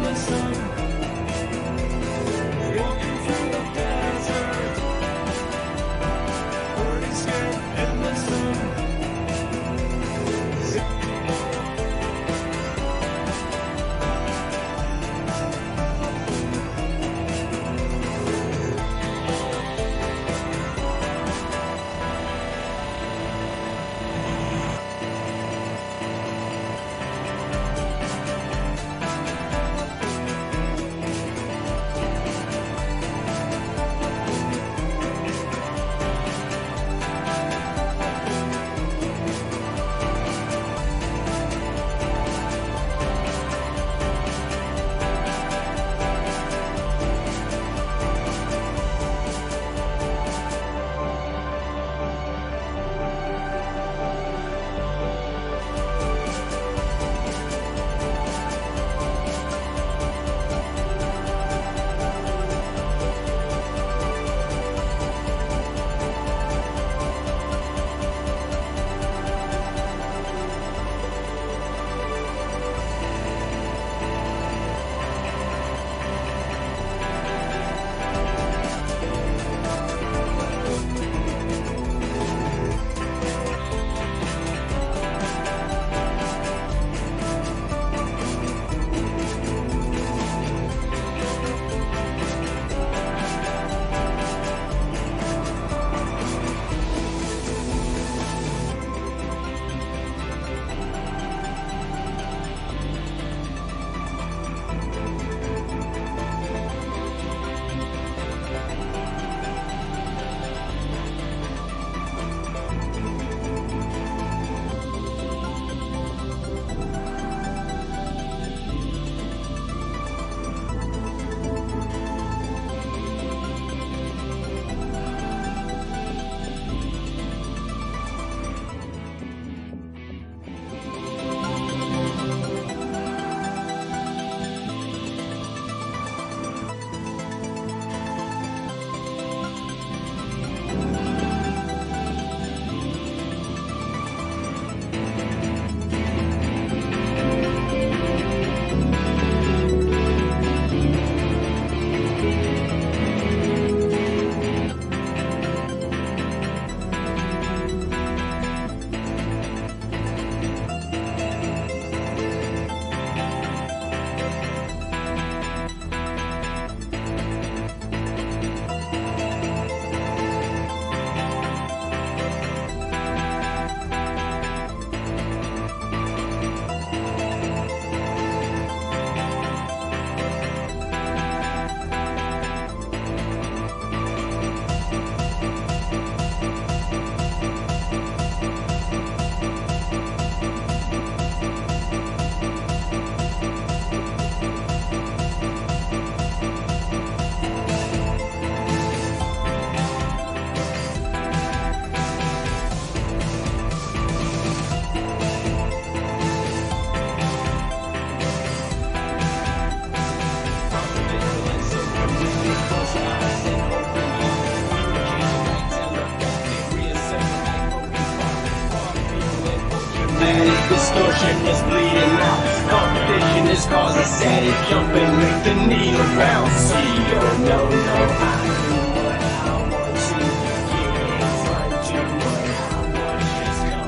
Distortion is bleeding out. Competition is causing static, jumping, make the needle bounce. See, oh no, no, I do what I want to. You ain't trying to do what I want, just come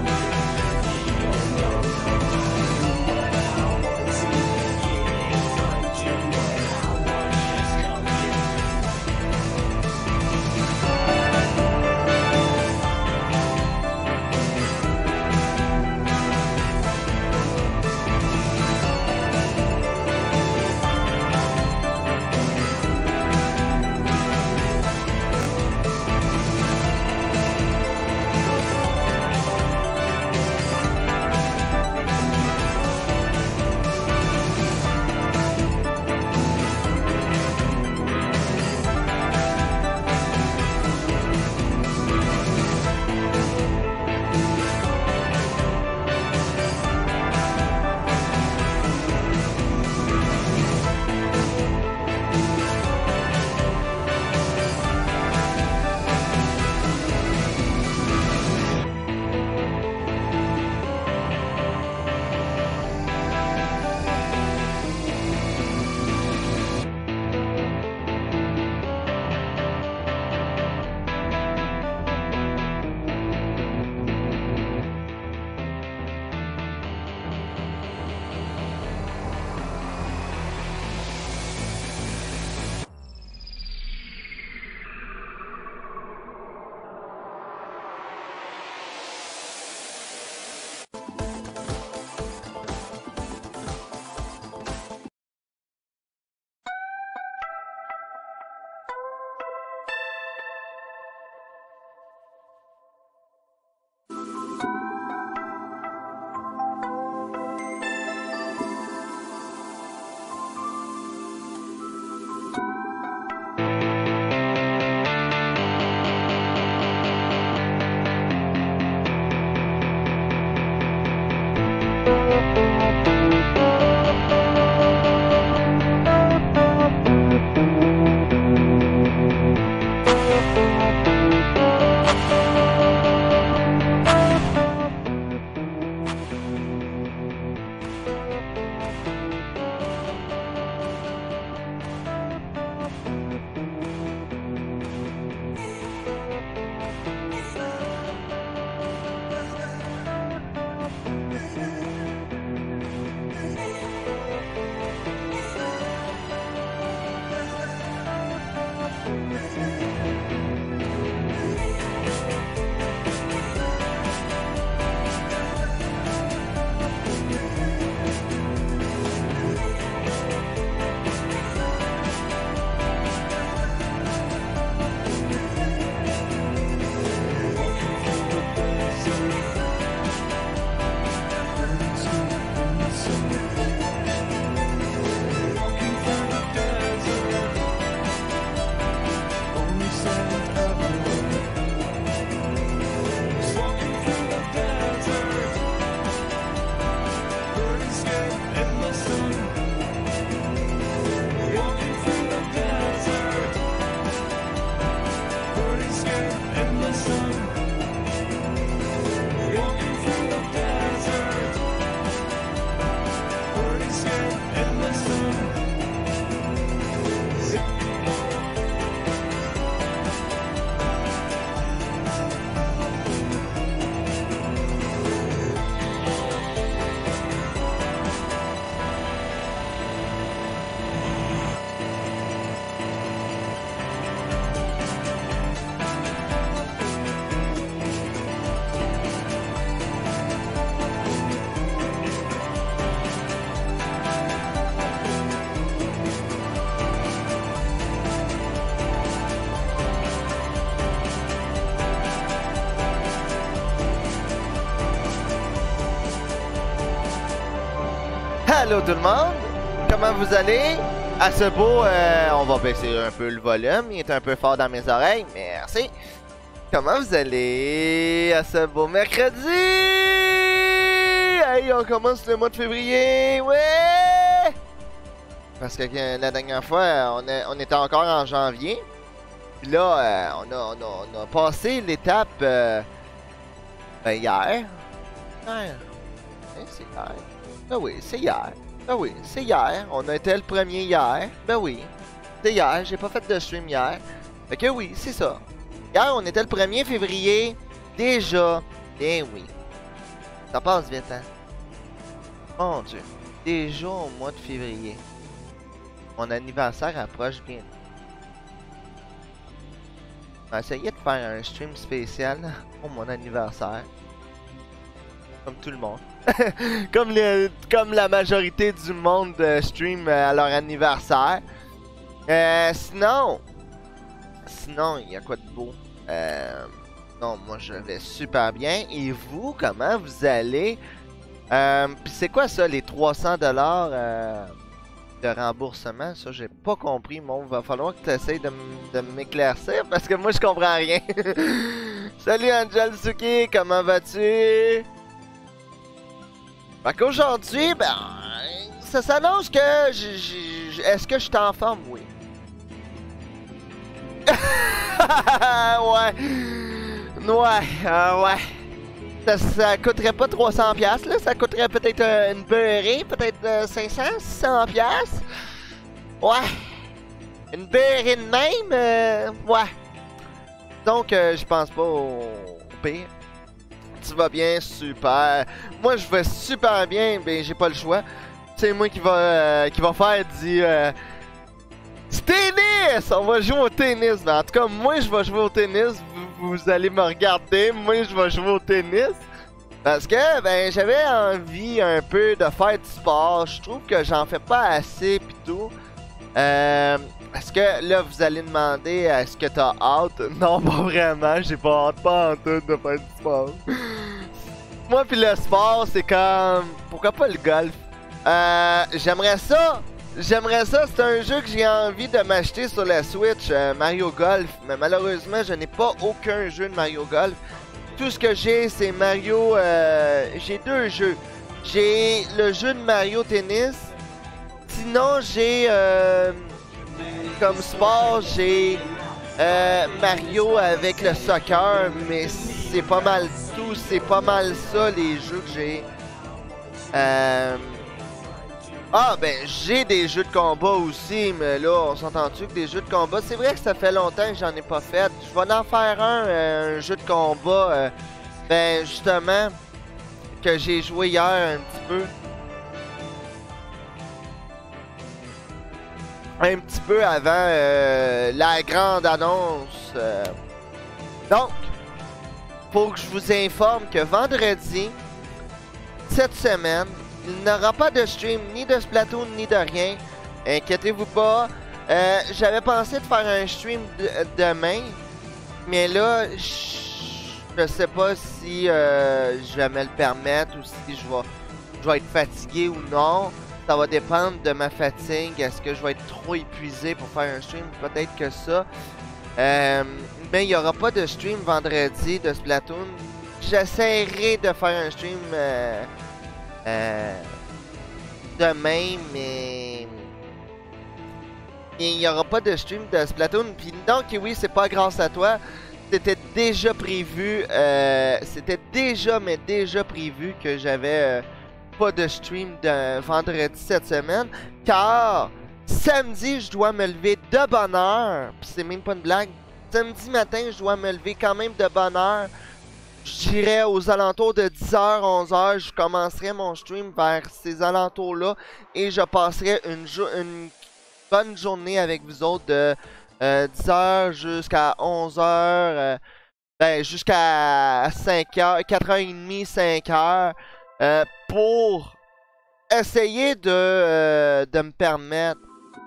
here. Oh no, no, I do what I want to. You ain't trying to do what I want, just come here. Allô tout le monde, comment vous allez? À ce beau, on va baisser un peu le volume, il est un peu fort dans mes oreilles, merci. Comment vous allez? À ce beau mercredi! Hey, on commence le mois de février, ouais! Parce que la dernière fois, on était encore en janvier. Puis là, on a passé l'étape hier. Hier? C'est hier. Ben oui, c'est hier. Ben oui, c'est hier. On a été le premier hier. Ben oui. C'est hier. J'ai pas fait de stream hier. Fait que oui, c'est ça. Hier, on était le 1er février. Déjà. Eh oui. Ça passe vite, hein? Mon Dieu. Déjà au mois de février. Mon anniversaire approche bien. On va essayer de faire un stream spécial pour mon anniversaire. Comme tout le monde. comme la majorité du monde stream à leur anniversaire. Sinon, il y a quoi de beau? Non, moi je vais super bien. Et vous, comment vous allez? Puis c'est quoi ça, les 300$ de remboursement? Ça, j'ai pas compris. Bon, va falloir que tu essayes de m'éclaircir parce que moi je comprends rien. Salut Angel Suki, comment vas-tu? Fait qu'aujourd'hui, ben, ça s'annonce que est-ce que je suis en forme? Oui. Ouais. Ça coûterait pas 300$, là. Ça coûterait peut-être une beurrée, peut-être 500, 600$. Ouais. Une beurrée de même, ouais. Donc, je pense pas au pire. Tu vas bien, super. Moi, je vais super bien, ben j'ai pas le choix. C'est moi qui va faire du tennis! On va jouer au tennis. Ben, en tout cas, moi, je vais jouer au tennis. Vous allez me regarder. Moi, je vais jouer au tennis. Parce que, ben, j'avais envie un peu de faire du sport. Je trouve que j'en fais pas assez pis tout. Est-ce que, là, vous allez demander, est-ce que t'as hâte? Non, pas vraiment. J'ai pas hâte, pas en tout, de faire du sport. Moi pis le sport, c'est comme... Pourquoi pas le golf? J'aimerais ça, c'est un jeu que j'ai envie de m'acheter sur la Switch, Mario Golf. Mais malheureusement, je n'ai pas aucun jeu de Mario Golf. Tout ce que j'ai, c'est Mario... j'ai deux jeux. J'ai le jeu de Mario Tennis. Sinon, j'ai... comme sport, j'ai... Mario avec le soccer, mais c'est pas mal tout, c'est pas mal ça les jeux que j'ai. Ah ben j'ai des jeux de combat aussi, mais là on s'entend-tu que des jeux de combat, c'est vrai que ça fait longtemps que j'en ai pas fait. Je vais en faire un jeu de combat, ben justement, que j'ai joué hier un petit peu. Un petit peu avant la grande annonce. Donc, faut que je vous informe que vendredi, cette semaine, il n'y aura pas de stream, ni de Splatoon, ni de rien. Inquiétez-vous pas. J'avais pensé de faire un stream demain, mais là, je sais pas si je vais me le permettre ou si je vais être fatigué ou non. Ça va dépendre de ma fatigue. Est-ce que je vais être trop épuisé pour faire un stream? Peut-être que ça. Mais il n'y aura pas de stream vendredi de Splatoon. J'essaierai de faire un stream demain, mais il n'y aura pas de stream de Splatoon. Puis donc, oui, c'est pas grâce à toi. C'était déjà prévu. C'était déjà prévu que j'avais... pas de stream de vendredi cette semaine, car samedi je dois me lever de bonne heure, pis c'est même pas une blague. Samedi matin je dois me lever quand même de bonne heure. Je dirais aux alentours de 10h, 11h, je commencerai mon stream vers ces alentours là et je passerai une bonne journée avec vous autres de 10h jusqu'à 11h, ben jusqu'à 5h, 4h30, 5h. Pour essayer de me permettre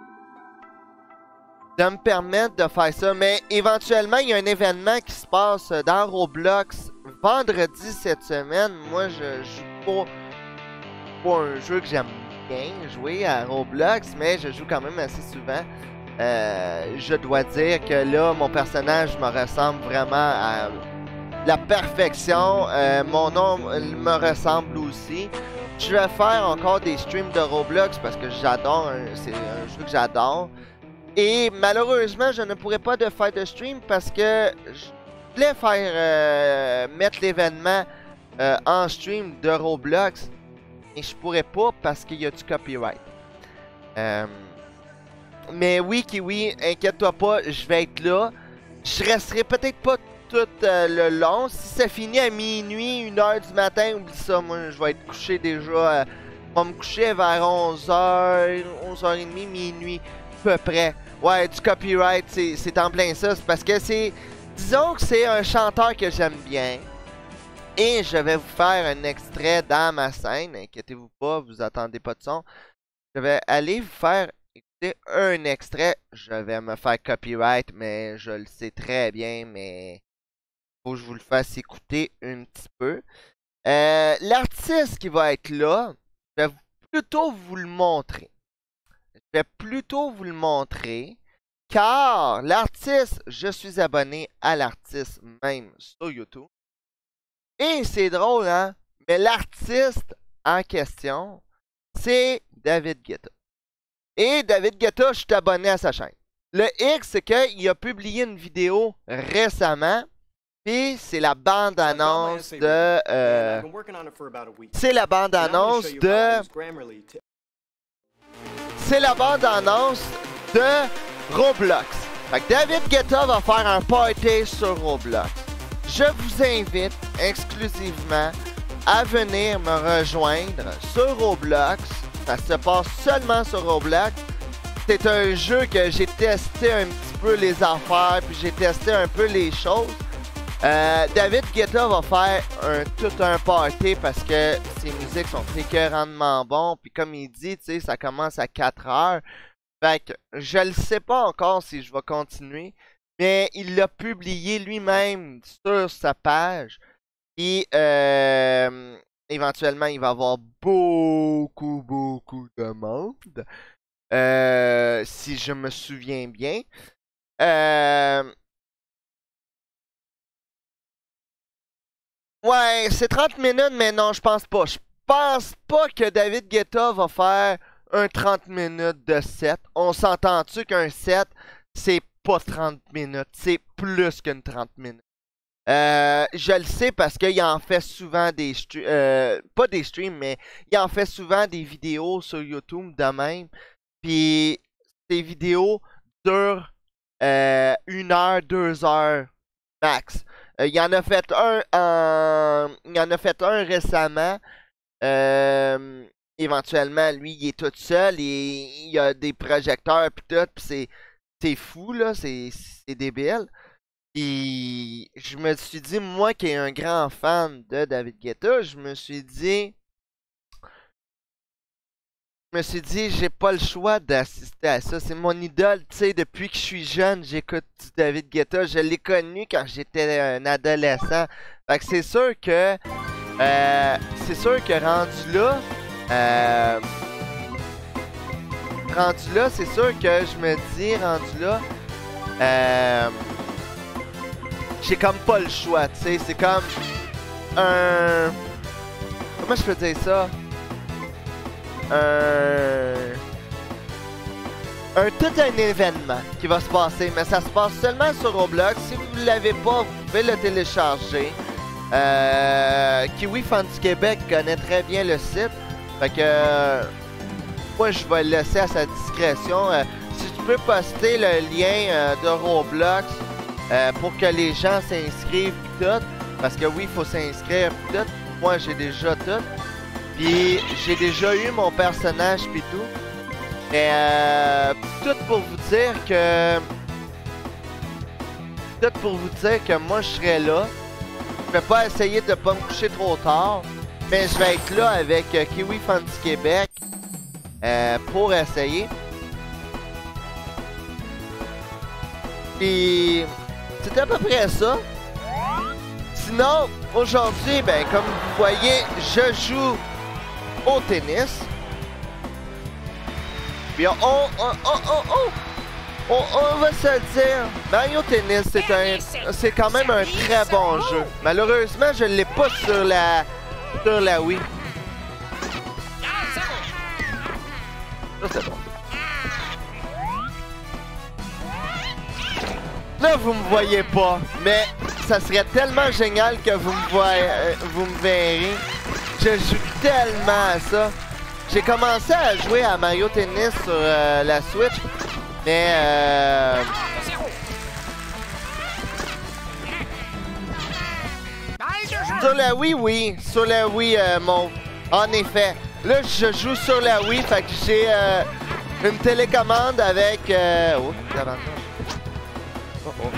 de faire ça. Mais éventuellement, il y a un événement qui se passe dans Roblox vendredi cette semaine. Moi, je joue pas un jeu que j'aime bien jouer à Roblox, mais je joue quand même assez souvent. Je dois dire que là, mon personnage me ressemble vraiment à la perfection. Mon nom me ressemble aussi. Je vais faire encore des streams de Roblox parce que j'adore, c'est un jeu que j'adore. Et malheureusement, je ne pourrais pas faire de stream parce que je voulais faire mettre l'événement en stream de Roblox. Et je pourrais pas parce qu'il y a du copyright. Mais oui, Kiwi, inquiète-toi pas, je vais être là. Je resterai peut-être pas tout le long. Si ça finit à minuit, 1h du matin, oublie ça. Moi, je vais être couché déjà. Je vais me coucher vers 11h, 11h30, minuit, à peu près. Ouais, du copyright, c'est en plein ça. C'est parce que c'est... Disons que c'est un chanteur que j'aime bien. Et je vais vous faire un extrait dans ma scène. Inquiétez-vous pas, vous attendez pas de son. Je vais aller vous faire écouter un extrait. Je vais me faire copyright, mais je le sais très bien, mais faut que je vous le fasse écouter un petit peu. L'artiste qui va être là, je vais plutôt vous le montrer. Je vais plutôt vous le montrer, car l'artiste, je suis abonné à l'artiste même sur YouTube. Et c'est drôle, hein? Mais l'artiste en question, c'est David Guetta. Et David Guetta, je suis abonné à sa chaîne. Le X, c'est qu'il a publié une vidéo récemment. Puis c'est la bande-annonce de... c'est la bande-annonce de... C'est la bande-annonce de Roblox. Fait que David Guetta va faire un party sur Roblox. Je vous invite exclusivement à venir me rejoindre sur Roblox. Ça se passe seulement sur Roblox. C'est un jeu que j'ai testé un petit peu les affaires, puis j'ai testé un peu les choses. David Guetta va faire tout un party parce que ses musiques sont écœurantement bonnes. Puis comme il dit, tu sais, ça commence à 4 heures. Fait que je ne sais pas encore si je vais continuer. Mais il l'a publié lui-même sur sa page. Et éventuellement, il va y avoir beaucoup de monde. Si je me souviens bien. Ouais, c'est 30 minutes, mais non, je pense pas. Je pense pas que David Guetta va faire un 30 minutes de set. On s'entend-tu qu'un set, c'est pas 30 minutes, c'est plus qu'une 30 minutes. Je le sais parce qu'il en fait souvent des streams, pas des streams, mais il en fait souvent des vidéos sur YouTube de même. Puis ces vidéos durent 1 heure, 2 heures max. Il en a fait un récemment. Éventuellement, lui, il est tout seul et il y a des projecteurs pis tout, pis c'est fou là, c'est débile. Et je me suis dit, moi qui est un grand fan de David Guetta, je me suis dit, j'ai pas le choix d'assister à ça. C'est mon idole, tu sais, depuis que je suis jeune, j'écoute du David Guetta. Je l'ai connu quand j'étais un adolescent. Fait que c'est sûr que rendu là, c'est sûr que je me dis, rendu là, j'ai comme pas le choix, tu sais, c'est comme un... Comment je peux dire ça? Tout un événement qui va se passer, mais ça se passe seulement sur Roblox. Si vous ne l'avez pas, vous pouvez le télécharger. Kiwi Fans du Québec connaît très bien le site. Fait que moi je vais le laisser à sa discrétion. Si tu peux poster le lien de Roblox pour que les gens s'inscrivent pis tout. Parce que oui, il faut s'inscrire pis tout. Moi j'ai déjà tout. Puis j'ai déjà eu mon personnage pis tout. Mais tout pour vous dire que moi je serai là. Je vais pas essayer de pas me coucher trop tard. Mais je vais être là avec Kiwi Fans du Québec pour essayer. Puis c'était à peu près ça. Sinon, aujourd'hui, ben comme vous voyez, je joue au tennis. Puis on va se le dire, Mario Tennis, c'est quand même un très bon jeu. Malheureusement, je l'ai pas sur la Wii. Ça, c'est bon. Là, vous me voyez pas, mais ça serait tellement génial que vous me verrez. Je joue tellement à ça. J'ai commencé à jouer à Mario Tennis sur la Switch, mais sur la Wii, oui. Sur la Wii, en effet. Là, je joue sur la Wii, fait que j'ai une télécommande avec... Oh, davantage. Oh, oh.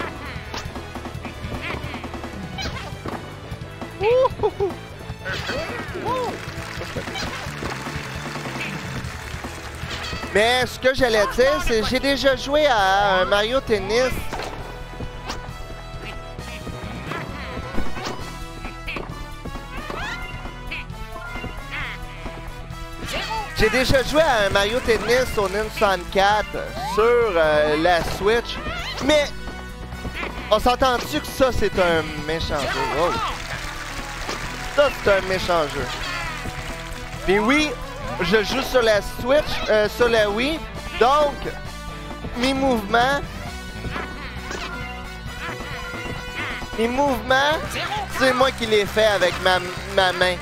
Mais ce que j'allais dire, c'est que j'ai déjà joué à un Mario Tennis. J'ai déjà joué à un Mario Tennis au Nintendo 64 sur la Switch. Mais on s'entend-tu que ça, c'est un méchant jeu? Oh. Ça, c'est un méchant jeu. Mais oui, je joue sur la Switch, sur la Wii. Donc, mes mouvements, c'est moi qui les fais avec ma main.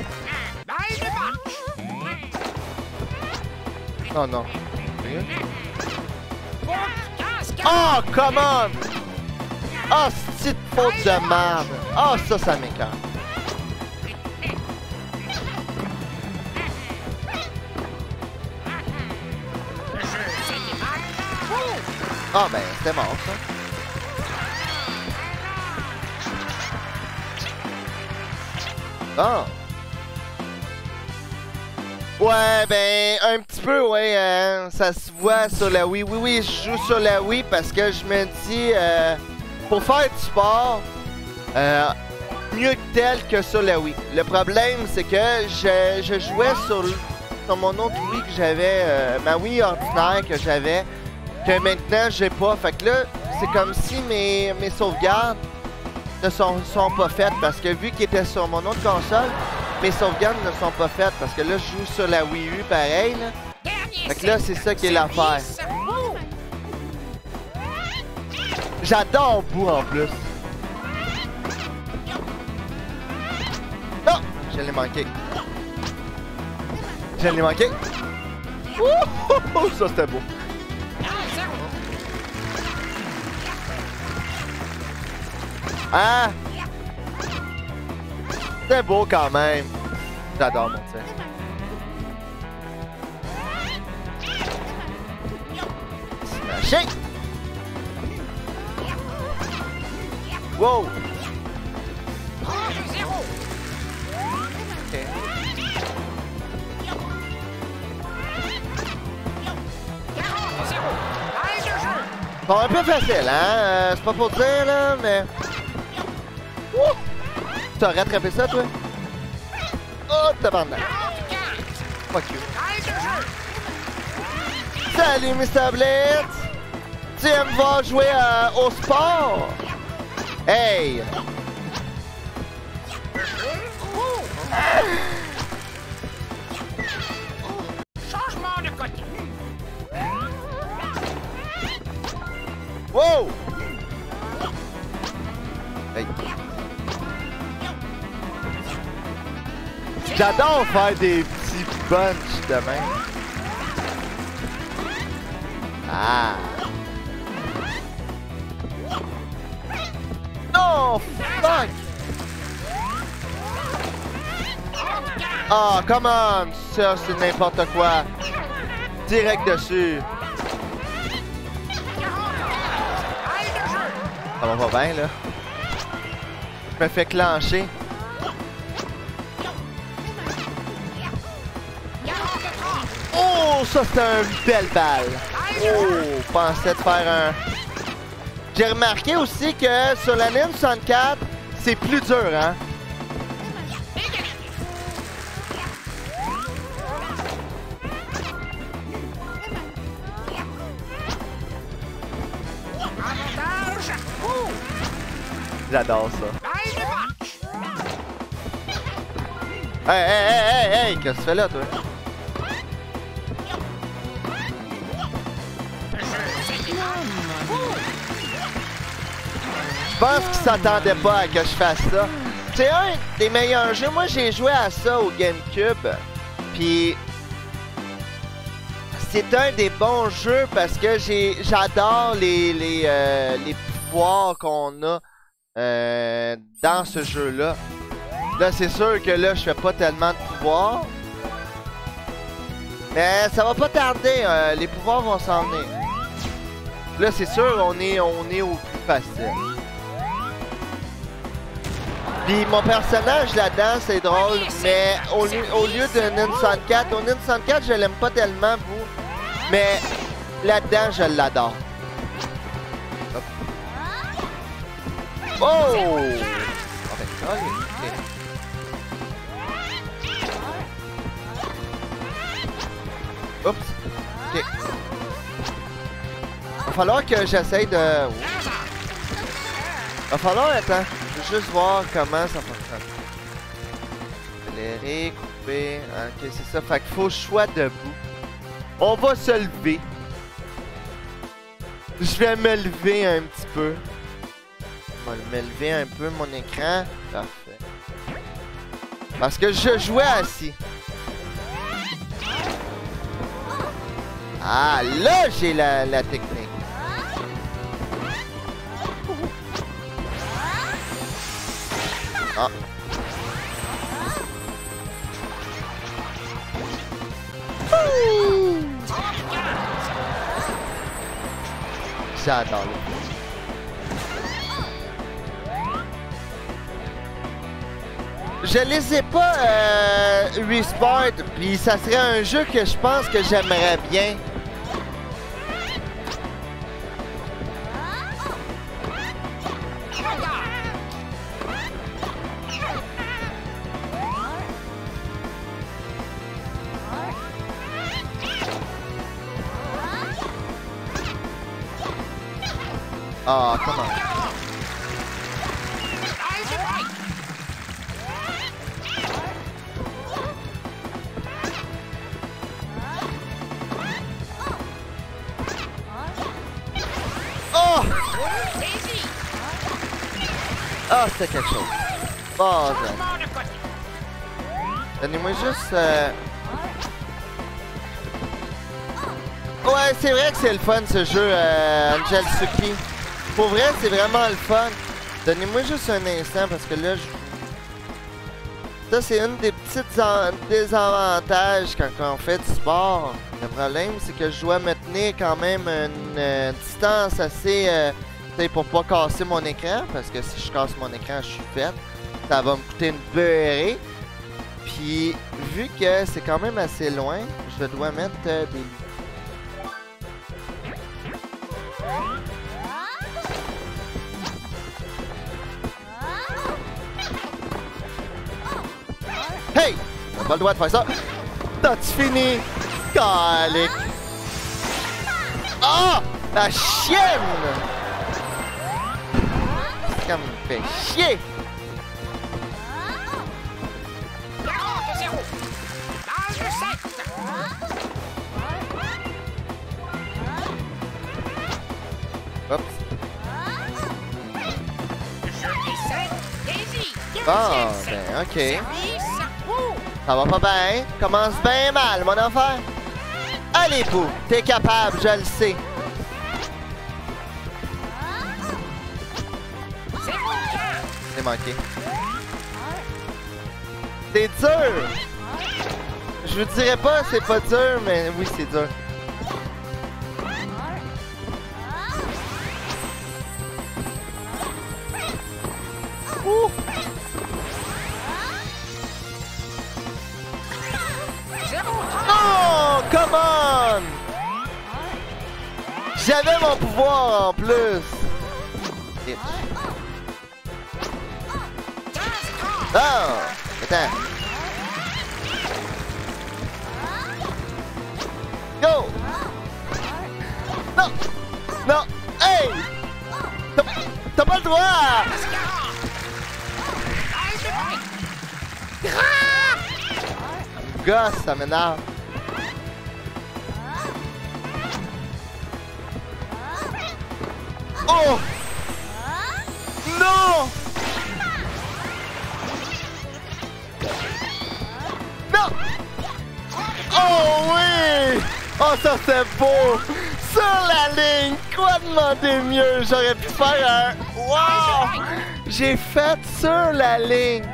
Oh non. Oh, come on! Oh, c'est faute de merde. Oh, ça m'écoeure. Ah, ben, c'était mort, ça. Ah! Ouais, ben, un petit peu, ouais, ça se voit sur la Wii. Oui, je joue sur la Wii parce que je me dis, pour faire du sport, mieux que tel que sur la Wii. Le problème, c'est que je jouais sur mon autre Wii que j'avais, ma Wii ordinaire que j'avais, que maintenant j'ai pas. Fait que là, c'est comme si mes sauvegardes ne sont pas faites parce que vu qu'ils étaient sur mon autre console, mes sauvegardes ne sont pas faites parce que là, je joue sur la Wii U pareil, là. Fait que là, c'est ça qui est l'affaire. J'adore Boo en plus. Non! Je l'ai manqué. Ouh! Ça, c'était beau. Ah! C'est beau quand même. J'adore mon tir. Smashé! Wow! Okay. Bon, un peu facile, hein? C'est pas pour dire, là, mais... Ouh! T'as rattrapé ça, toi? Oh, tabarnak! Fuck you. Salut, Mr. Blitz! Tu aimes voir jouer au sport? Hey! Changement de côté. Wow! Hey! J'adore faire des petits bunch de même. Ah! Oh, fuck! Ah, come on! Ça, c'est n'importe quoi. Direct dessus. Ça va pas bien, là. Je me fais clencher. Oh, ça, c'est une belle balle. Oh, je pensais de faire un... J'ai remarqué aussi que sur la Nintendo 64, c'est plus dur, hein? J'adore ça. Balle de match. Hey, qu'est-ce que tu fais là, toi? Je pense qu'ils s'attendaient pas à que je fasse ça. C'est un des meilleurs jeux. Moi, j'ai joué à ça au GameCube. Puis c'est un des bons jeux parce que j'adore les pouvoirs qu'on a dans ce jeu-là. Là, c'est sûr que là, je fais pas tellement de pouvoirs. Mais ça va pas tarder. Les pouvoirs vont s'en venir. Là, c'est sûr, on est au plus facile. Puis mon personnage là-dedans, c'est drôle, mais au lieu de Nin64, au Nin64, je l'aime pas tellement, vous. Mais là-dedans, je l'adore. Oh! Ah ben, allez, ok. Oups. Ok. Va falloir que j'essaye de... Va falloir, attends. Je veux juste voir comment ça fonctionne. Accélérer, couper. Ok, c'est ça. Fait qu'il faut que je sois debout. On va se lever. Je vais me lever un petit peu. Je vais me lever un peu mon écran. Parfait. Parce que je jouais assis. Ah, là, j'ai la technique. Ah. J'adore le Je les ai pas restart, puis ça serait un jeu que je pense que j'aimerais bien. Ah, comment? Oh! Ah, c'était quelque chose. Bon, donnez-moi juste... Ouais, c'est vrai que c'est le fun ce jeu, Angel Suki. Pour vrai, c'est vraiment le fun. Donnez-moi juste un instant parce que là, ça, c'est une des petites désavantages quand on fait du sport. Le problème, c'est que je dois me tenir quand même une distance assez... pour pas casser mon écran. Parce que si je casse mon écran, je suis faite. Ça va me coûter une beurrée. Puis, vu que c'est quand même assez loin, je dois mettre des... Hey! T'as pas le droit de faire ça! T'as-tu fini? Calique! Ah! Oh, la chienne! Ça me fait chier! Oups. Bon, ben, ok. Ça va pas bien. Commence bien mal, mon enfant. Allez, Pou, t'es capable, je le sais. C'est manqué. C'est dur. Je vous dirais pas c'est pas dur, mais oui, c'est dur. Ouh. Oh, come on! J'avais mon pouvoir en plus. Bitch. Oh, attends. Go! Non! Non! Hey! T'as pas le droit! gosse, ça m'énerve. Oh! Non! Non! Oh oui! Oh ça c'est beau! Sur la ligne! Quoi demander mieux? J'aurais pu faire un... Wow! J'ai fait sur la ligne!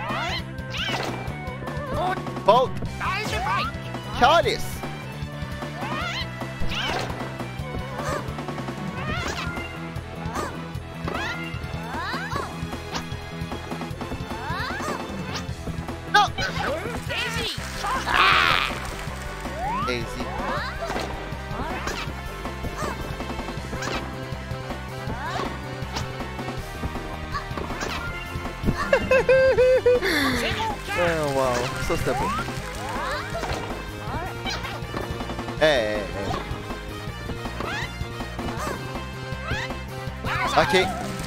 Oh! Calice! Non! Easy. Oh, wow, ça c'était beau. Hey. Ok.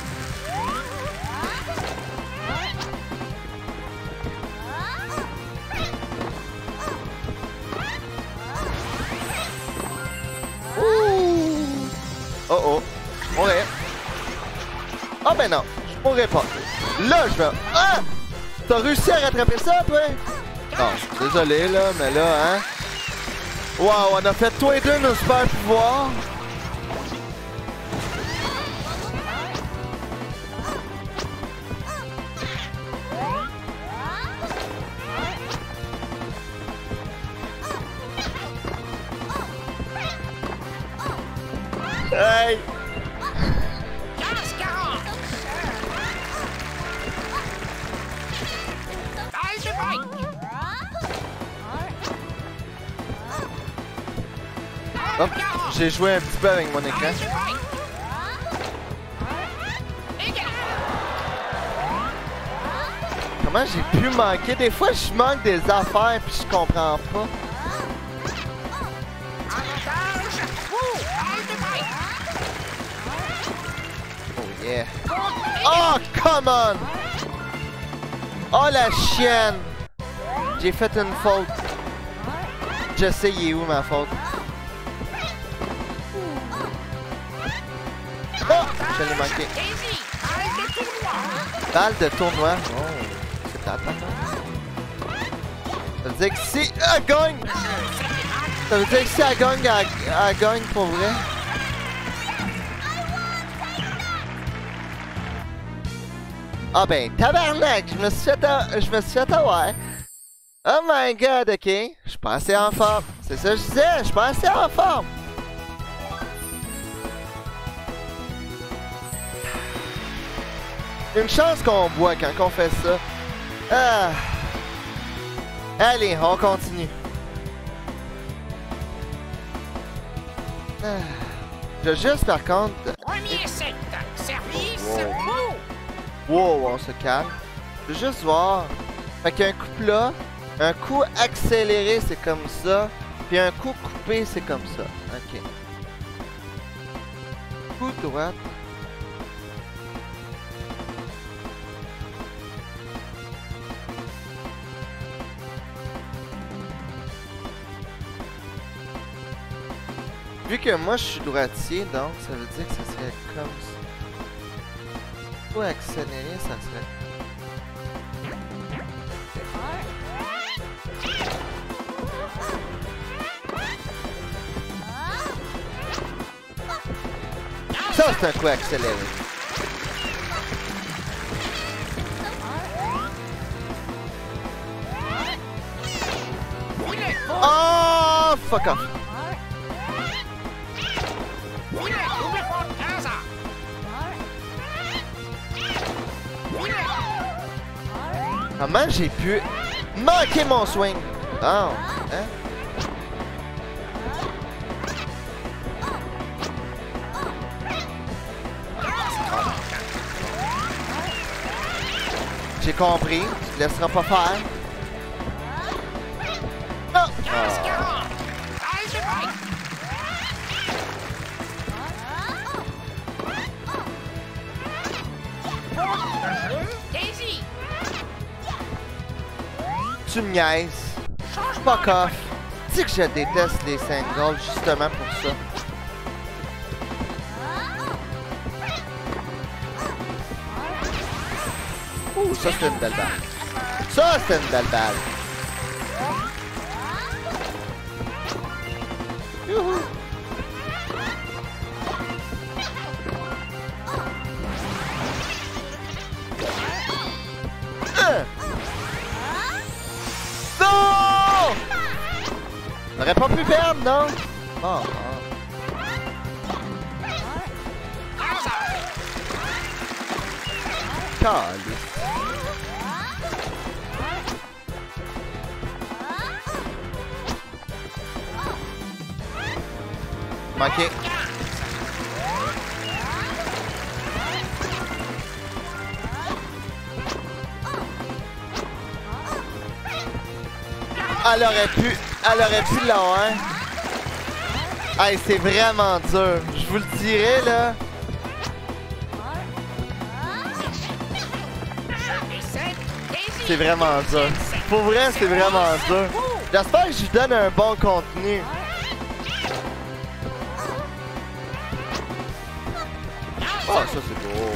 Oh oh. Je mourrais. Ah ben non. Je mourrais pas. Là je vais... Ah! T'as réussi à rattraper ça toi? Non, désolé là, mais là, hein? Wow, on a fait tous les deux nos super pouvoirs. Hey! Hop, j'ai joué un petit peu avec mon écran. Comment j'ai pu manquer? Des fois, je manque des affaires puis je comprends pas. Oh yeah. Oh, come on! Oh, la chienne! J'ai fait une faute. Je sais, il est où ma faute. Oh! Je l'ai manqué. Balle de tournoi. Oh, c'est attends. Ça veut dire que si elle gagne! Ça veut dire que si elle gagne, elle gagne pour vrai. Ah ben, tabarnak! Je me suis fait avoir. Oh my god, ok. Je suis pas assez en forme. C'est ça que je disais, je suis pas assez en forme. Une chance qu'on boit quand on fait ça. Ah. Allez, on continue. Ah. Je veux juste par contre... Premier set, service, Wow, on se calme. Je veux juste voir. Fait qu'un coup plat, un coup accéléré c'est comme ça, puis un coup coupé c'est comme ça. Ok. Coup droite. Vu que moi je suis droitier, donc ça veut dire que ça serait comme ça. Pour accélérer, ça serait... Ça c'est un coup accéléré. Oh, fuck off. Comment j'ai pu manquer mon swing? Oh, hein? J'ai compris, tu te laisseras pas faire. Non! Tu me niaises. Fuck off. Tu sais que je déteste les singles justement pour ça. Ouh, ça c'est une belle balle. Ça c'est une belle balle. Youhou. Non! T'aurais pas pu perdre, non? Oh, Caliste. Manqué. Elle aurait pu l'avoir. Hey, c'est vraiment dur. Je vous le dirai, là. C'est vraiment dur. Pour vrai, c'est vraiment dur. J'espère que je lui donne un bon contenu. Oh, ça c'est beau.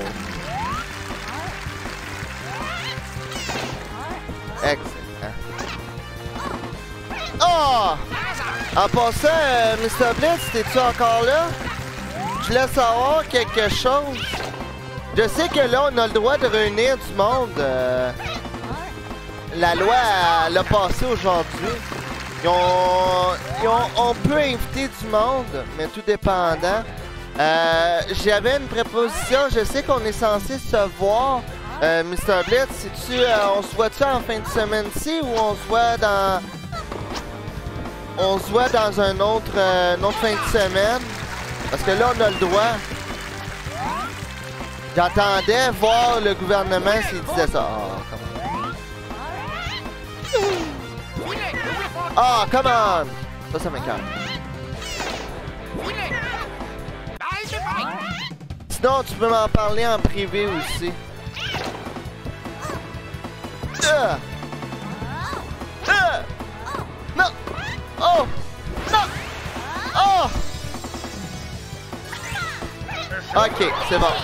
Excellent. Oh! En passant, Mr. Blitz, t'es-tu encore là? Je voulais savoir quelque chose. Je sais que là, on a le droit de réunir du monde. La loi l'a passé aujourd'hui. On peut inviter du monde, mais tout dépendant. J'avais une préposition. Je sais qu'on est censé se voir. Mr. Blitz, on se voit-tu en fin de semaine-ci ou on se voit dans... On se voit dans une autre fin de semaine? Parce que là, on a le droit. J'attendais voir le gouvernement s'il disait ça. Oh, come on! Ça m'écoeure. Sinon, tu peux m'en parler en privé aussi. Non! Oh! Non! Oh! Ok, c'est bon.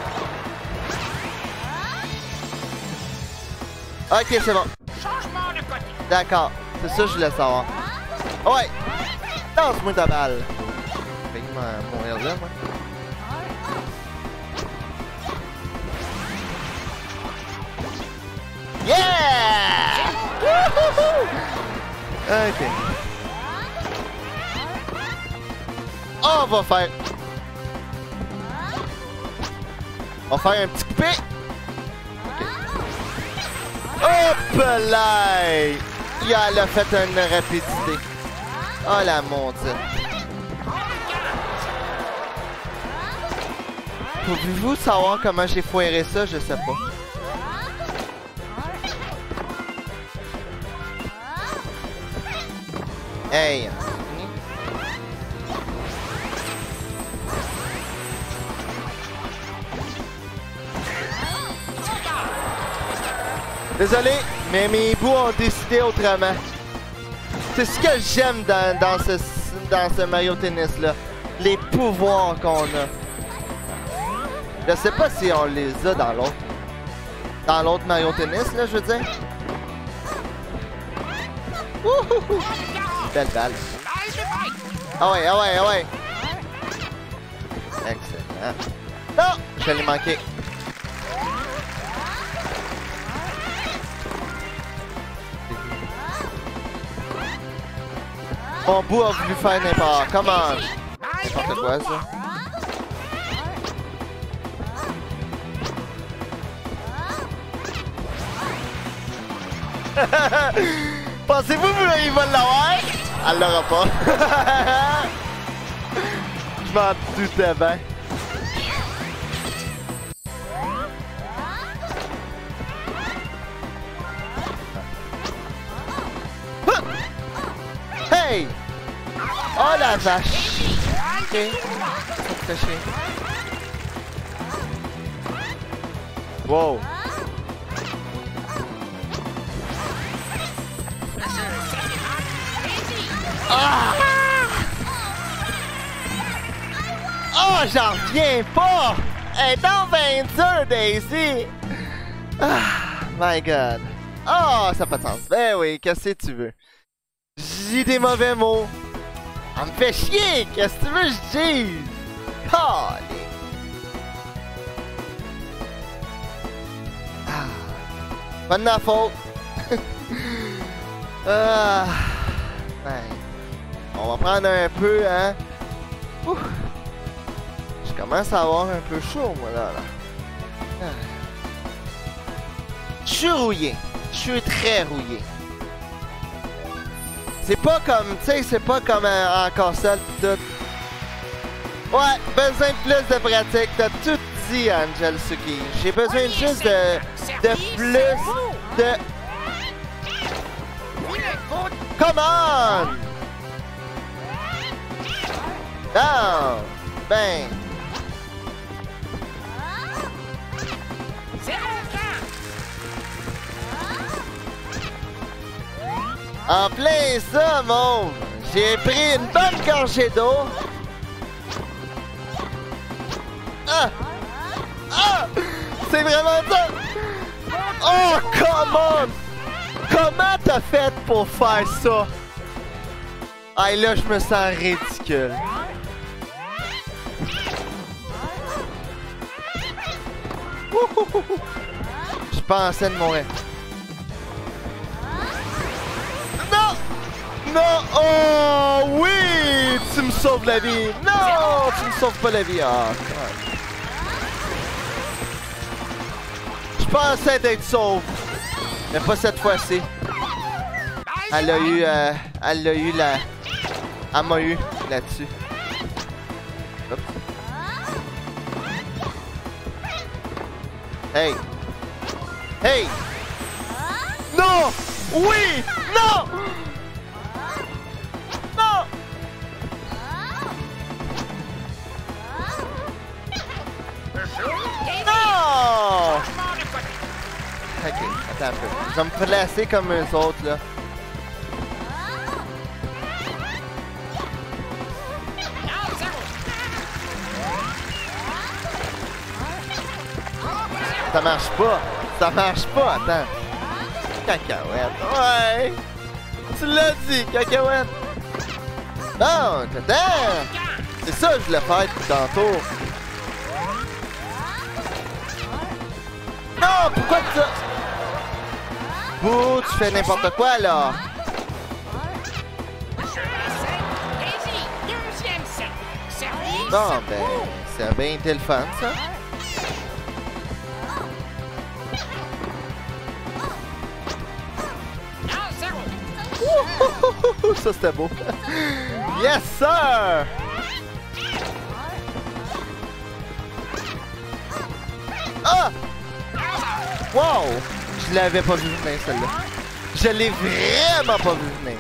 Ok, c'est bon. Changement de côté. D'accord. C'est ça que je voulais savoir. Ouais! Lance-moi ta balle. Je vais mourir là, moi. Yeah! Ok. On va faire... On va faire un petit coupé. Ok. Hop là! Elle a fait une rapidité. Oh la montagne. Pouvez-vous savoir comment j'ai foiré ça? Je sais pas. Hey! Désolé, mais mes bouts ont décidé autrement. C'est ce que j'aime dans ce Mario Tennis là. Les pouvoirs qu'on a. Je sais pas si on les a dans l'autre. Dans l'autre Mario Tennis là, je veux dire. Wouhou! Belle balle. Ah ouais, ah ouais, ah ouais. Excellent. Non! Je l'ai manqué. Mon bout a voulu faire n'importe. Comment? N'importe quoi, ça. Pensez-vous qu'il va l'avoir? Elle l'aura pas. Je m'en doutais bien. Hey! Oh la vache! Ok. Ça te fait chier. Wow! Ah! Oh, j'en reviens pas! Elle est en 22, Daisy! Ah, my god. Oh, ça n'a pas de sens. Ben oui, qu'est-ce que tu veux? J'ai des mauvais mots. Ça me fait chier! Qu'est-ce que tu veux que je dise? Oh, pas de ma faute. Ah, ouais. On va prendre un peu, hein. Ouh. Je commence à avoir un peu chaud, moi, là. Ah. Je suis rouillé. Je suis très rouillé. C'est pas comme, tu sais, c'est pas comme en console pis tout. Ouais, besoin de plus de pratique. T'as tout dit, Angel Suki. J'ai besoin juste de plus de... Come on! Non! Ben... En plein ça, mon! J'ai pris une bonne gorgée d'eau. Ah! Ah! C'est vraiment ça! Oh, come on! Comment t'as fait pour faire ça? Ah, là, je me sens ridicule. Je pensais de mourir. Non! Non! Oh, oui! Tu me sauves la vie! Non! Tu me sauves pas la vie! Ah, oh, je pensais d'être sauve. Mais pas cette fois-ci. Elle a eu la... Elle m'a eu là-dessus. Hey! Hey! Non! Oui! Non! Non! Non! Ok, attends un peu. Je vais me placer comme eux autres, là. Ça marche pas! Ça marche pas, attends! Cacahuète! Ouais! Tu l'as dit, cacahuète! Non, attends! C'est ça que je voulais faire depuis tantôt! Non! Pourquoi tu... Bouh, tu fais n'importe quoi, là! Bon, ben, ça a bien été le fun, ça! Ça c'était beau. Yes sir! Ah! Wow! Je l'avais pas vu venir celle-là. Je l'ai vraiment pas vu venir.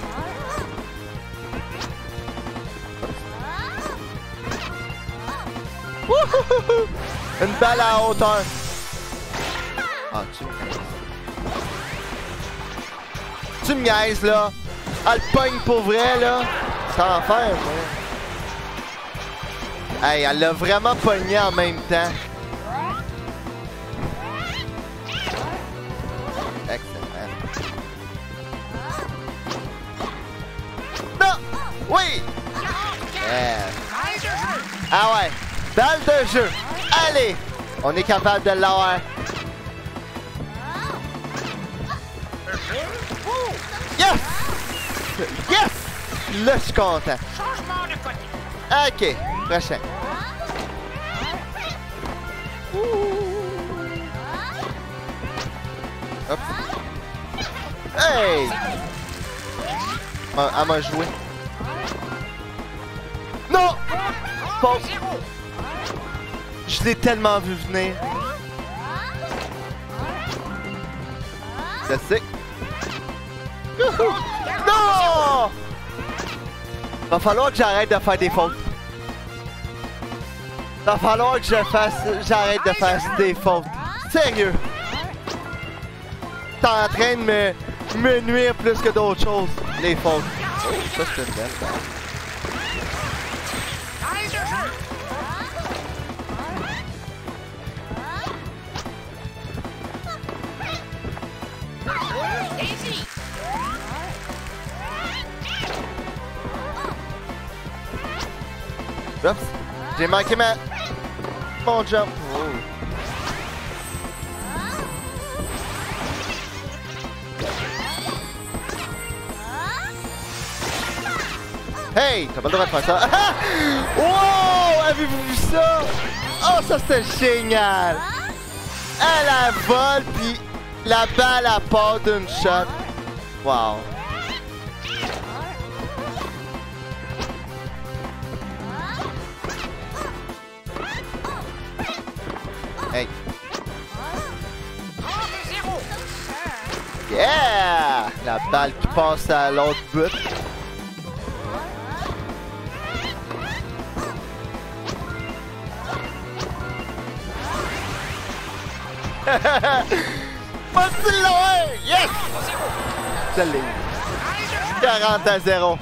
Wouhouhou! Une balle à hauteur. Ah, tu me niaises là. Ah, le pogne pour vrai, là. C'est enfer, moi. Hey, elle l'a vraiment pogné en même temps. Excellent. Non! Oui! Yeah. Ah ouais. Balle de jeu. Allez! On est capable de l'avoir. Yes! Yes! Là, je suis content. Ok, prochain. Hop. Hey! Elle m'a joué. Non! Bon. Je l'ai tellement vu venir. Je sais. Non! Va falloir que j'arrête de faire des fautes. Va falloir que j'arrête de faire des fautes. Sérieux. T'es en train de me nuire plus que d'autres choses, les fautes. Oh, ça c'est une belle balle. Balle de jeu. Daisy. Oups! J'ai manqué mon jump. Oh. Hey! T'as pas le droit de faire ça. Ah! Wow! Avez-vous vu ça? Oh, ça c'était génial! Elle vole pis la balle à part d'une shot. Wow! Hey! 0. Yeah! La balle qui passe à l'autre but. Pas si loin! Yes! Je l'ai eu. 40-0.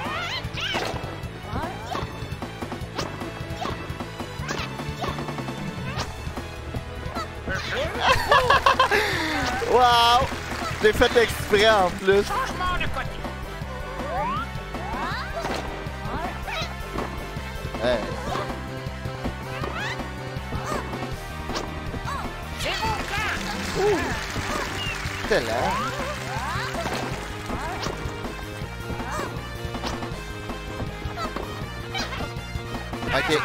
Wow! J'ai fait exprès en plus. Changement de côté. Hey. 0 15. C'est là. Ok.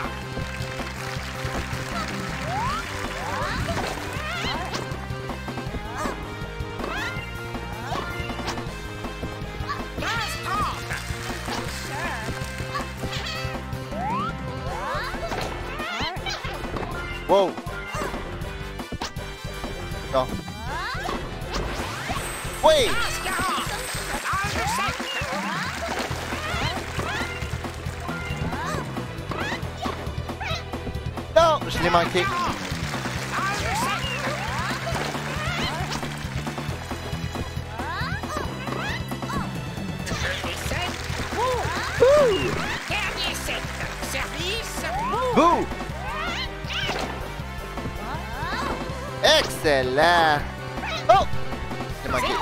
Wow! Non. Oui! Non! Je l'ai manqué. Dernier set. Service. Bouh! Excellent! Oh! J'ai manqué.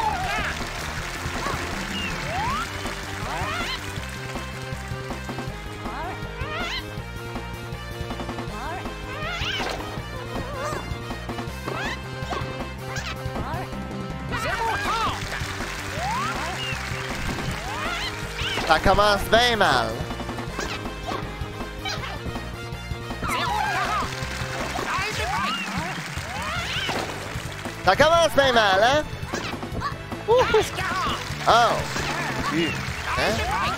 Ça commence bien mal. Ça commence bien mal, hein? Ouhou! Oh! Hein?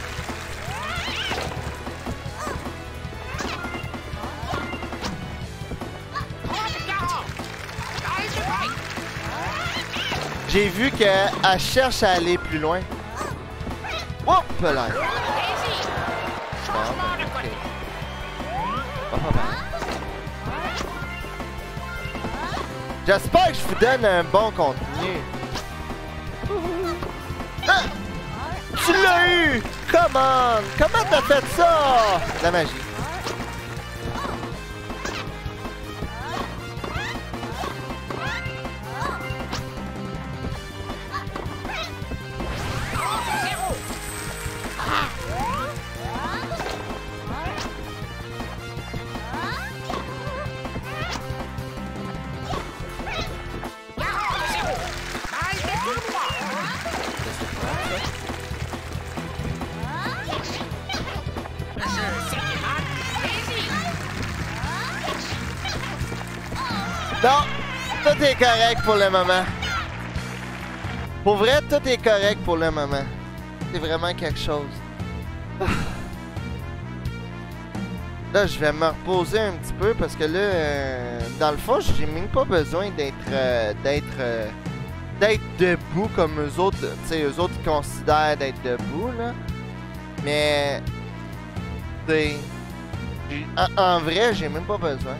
J'ai vu qu'elle cherche à aller plus loin. Oups là! Changement de côté. J'espère que je vous donne un bon contenu. Ah! Tu l'as eu! Come on! Comment t'as fait ça? La magie. Non, tout est correct pour le moment. Pour vrai, tout est correct pour le moment. C'est vraiment quelque chose. Là, je vais me reposer un petit peu parce que là, dans le fond, j'ai même pas besoin d'être debout comme eux autres. Tu sais, eux autres ils considèrent d'être debout, là. Mais, tu sais, en vrai, j'ai même pas besoin.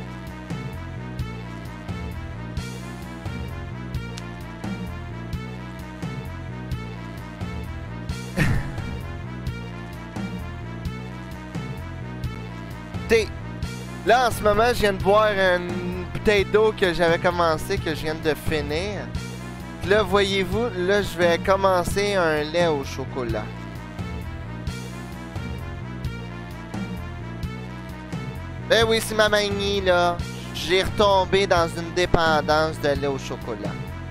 T'sais, là en ce moment, je viens de boire une bouteille d'eau que j'avais commencé, que je viens de finir. Là, voyez-vous, là, je vais commencer un lait au chocolat. Ben oui, c'est ma manie, là. J'ai retombé dans une dépendance de lait au chocolat.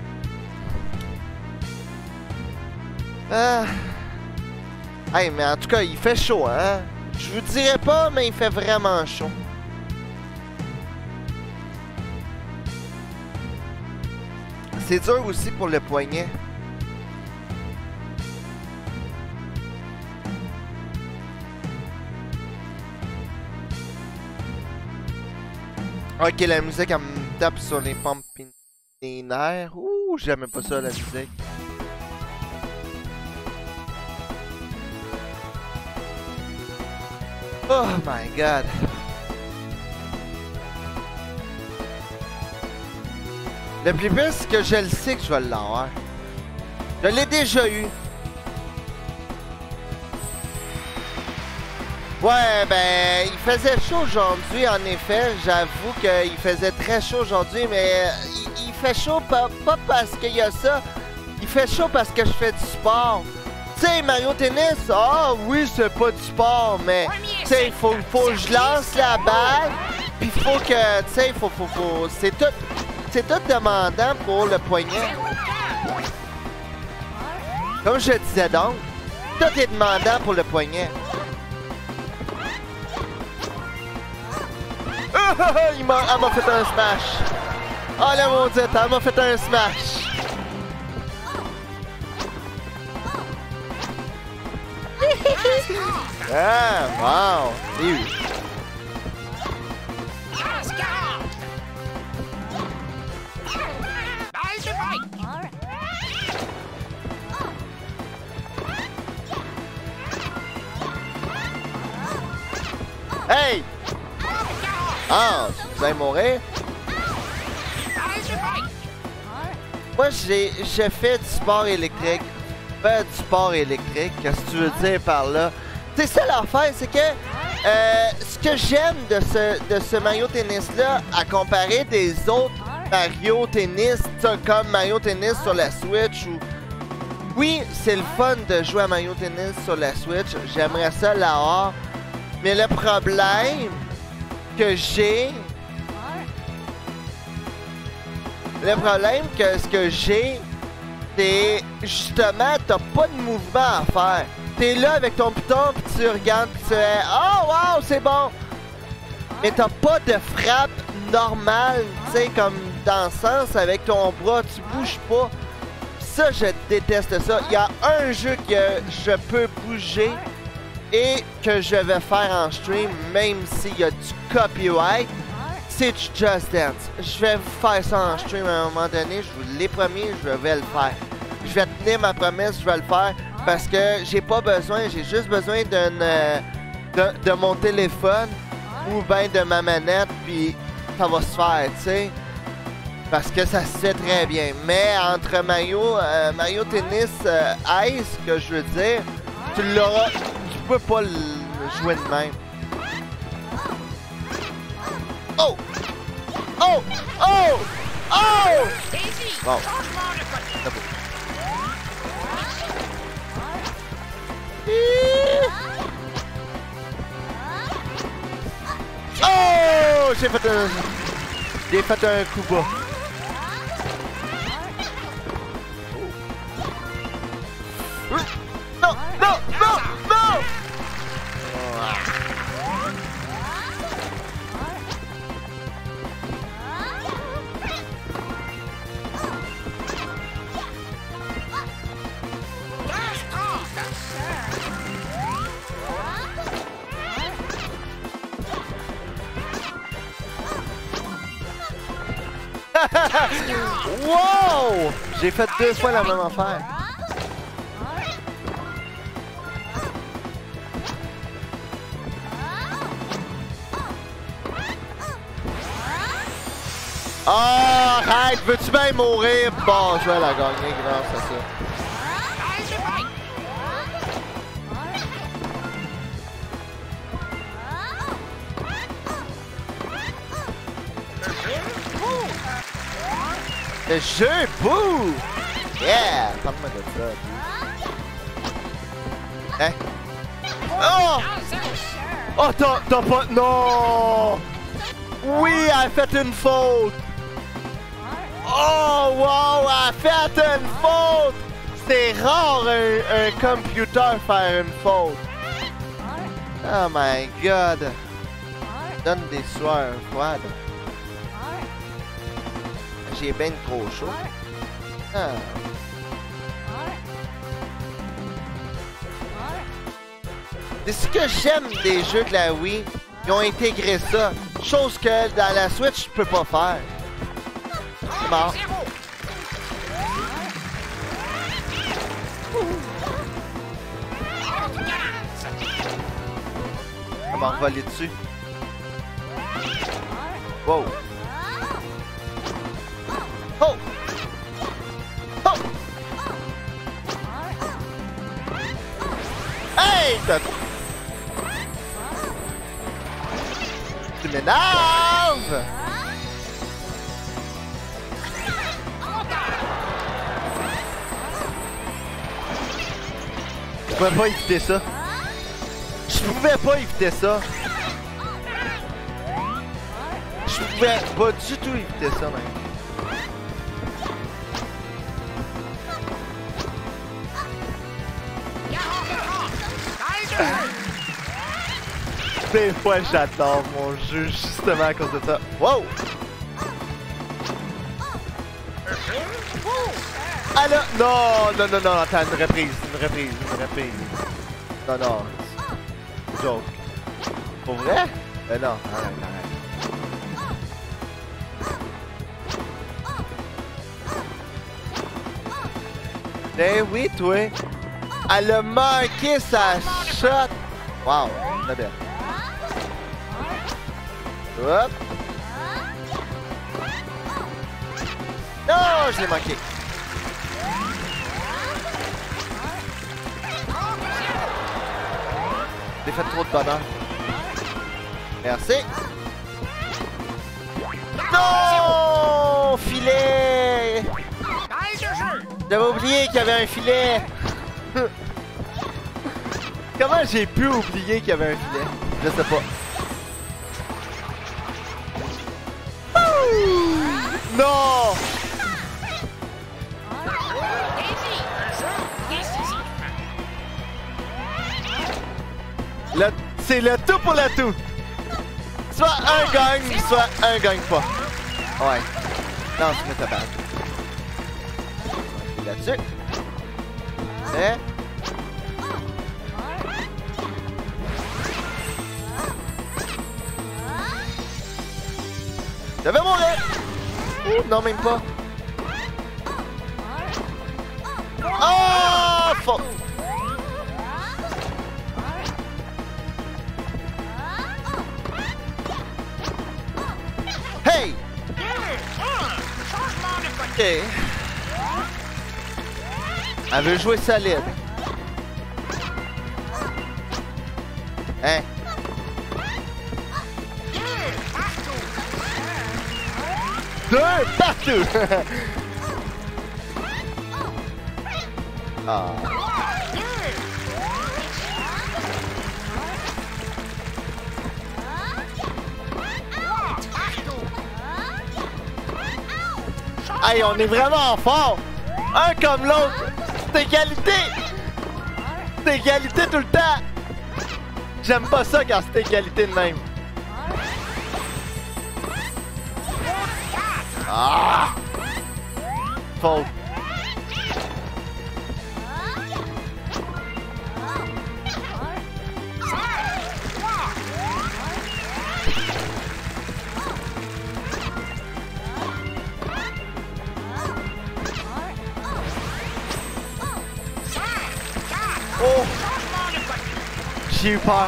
Ah. Hey, mais en tout cas, il fait chaud, hein? Je vous dirais pas, mais il fait vraiment chaud. C'est dur aussi pour le poignet. Ok, la musique, elle me tape sur les pompes et les nerfs. Ouh, j'aimais pas ça, la musique. Oh my god. Le plus pire, c'est que je le sais que je vais l'avoir. Je l'ai déjà eu. Ouais, ben, il faisait chaud aujourd'hui, en effet. J'avoue qu'il faisait très chaud aujourd'hui, mais il fait chaud pas parce qu'il y a ça. Il fait chaud parce que je fais du sport. Tu sais, Mario Tennis, ah oui, c'est pas du sport, mais tu sais, faut que je lance la balle, puis faut que, tu sais, c'est tout demandant pour le poignet. Comme je disais donc, tout est demandant pour le poignet. Elle m'a fait un smash. Oh la maudite, elle m'a fait un smash. Ah, wow. Ew. Hey! Ah, vous allez mourir? Moi, j'ai fait du sport électrique. Fait du sport électrique, qu'est-ce que tu veux dire par là? C'est ça l'affaire, c'est que ce que j'aime de ce Mario Tennis-là, à comparer des autres Mario Tennis, comme Mario Tennis sur la Switch, ou... Oui, c'est le fun de jouer à Mario Tennis sur la Switch, j'aimerais ça l'avoir, mais le problème que j'ai... ce que j'ai, c'est justement, t'as pas de mouvement à faire. T'es là avec ton piton, pis tu regardes, pis tu fais « Oh, wow, c'est bon! » Mais t'as pas de frappe normale, tu sais, comme dans le sens, avec ton bras, tu bouges pas. Ça, je déteste ça. Il y a un jeu que je peux bouger et que je vais faire en stream, même s'il y a du copyright, c'est du Just Dance. Je vais faire ça en stream à un moment donné, je vous l'ai promis, je vais le faire. Je vais tenir ma promesse, je vais le faire parce que j'ai pas besoin, j'ai juste besoin de mon téléphone ou ben de ma manette, puis ça va se faire, tu sais. Parce que ça se fait très bien. Mais entre Mario Tennis Ice, que je veux dire, tu l'auras, tu peux pas le jouer de même. Oh! Oh! Oh! Oh! Bon. Oh! J'ai fait un coup bas. Non! Non! Non! Non! Wow! J'ai fait 2 fois la même affaire. Oh, arrête! Veux-tu bien mourir? Bon, je vais la gagner grâce à ça. Le jeu, bouh! Yeah! Parle-moi de ça. Hein? Oh! Oh, t'as pas... Non! Oui, elle a fait une faute! Oh, wow! Elle a fait une faute! C'est rare un computer faire une faute. Oh my god! Donne des sueurs froides. J'ai bien trop chaud. Ah. C'est ce que j'aime des jeux de la Wii. Ils ont intégré ça. Chose que dans la Switch, je peux pas faire. C'est mort. On va voler dessus. Wow. Oh! Oh! Hey! Tu m'énerves! Je pouvais pas éviter ça. Je pouvais pas éviter ça. Je pouvais pas du tout éviter ça, même. Des fois, j'adore mon jeu justement à cause de ça. Wow! Ah là! Non, non, non, non, attends, une reprise. Non, non. Joke. Pour vrai? Non, arrête. Eh oui, toi! Elle a manqué sa shot! Wow, très bien. Hop! Non, je l'ai manqué! J'ai fait trop de bonheur. Merci! Non! Filet! J'avais oublié qu'il y avait un filet! Comment j'ai pu oublier qu'il y avait un filet? Je sais pas. Non! C'est le tout pour le tout. Soit un gagne, soit un gagne pas. Ouais. Non, je mets ta balle. Là-dessus. Et... Je vais mourir! Oh, non, même pas. Oh! Faute! Hey! Ok. Elle veut jouer solide. Hein? Deux partout! Ah. Hey, on est vraiment fort! Un comme l'autre! C'est égalité! C'est égalité tout le temps! J'aime pas ça quand c'est égalité de même. Ah! Faute. Oh! J'ai eu peur.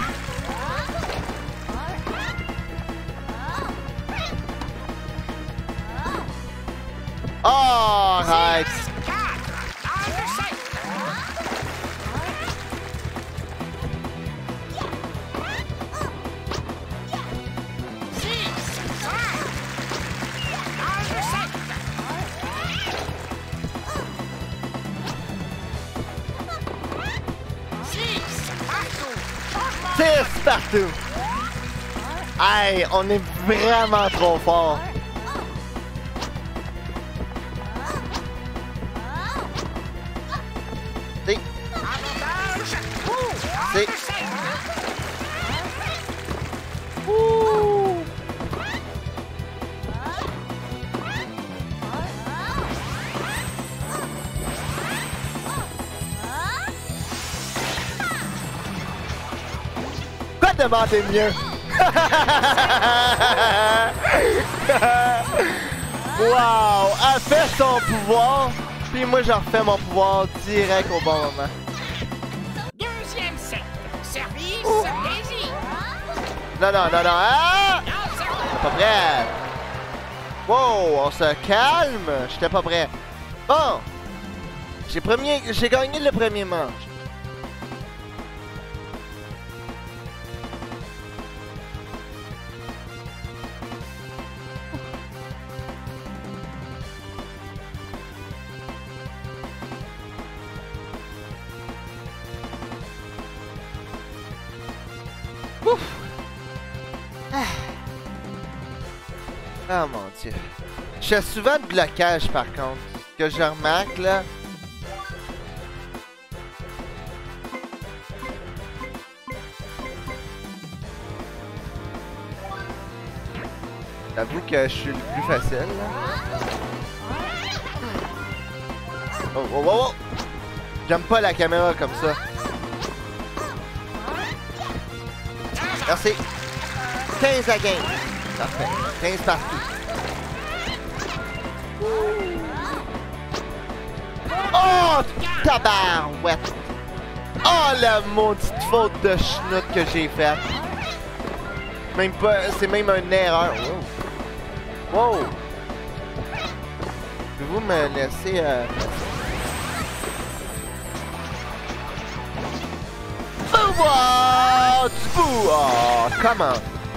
Oh, arrête! partout. Hey, on est vraiment trop fort. C'est. Avantage. C'est. Ouh. Quoi demander mieux? Wow! Elle fait son pouvoir, puis moi je refais mon pouvoir direct au bon moment. Deuxième set. Service. Désir. Non, non, non, non! Ah! Non, c'est J'étais pas prêt! Wow! On se calme! J'étais pas prêt. Bon! J'ai gagné le premier manche. Ouf! Ah mon dieu. Je fais souvent de blocage par contre. Ce que je remarque là. J'avoue que je suis le plus facile là. Oh, oh, oh, oh! J'aime pas la caméra comme ça. Merci. 15 à game. Parfait. 15 partout. Oh, tabarouette. Oh, la maudite faute de schnout que j'ai faite. Même pas, c'est même une erreur. Wow. Wow. Pouvez-vous me laisser... Wow, du bout! Oh, comment?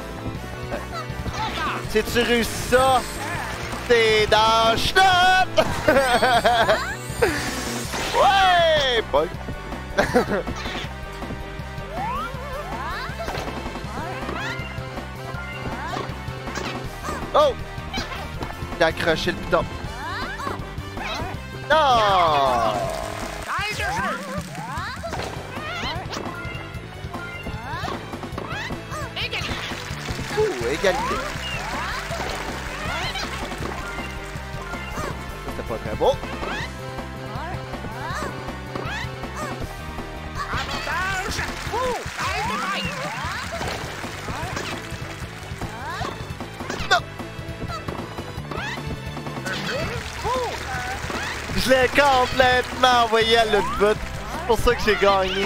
Si tu réussis ça, t'es dans schnout! Ouais! Bug! Oh! J'ai accroché le piton. Non! taille de jeu. Égalité. Ouh, égalité. Ça, c'était pas très beau. Avantage. Taille de maille. Non! Je l'ai complètement envoyé à l'autre bout. C'est pour ça que j'ai gagné.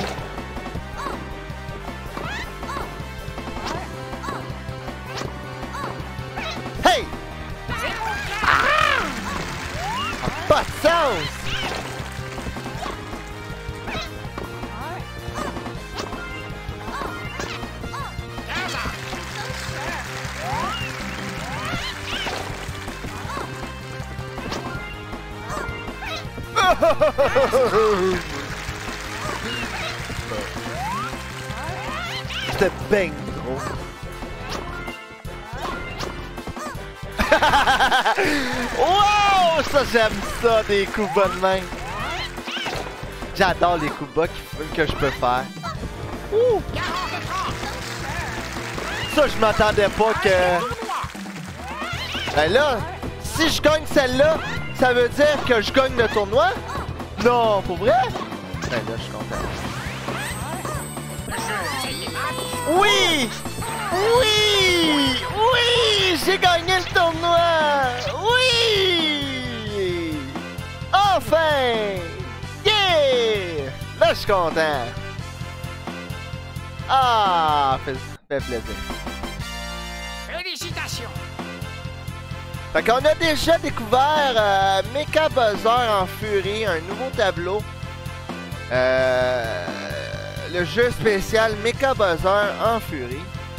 Hey! Ah! Pas de sens! C'était bang gros. Wow! Ça j'aime ça, des coups bas de main. J'adore les coups bas que je peux faire. Ouh! Ça je m'attendais pas que... Ben là, si je gagne celle-là, ça veut dire que je gagne le tournoi? Non, pour vrai? Ben là, je suis content. Oui! Oui! Oui! J'ai gagné le tournoi! Oui! Enfin! Yeah! Là, je suis content. Ah! Fait plaisir. Félicitations. Fait qu'on a déjà découvert Mecha Buzzer en Fury, un nouveau tableau. Le jeu spécial Mecha Buzzer en Fury.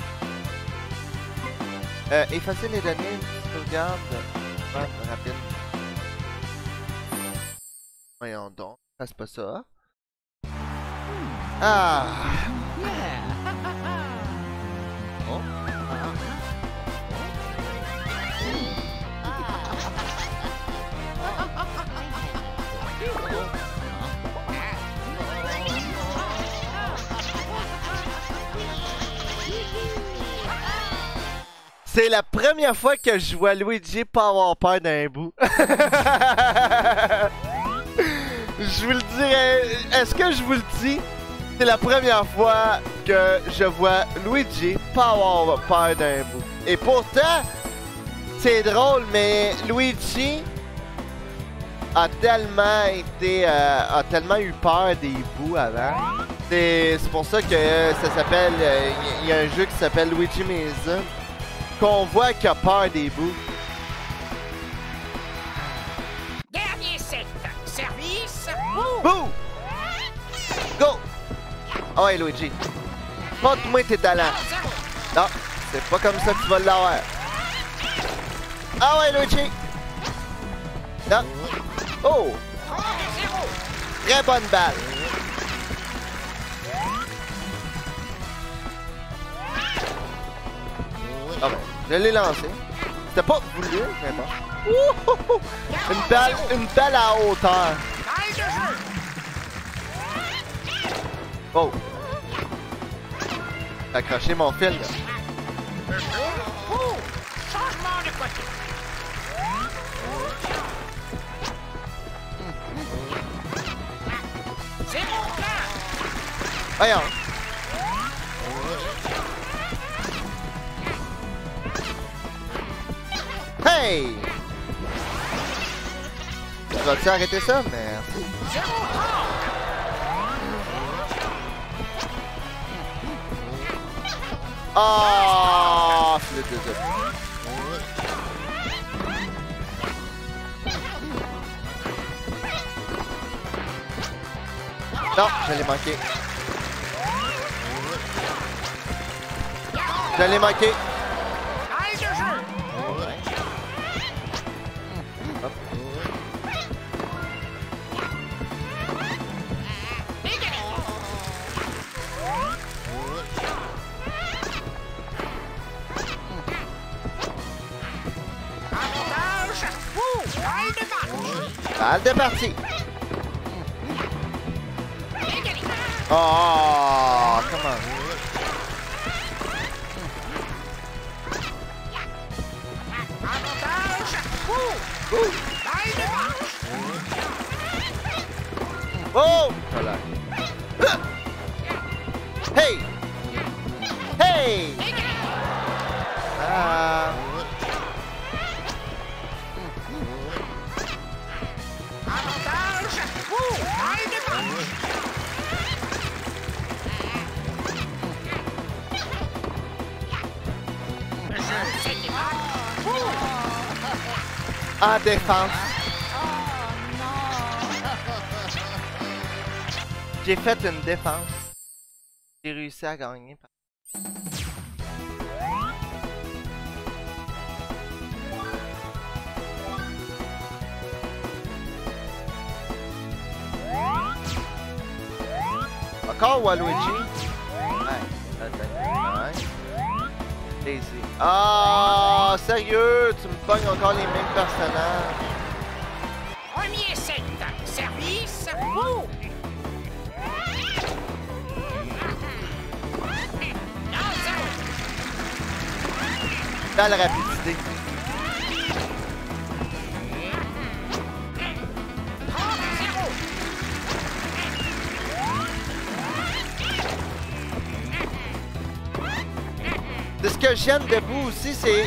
Effacer les données, sauvegarde. Rapide. Voyons donc, fasse pas ça. Ah! C'est la première fois que je vois Luigi pas avoir peur d'un bout. Je vous le dirais. Est-ce que je vous le dis? C'est la première fois que je vois Luigi pas avoir peur d'un bout. Et pourtant, c'est drôle, mais Luigi a tellement eu peur des bouts avant. C'est pour ça que ça s'appelle. Il y a un jeu qui s'appelle Luigi Mansion qu'on voit qu'il a peur des bouts. Dernier set. Service. Bouh! Go! Ah ouais, Luigi. Montre-moi tes talents. 3-0. Non, c'est pas comme ça que tu vas l'avoir. Ah ouais, Luigi! Non. Oh! 3-0. Très bonne balle. Ah ben, je l'ai lancé. C'était pas voulu, mais bon. Ouh! Une balle à hauteur. Balle de jeu. Oh! J'ai accroché mon fil, là. Changement de côté. C'est mon plan. Voyons. Hey! Tu vas-tu arrêter ça? Merci. C'est mon plan. Ah! Je l'ai désolé. Non, je l'ai manqué. Je l'ai manqué. Balle de jeu. Égalité. Avantage. Balle de match. Balle de partie. Égalité. Oh, comment? Avantage. Balle de match. Oh! Voilà. Hey! Hey! Égalité. Ah! Avantage. Balle de match. Je sais En défense. J'ai fait une défense. J'ai réussi à gagner. Encore Waluigi? Ouais, ouais. Daisy. Ah, sérieux? Tu me pognes encore les mêmes personnages? Premier set. Service. Dans la rapidité. C'est ce que j'aime de Boo aussi, c'est...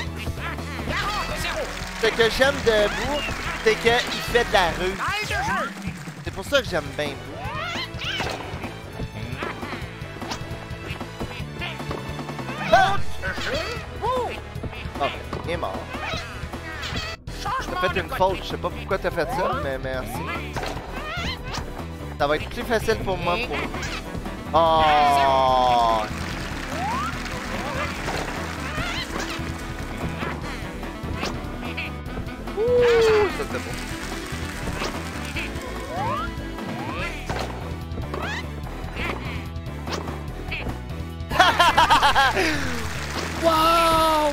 Ce que j'aime de Boo, c'est qu'il fait de la rue. C'est pour ça que j'aime bien Boo. Ah! Oh, ben, il est mort. T'as fait une faute, je sais pas pourquoi t'as fait ça, mais merci. Ça va être plus facile pour moi pour... Oh! Ouh, ça c'est bon. Wow!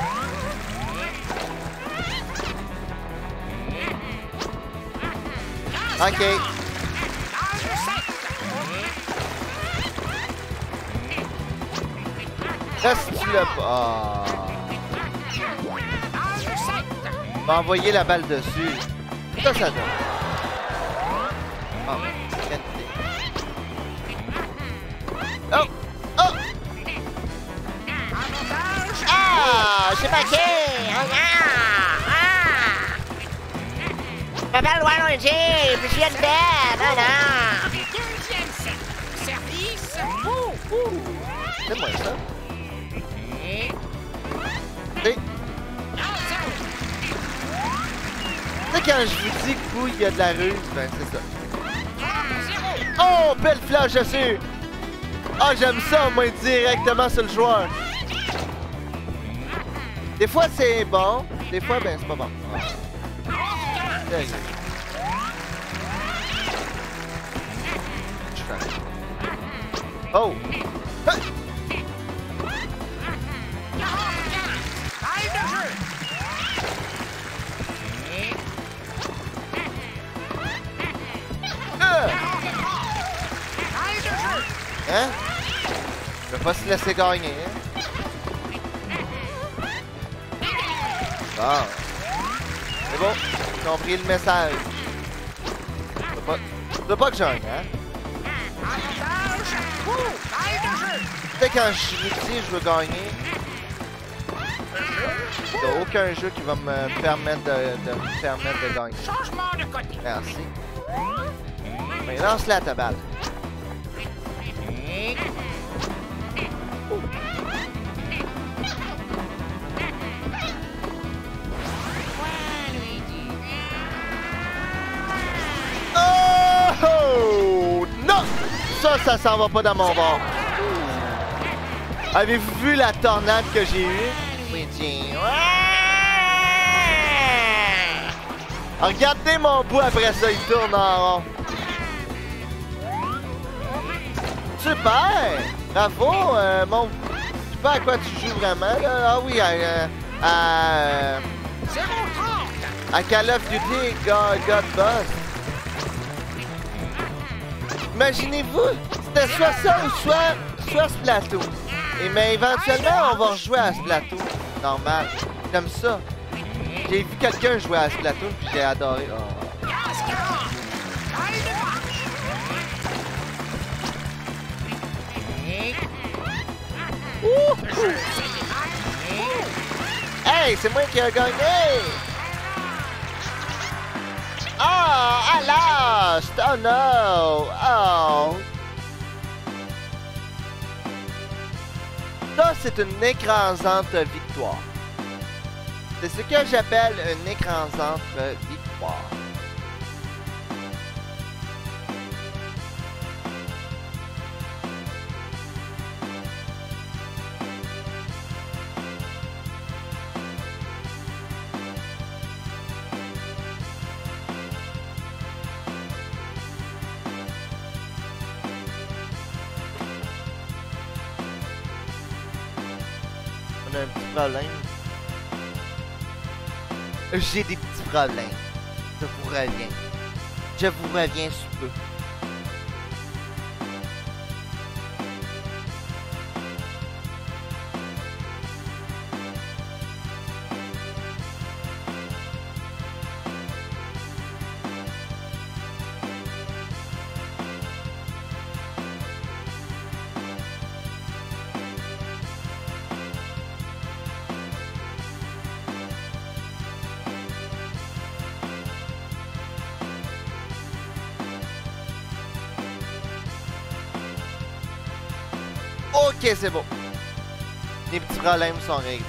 Ok. Reste-tu là? Ah. Va envoyer la balle dessus. Ça donne. Oh, qualité. Oh! Oh! Ah! J'ai manqué! Je m'appelle Waluigi, puis je viens de bed! Ah non! Deuxième set. Service. C'est moi ça. Et... Tu Non, zéro. sais, quand je vous dis que vous, il y a de la ruse, ben c'est ça. 0. Oh! Belle flash dessus! Ah, j'aime ça, moi, directement sur le joueur. Des fois, c'est bon. Des fois, ben, c'est pas bon. Sérieux. Je fais. Oh! Ah! Balle de jeu. Et... Ah! Balle de jeu. Hein? Je vais pas se laisser gagner, hein? Bon. C'est bon. J'ai compris le message. Tu veux pas que je gagne, hein? Avantage. Balle de jeu. Tu sais, quand je vous dis je veux gagner, il n'y a aucun jeu qui va me permettre de gagner. Changement de côté. Merci. Mais lance-la ta balle. Et... Oh! Non! Ça s'en va pas dans mon bord. Avez-vous vu la tornade que j'ai eue? Luigi. Regardez mon bout après ça, il tourne en rond. Super! Bravo, mon... Je sais pas à quoi tu joues vraiment, là. Ah oui, à 0,30. Call of Duty God Boss. Imaginez-vous, c'était soit ça ou soit Splatoon. Et mais éventuellement, on va rejouer à Splatoon. Normal. Comme ça. J'ai vu quelqu'un jouer à Splatoon puis j'ai adoré. Oh. 15-40. Balle de match. Et... Ouh! Je sais des matchs. Hey, c'est moi qui ai gagné! Ah, à last! Oh no! Oh! Ça, c'est une écrasante victoire. C'est ce que j'appelle une écrasante victoire. On a un petit problème. J'ai des petits problèmes. Je vous reviens. Je vous reviens sous peu. Ok, c'est bon. Les petits problèmes sont réglés.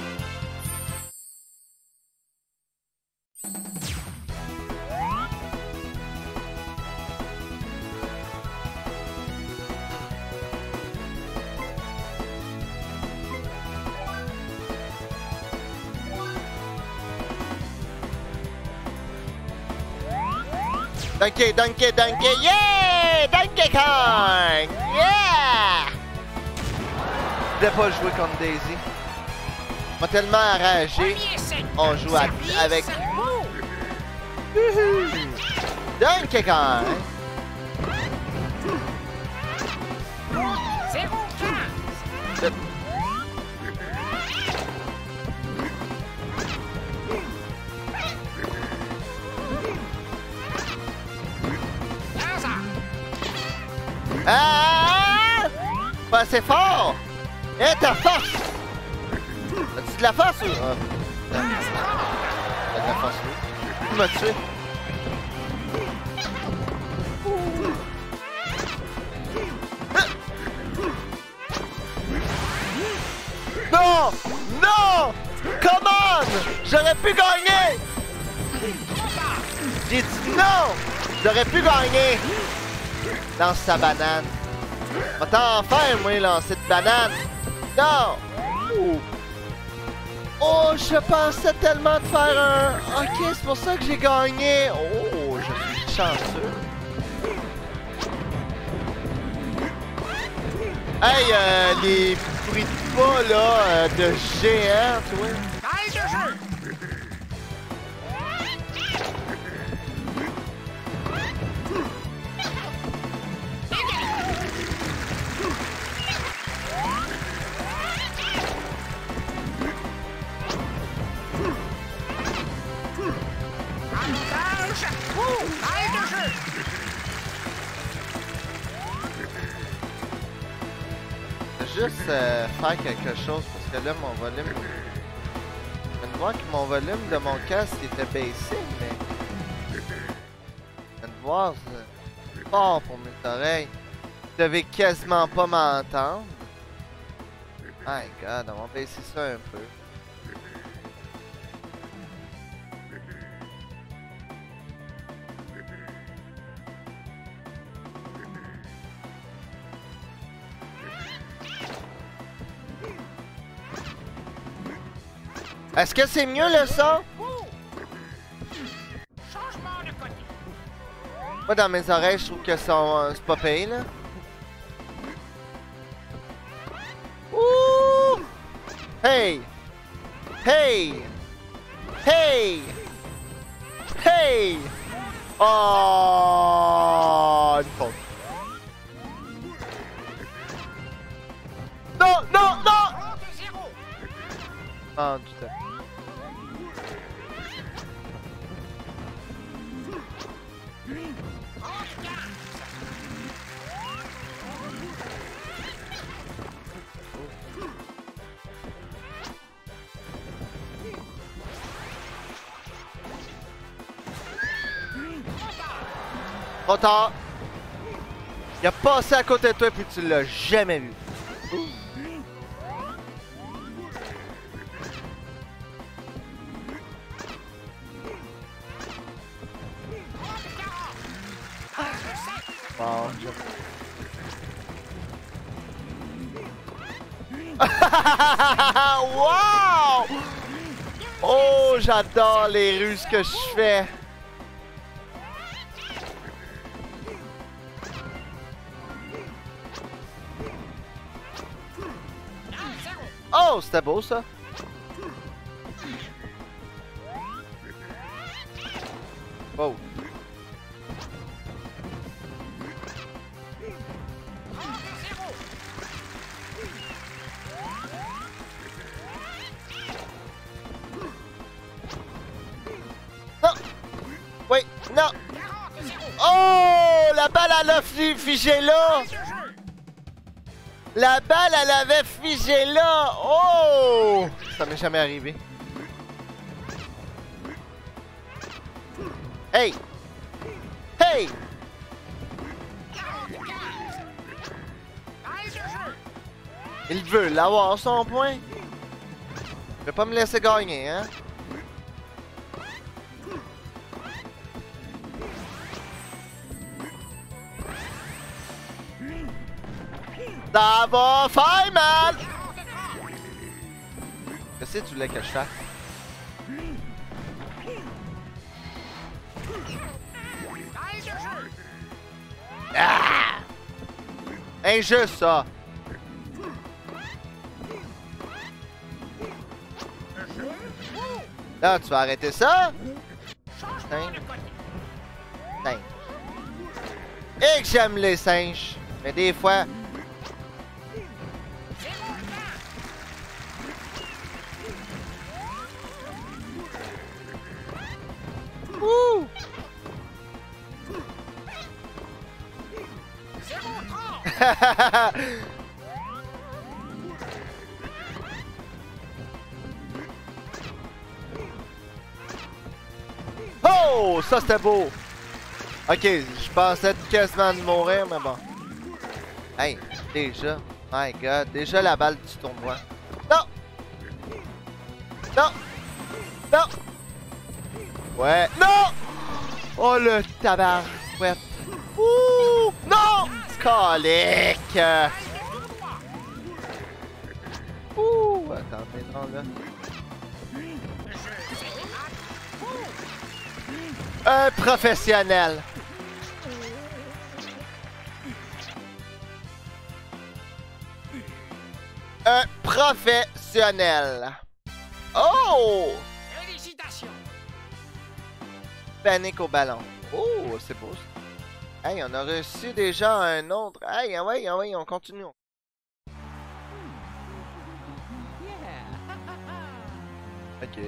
Donkey, yeah! Donkey Kong! Yeah! Je voulais pas jouer contre Daisy. M'a tellement enragé. Premier set. On joue Service. avec... Donkey Kong! 0,15. Ah! Pas assez fort! Eh, ta force! As-tu de la force ou... Ah. T'as de la force, oui. Tu m'as tué. Non! Non! Come on! J'aurais pu gagner! J'ai dit non! J'aurais pu gagner! Lance sa banane. Va t'en faire, moi, lancer de banane! Non! Ouh. Oh, je pensais tellement de faire un... Ok, c'est pour ça que j'ai gagné! Oh, je suis chanceux. Hey, les bruits de pas, là, de géants, tu vois. Taille de jeu! Avantage! Taille de jeu! Juste faire quelque chose parce que là mon volume. Je viens de voir que mon volume de mon casque était baissé, mais. Je viens de voir c'est fort pour mes oreilles. Vous devez quasiment pas m'entendre. My god, on va baisser ça un peu. Est-ce que c'est mieux le son? Changement de côté. Moi dans mes oreilles je trouve que c'est pas payé là. Ouh! Hey! Hey! Hey! Hey! Oh! Une faute. Non! Non! Non! 30-0. Ah, tout à fait. Trop tard. Il a passé à côté de toi puis tu l'as jamais vu. Bon, wow! Oh, j'adore les ruses que je fais. Oh, c'était beau ça. Wow. Non! Oui, non! Oh! La balle, elle a figé là! La balle, elle avait figé là! Oh! Ça m'est jamais arrivé. Hey! Hey! Il veut l'avoir son point. Il veut pas me laisser gagner, hein? Ça va faire mal! Qu'est-ce que tu voulais que je fasse? Ah! Injuste ça! Là, tu vas arrêter ça? 5. Et que j'aime les singes. Mais des fois... Ouh! Oh! Ça c'était beau! Ok, je pensais quasiment de mourir, mais bon. Hey, déjà. My god, déjà la balle du tournoi. Non! Non! Non! Ouais. Non! Oh le tabarouette. Ouh! Non! Colique! Ouh! Attendez, non là. Un professionnel. Un professionnel. Oh! Félicitations. Panique au ballon. Oh, c'est beau ça. Hey, on a reçu déjà un autre. Hey, ah ouais, on continue. Ok.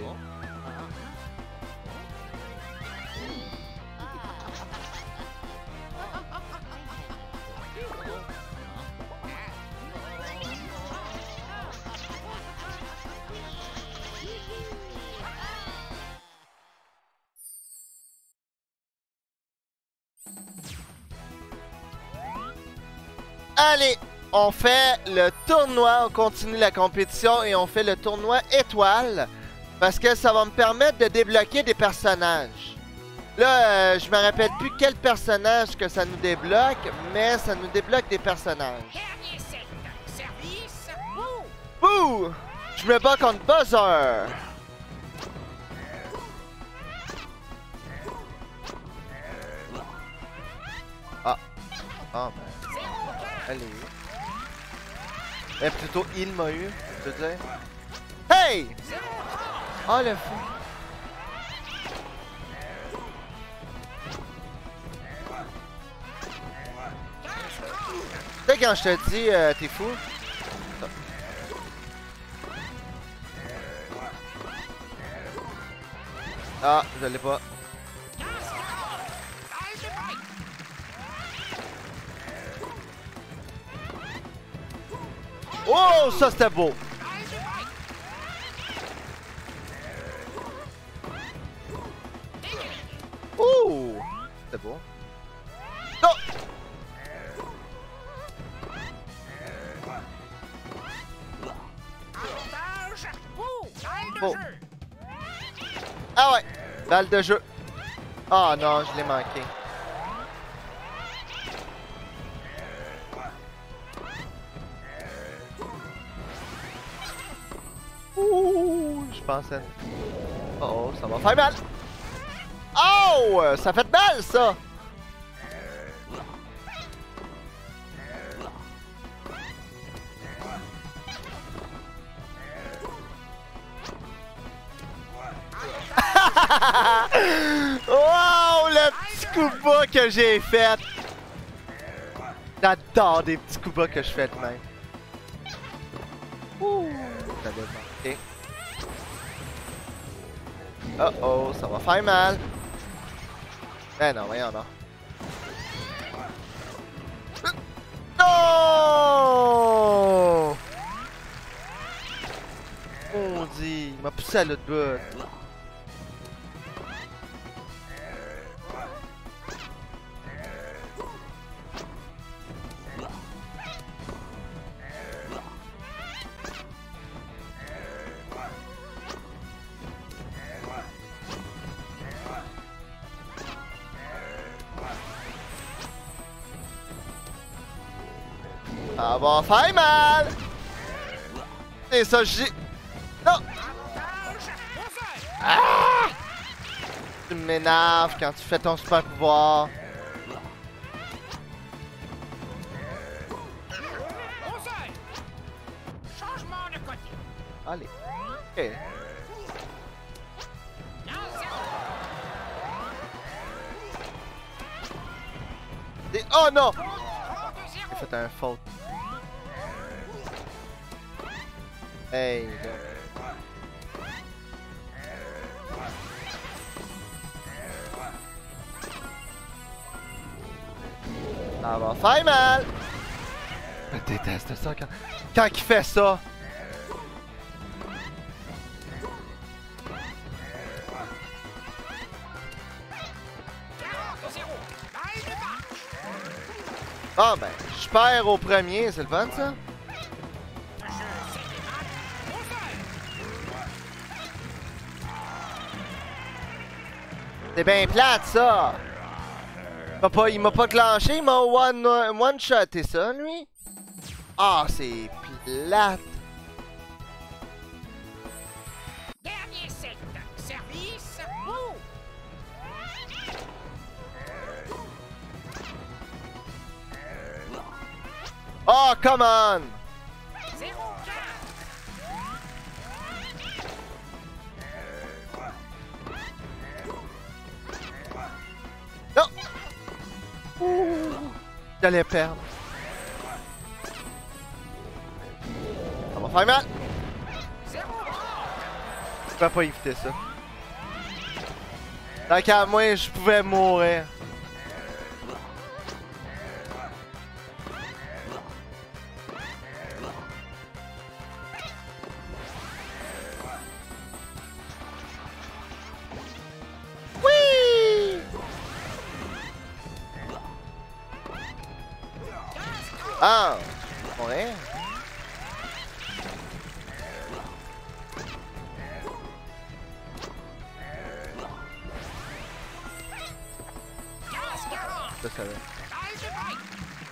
Allez, on fait le tournoi, on continue la compétition et on fait le tournoi étoile. Parce que ça va me permettre de débloquer des personnages. Là, je me rappelle plus quel personnage que ça nous débloque, mais ça nous débloque des personnages. Dernier set. Service. Bouh. Bouh! Je me bats contre Buzzer. Ah. Ah ben. Allez. Plutôt il m'a eu, je veux dire. Hey! Oh le fou. Tu sais quand je te dis t'es fou? Ah, je l'ai pas. Oh, ça c'était beau. Oh, c'était beau. Non. Oh. Ah ouais, balle de jeu. Ah non, je l'ai manqué. Ouh, je pensais. Oh, ça va faire mal. Oh, ça fait mal ça. Wow, le petit coup bas que j'ai fait. J'adore des petits coups bas que je fais de même. Ouh, ça doit manquer. Oh oh, ça va faire mal. Eh non, voyons non. Non! On dit, il m'a poussé à l'autre bout. Ça va faire mal! Et ça, j'ai... Non! Ah! Tu m'énerves quand tu fais ton super pouvoir. Changement de côté. Allez. Ok. Et... Oh non! J'ai fait un faute. Hey, là. Ça va faire mal! déteste ça quand il fait ça. 40-0. Balle de match. Ah ben, je perds au premier, c'est le fun ça? C'est bien plate ça! Il m'a pas clenché, il m'a one-shoté ça, lui? Ah, c'est plate! Dernier set. Service. Move. Oh, come on! 0-15. Non! J'allais perdre. Ça va faire mal! 0-30. Je pouvais pas éviter ça. Tant qu'à moi, je pouvais mourir. Oui! Ah! Ouais. Ça, ça va. Balle de break.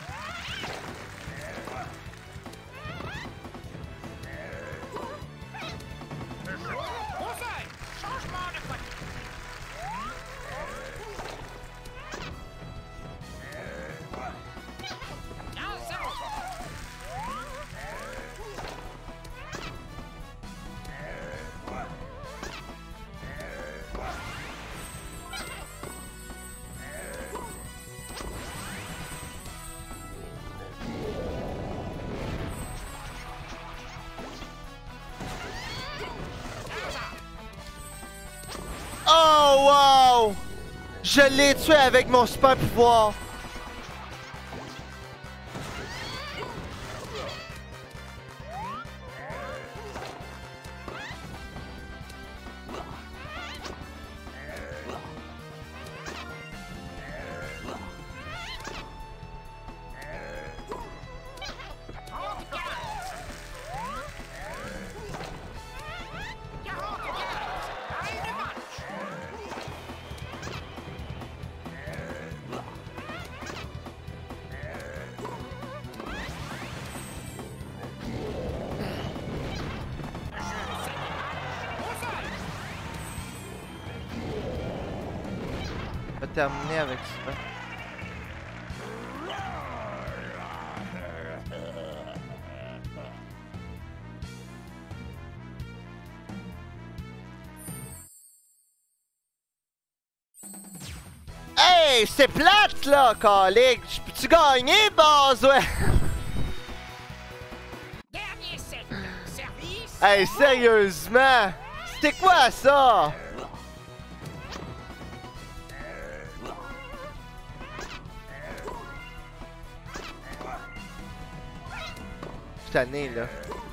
Conseil. Changement de côté. 15-0. Oh wow! Je l'ai tué avec mon super pouvoir! On va terminer avec ça. Hey, c'est plate là, collègue! Peux-tu gagner, Boswell? Dernier set. Service. Hey, sérieusement? C'était quoi ça? Je suis tanné là.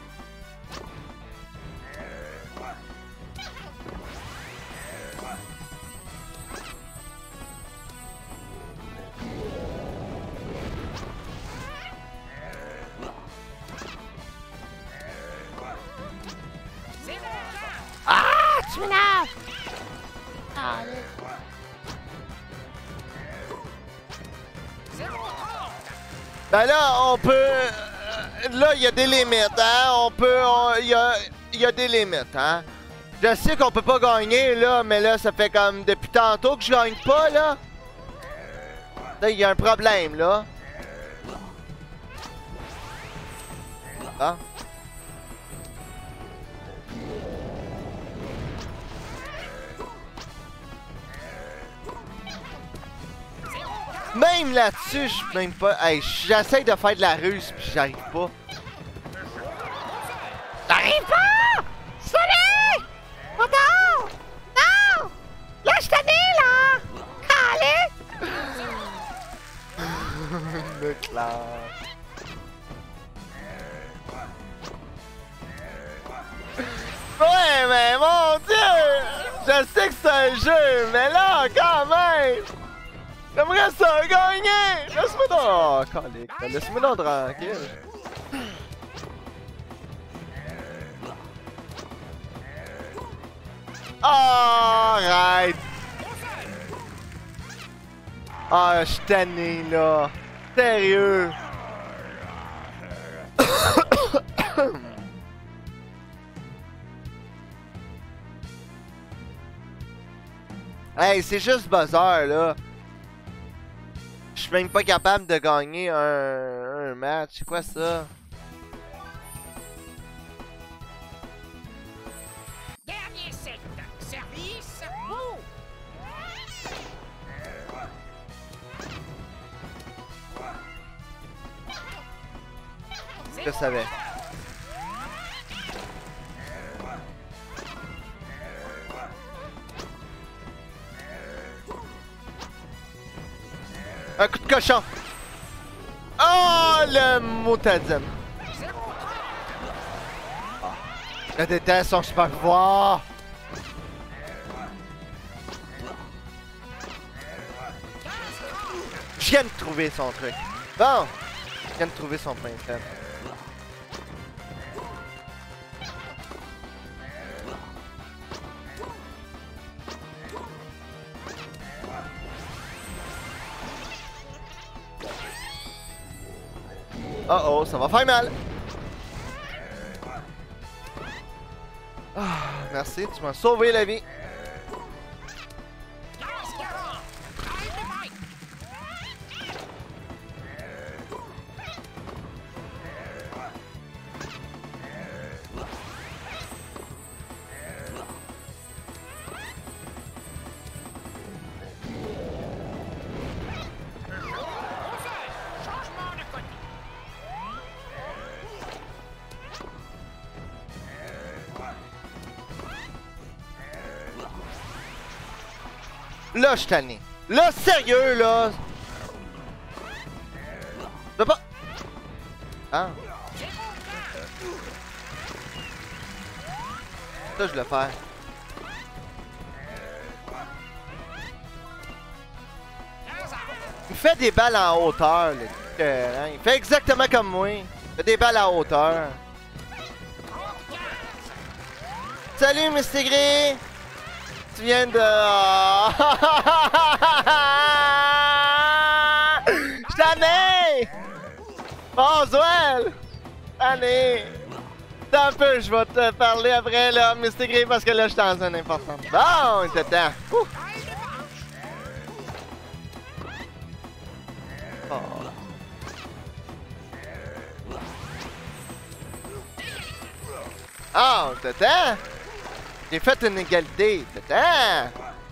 Ah, tu m'énerves! Ah, là. 0-30. Ben là, on peut... là, il y a des limites, hein? On peut... Il y a des limites, hein? Je sais qu'on peut pas gagner, là, mais là, ça fait comme depuis tantôt que je gagne pas, là. Là, il y a un problème, là. Ah. Même là-dessus, je suis même pas... Hey, j'essaie de faire de la ruse, puis j'arrive pas. T'arrives pas! Salut! Attends! Non! Là, je t'en ai, là! Allez! Le classe. Je sais que c'est un jeu, mais là, quand même! J'aimerais ça gagner! Laisse-moi donc... Oh, calique. Laisse-moi donc tranquille. Oh, arrête! Ah, je suis tanné, là. Sérieux? Hey, c'est juste buzzer, là. Je suis même pas capable de gagner un match. C'est quoi ça? Dernier set. Service. Move. Je savais. Un coup de cochon! Oh, le motadine! Je déteste son super pouvoir! Je viens de trouver son truc. Bon! Je viens de trouver son point faible. Oh oh, ça va faire mal! Ah, merci, tu m'as sauvé la vie. Changement de côté. Là, je suis tanné. Là, sérieux, là! Je peux pas... Ah. Ça, je le fais. Il fait des balles en hauteur, là. Il fait exactement comme moi. Il fait des balles en hauteur. Salut, Mr. Gris! Tu viens de... Je t'en ai! Bonjour! Allez! Attends un peu, je vais te parler après, là, Mr. Gris, parce que là, je suis dans un important. Bon, il était temps. Ouh. Oh. Oh, t'attends! J'ai fait une égalité, t'attends!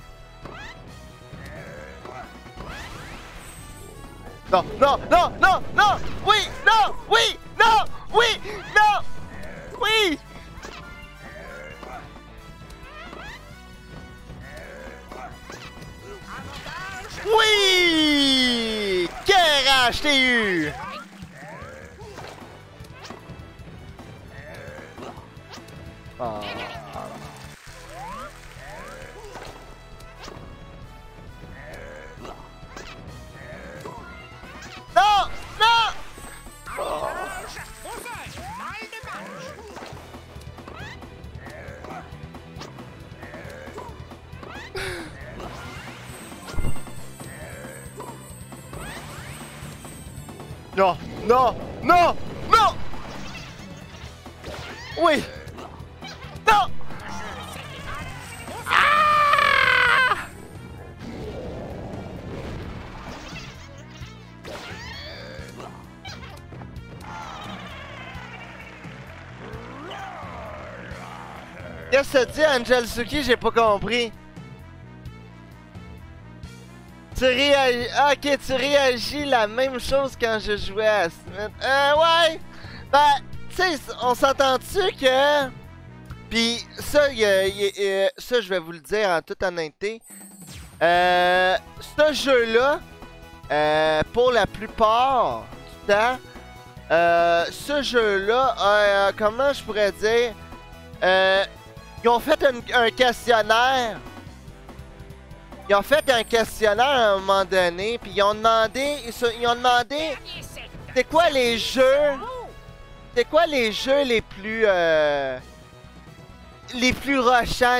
Non, non, non, non, non! Oui, non, oui, non, oui, non, oui! Oui! Quel rage t'ai eu! Oh. Non! Non! Oh. Non! Non! Non! Non! Oui! Non! Ah! Qu'est-ce que ça dit, Angel Suki? J'ai pas compris. Tu réagis... Ah, ok, tu réagis la même chose quand je jouais à Smith. Ouais! Ben, tu sais, on s'entend-tu que... Puis ça, ça, je vais vous le dire en toute honnêteté. Ce jeu-là, pour la plupart du temps, ce jeu-là, comment je pourrais dire... Ils ont fait un questionnaire. Ils ont fait un questionnaire à un moment donné, puis ils ont demandé, ils ont demandé, Dernier set. c'est quoi les jeux, Oh! c'est quoi les jeux les plus rushants,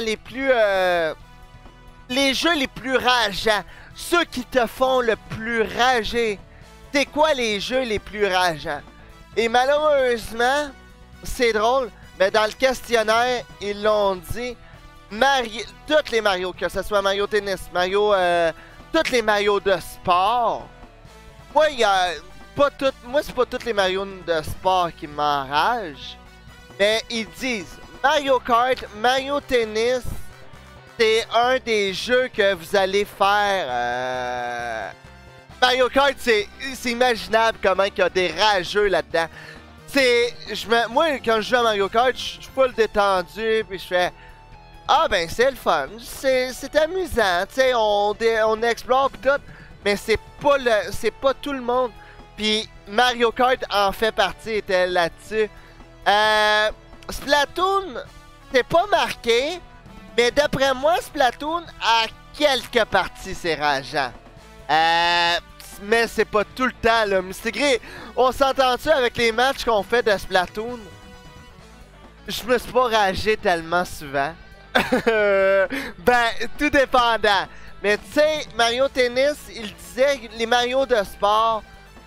les jeux les plus rageants, ceux qui te font le plus rager. C'est quoi les jeux les plus rageants? Et malheureusement, c'est drôle, mais dans le questionnaire, ils l'ont dit. Toutes les Mario, que ce soit Mario Tennis, Mario, toutes les Mario de sport. Moi, c'est pas toutes les Mario de sport qui m'enragent. Mais ils disent Mario Kart, Mario Tennis, c'est un des jeux que vous allez faire. Mario Kart, c'est imaginable comment il y a des rageux là-dedans. Moi, quand je joue à Mario Kart, je suis full détendu, puis je fais. Ah ben c'est le fun, c'est amusant, tu sais, on explore pis tout, mais c'est pas tout le monde. Puis Mario Kart en fait partie, était là-dessus. Splatoon, c'est pas marqué, mais d'après moi, Splatoon, à quelques parties, c'est rageant. Mais c'est pas tout le temps, là. Mystic Grey, on s'entend-tu avec les matchs qu'on fait de Splatoon? Je me suis pas ragé tellement souvent. Ben, tout dépendant. Mais tu sais, Mario Tennis, il disait les Mario de sport.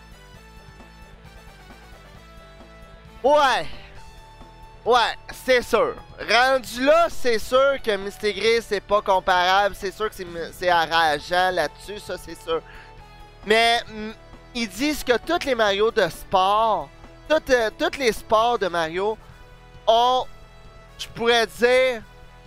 Ouais. Ouais, c'est sûr. Rendu là, c'est sûr que Mystic Grey, c'est pas comparable. C'est sûr que c'est rageant là-dessus, ça c'est sûr. Mais ils disent que tous les Mario de sport, tous les sports de Mario ont, je pourrais dire,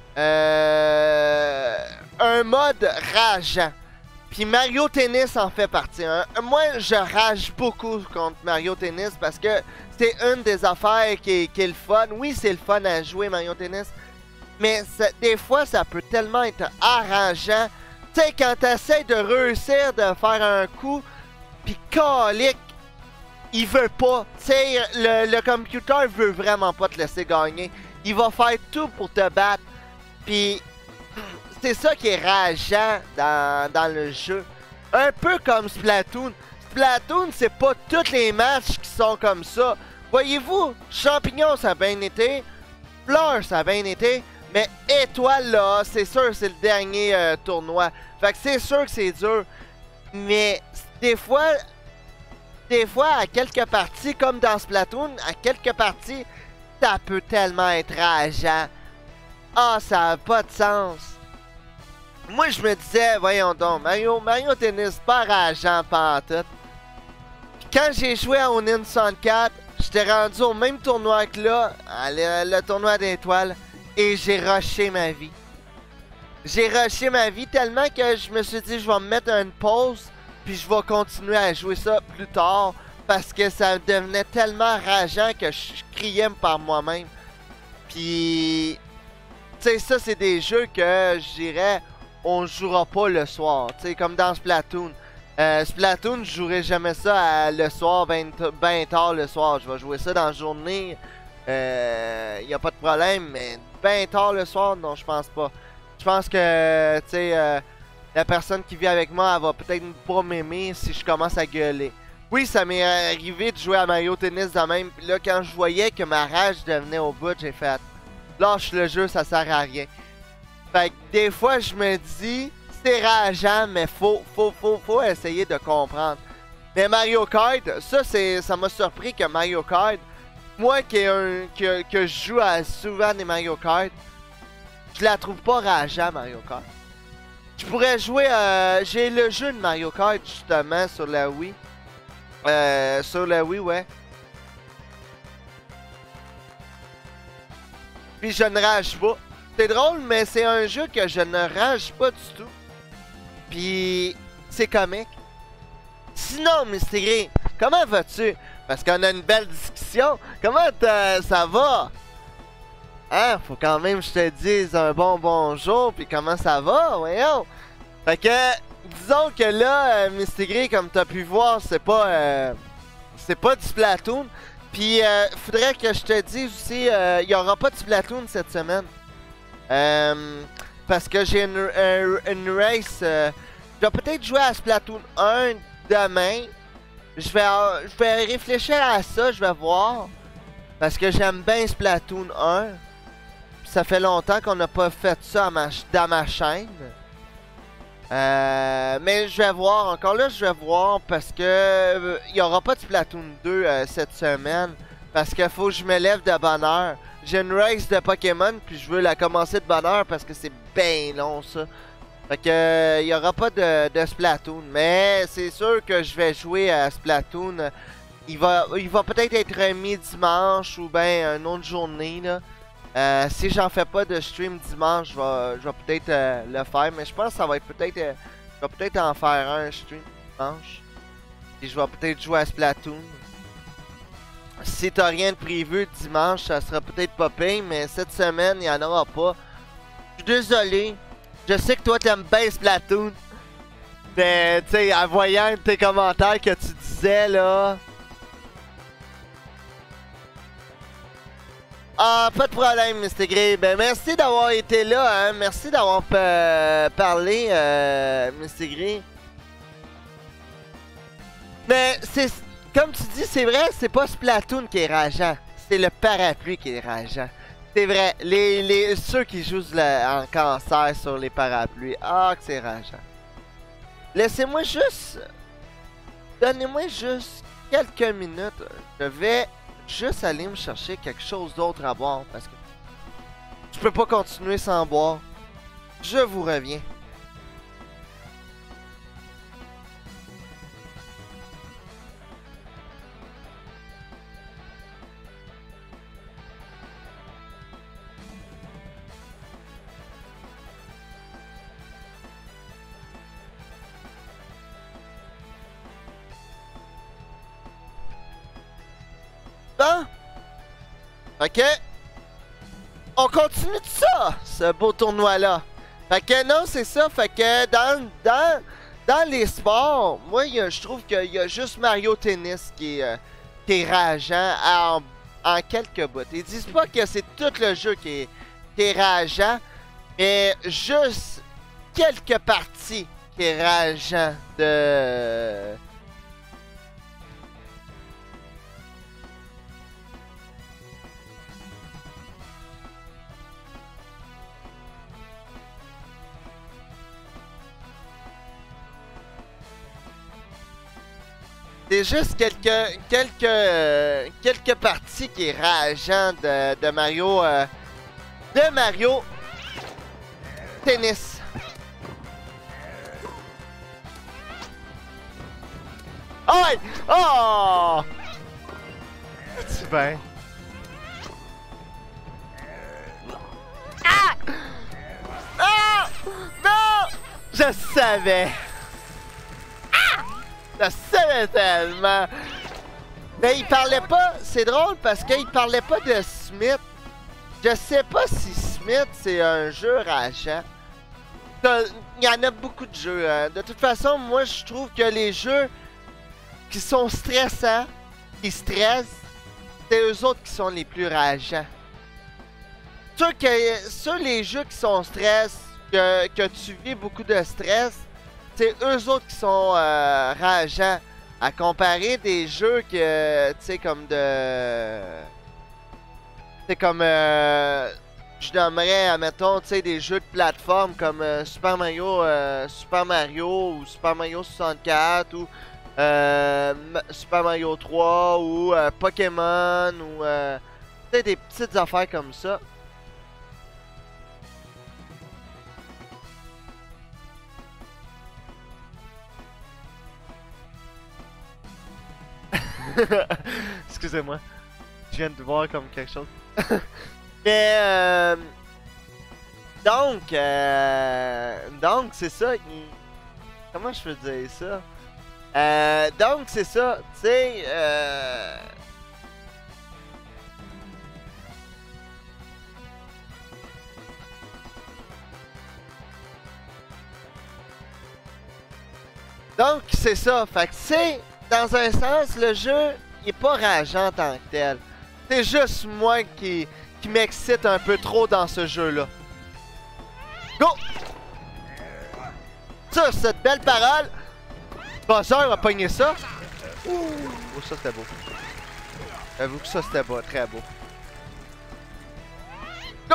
un mode rageant. Puis Mario Tennis en fait partie. Moi, je rage beaucoup contre Mario Tennis parce que c'est une des affaires qui est le fun. Oui, c'est le fun à jouer Mario Tennis. Mais des fois, ça peut tellement être arrangeant. Tu sais, quand t'essaies de réussir de faire un coup, puis calique, il veut pas. Tu sais, le computer veut vraiment pas te laisser gagner. Il va faire tout pour te battre. Puis, c'est ça qui est rageant dans le jeu. Un peu comme Splatoon. Splatoon, c'est pas tous les matchs qui sont comme ça. Voyez-vous, Champignon, ça a bien été. Fleur, ça a bien été. Mais Étoile, là, c'est sûr, c'est le dernier tournoi. Fait que c'est sûr que c'est dur. Mais des fois, à quelques parties, comme dans Splatoon, à quelques parties, ça peut tellement être rageant. Ah, ça n'a pas de sens. Moi, je me disais, voyons donc, Mario Tennis, pas rageant pantoute. Quand j'ai joué à Onin 64, j'étais rendu au même tournoi que là, le tournoi d'étoiles, et j'ai rushé ma vie. J'ai rushé ma vie tellement que je me suis dit, je vais me mettre une pause, puis je vais continuer à jouer ça plus tard, parce que ça devenait tellement rageant que je criais par moi-même. Puis, tu sais, ça, c'est des jeux que je dirais, on jouera pas le soir. Tu sais, comme dans Splatoon. Splatoon, je jouerai jamais ça le soir, ben tard le soir. Je vais jouer ça dans la journée. Y a pas de problème, mais ben tard le soir, non, je pense pas. Je pense que, tu sais, la personne qui vit avec moi, elle va peut-être pas m'aimer si je commence à gueuler. Oui, ça m'est arrivé de jouer à Mario Tennis de même. Puis là, quand je voyais que ma rage devenait au bout, j'ai fait lâche le jeu, ça sert à rien. Fait que des fois, je me dis, c'est rageant, mais faut essayer de comprendre. Mais Mario Kart, ça m'a surpris que Mario Kart, moi que je joue à souvent des Mario Kart, je la trouve pas rageant, Mario Kart. Je pourrais jouer, j'ai le jeu de Mario Kart justement sur la Wii. Sur la Wii, ouais. Puis je ne rage pas. C'est drôle, mais c'est un jeu que je ne rage pas du tout. Puis c'est comique. Sinon, Mystic Grey, comment vas-tu? Parce qu'on a une belle discussion. Comment ça va? Hein? Faut quand même que je te dise un bonjour, puis comment ça va, voyons. Fait que, disons que là, Mystic Grey, comme t'as pu voir, c'est pas du Splatoon. Puis, faudrait que je te dise aussi, il y aura pas de Splatoon cette semaine. Parce que j'ai une race. Je vais peut-être jouer à Splatoon 1 demain. Je vais réfléchir à ça, je vais voir. Parce que j'aime bien Splatoon 1. Ça fait longtemps qu'on n'a pas fait ça dans ma chaîne. Mais je vais voir. Encore là, je vais voir parce que il n'y aura pas de Splatoon 2 cette semaine. Parce qu'il faut que je me lève de bonne heure. J'ai une race de Pokémon, puis je veux la commencer de bonne heure parce que c'est bien long ça. Fait que il n'y aura pas de Splatoon. Mais c'est sûr que je vais jouer à Splatoon. Il va peut-être être remis dimanche ou bien une autre journée là. Si j'en fais pas de stream dimanche, je vais peut-être le faire. Mais je pense que ça va être peut-être. Je vais peut-être en faire un stream dimanche. Et je vais peut-être jouer à Splatoon. Si t'as rien de prévu dimanche, ça sera peut-être pas pire, mais cette semaine, il n'y en aura pas. Je suis désolé. Je sais que toi, t'aimes bien Splatoon. Mais, tu sais, en voyant tes commentaires que tu disais, là... Ah, pas de problème, Mr. Grey. Ben, merci d'avoir été là, hein. Merci d'avoir parlé, Mr. Grey. Mais, c'est... Comme tu dis, c'est vrai, c'est pas Splatoon qui est rageant. C'est le parapluie qui est rageant. C'est vrai, ceux qui jouent en cancer sur les parapluies. Ah, que c'est rageant. Laissez-moi juste... Donnez-moi juste quelques minutes. Je vais juste aller me chercher quelque chose d'autre à boire. Parce que je peux pas continuer sans boire. Je vous reviens. Bon. Ok. On continue de ça, ce beau tournoi-là. Fait que non, c'est ça. Fait que dans les sports, moi, je trouve qu'il y a juste Mario Tennis qui est rageant en quelques bouts. Ils disent pas que c'est tout le jeu qui est rageant, mais juste quelques parties qui est rageant de... C'est juste quelques parties qui est rageant de Mario Tennis. Aïe! Oh! C'est bien. Ah! Ah! Non! Je savais! Je savais tellement! Mais il parlait pas... C'est drôle parce qu'il parlait pas de Smith. Je sais pas si Smith c'est un jeu rageant. Il y en a beaucoup de jeux. Hein. De toute façon, moi je trouve que les jeux qui sont stressants, qui stressent, c'est eux autres qui sont les plus rageants. Sur les jeux qui sont stress, que tu vis beaucoup de stress, c'est eux autres qui sont rageants. À comparer des jeux que, tu sais, comme de... C'est comme... je nommerais, admettons, tu sais, des jeux de plateforme comme Super Mario ou Super Mario 64 ou Super Mario 3 ou Pokémon ou... tu sais, des petites affaires comme ça. Excusez-moi. Je viens de voir comme quelque chose. Mais donc c'est ça. Comment je peux dire ça? Donc c'est ça. Tu sais. Donc c'est ça. Fait que c'est. Dans un sens, le jeu, il est pas rageant en tant que tel. C'est juste moi qui m'excite un peu trop dans ce jeu-là. Sur cette belle parole, Bowser va pogner ça. Ouh, ça c'était beau. J'avoue que ça c'était beau, très beau. Go!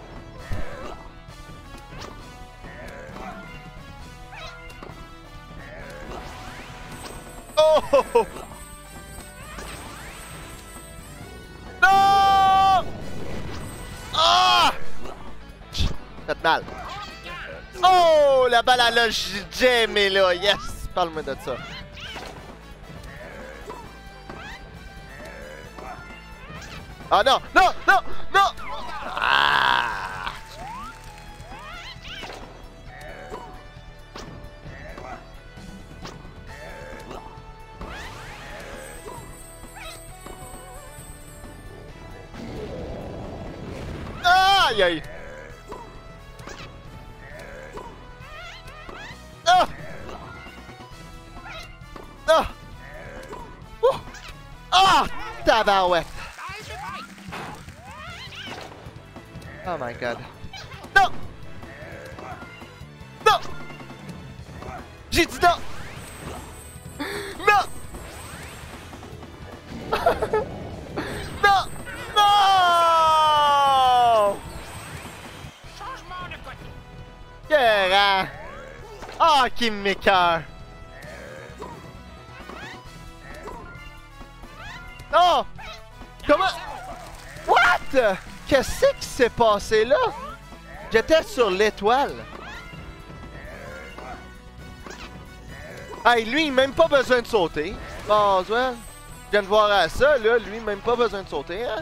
Oh! Non! Ah! Fait mal. Oh! La balle à la jamais là. Yes! Parle-moi de ça. Ah non! Non! Non! Non! Ah! Aïe aïe! Ah! Ah! Ah! Tabarouette! Oh my god. Non! Non! J'ai dit non! Non! Non! Non! Changement de côté. Guérant! Ah, qui m'écoeure! Non! Comment? What? Qu'est-ce qui s'est passé là? J'étais sur l'étoile. Hey, lui, même pas besoin de sauter. Boswell. Je viens de voir à ça, là. Lui, même pas besoin de sauter, hein?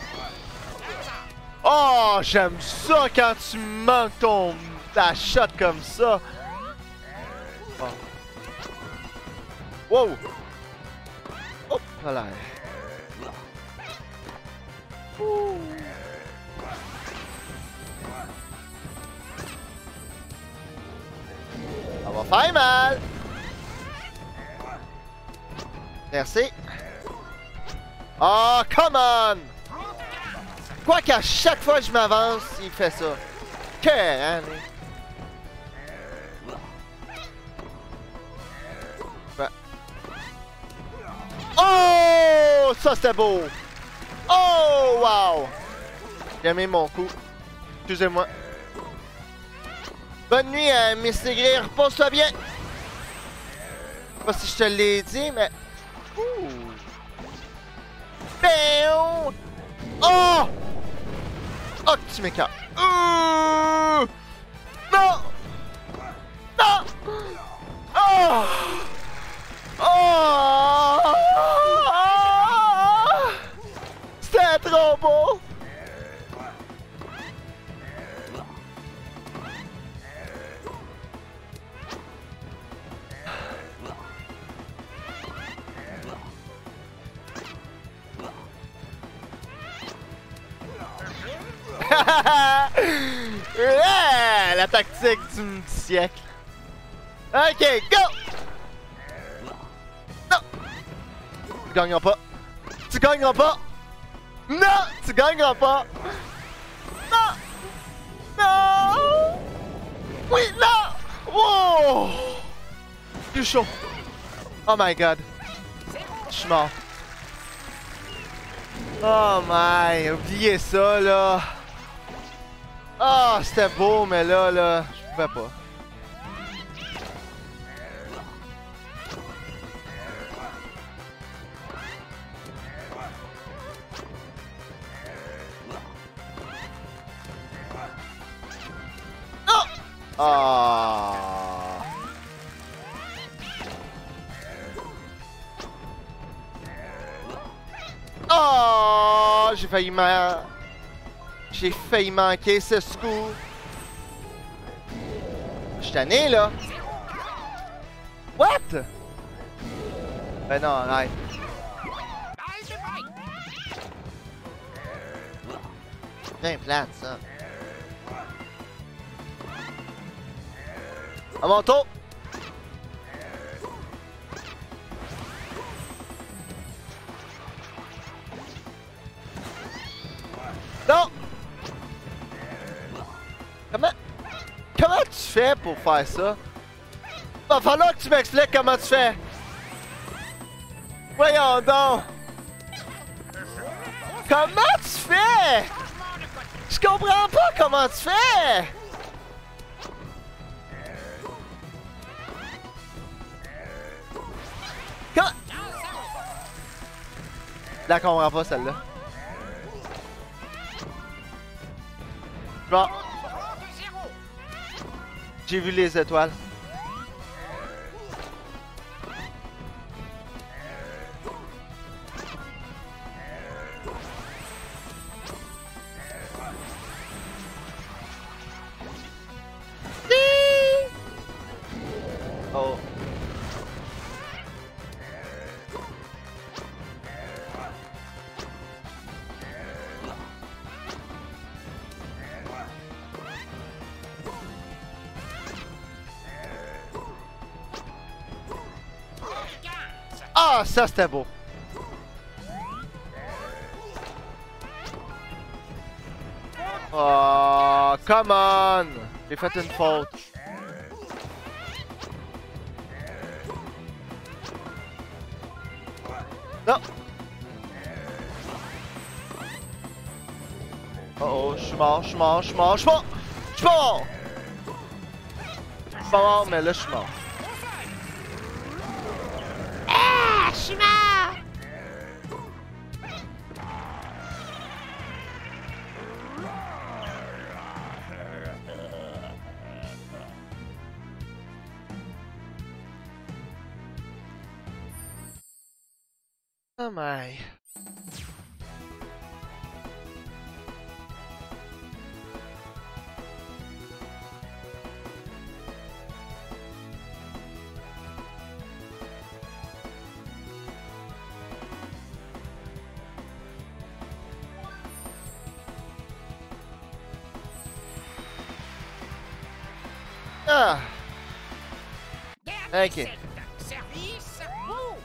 Oh, j'aime ça quand tu manques ta shot comme ça. Oh. Wow! Oh, voilà. Ouh. Ça va faire mal! Merci. Oh, come on! Quoi qu'à chaque fois que je m'avance, il fait ça. Que, hein? Ouais. Oh! Ça, c'était beau! Oh, wow! J'ai aimé mon coup. Excusez-moi. Bonne nuit, Miss Tigre. Repose-toi bien. Je sais pas si je te l'ai dit, mais... Ouh. Béon! Oh! Oh, que tu m'écartes. Non! Non! Oh! Oh! C'était trop beau! Yeah! La tactique du siècle. Ok, go! Non! Tu gagneras pas. Tu gagneras pas. Non! Tu gagneras pas. Non! Non! Oui, non! Wow! Je suis chaud. Oh my god. Je suis mort. Oh my, oubliez ça là. Ah, c'était beau, mais là, je pouvais pas. Oh! Ah! Oh! J'ai failli manquer ce scoop. Je suis tanné, là. What? Ben non, arrête. Bien plate, ça. À mon tour. Non! Comment tu fais pour faire ça? Va falloir que tu m'expliques comment tu fais. Voyons donc. Comment tu fais? Je comprends pas comment tu fais. Comment? Je la comprends pas celle-là. Bon. J'ai vu les étoiles. Oh. Ah, ça c'était beau. Oh, come on. J'ai fait une faute. Non. Oh oh, je suis mort, je suis mort, je suis mort, je suis mort. Je suis pas mort. Je suis pas mort, mais là je suis mort. Ah, je suis mort! Oh my. Ah. Ok. Service. Ouh.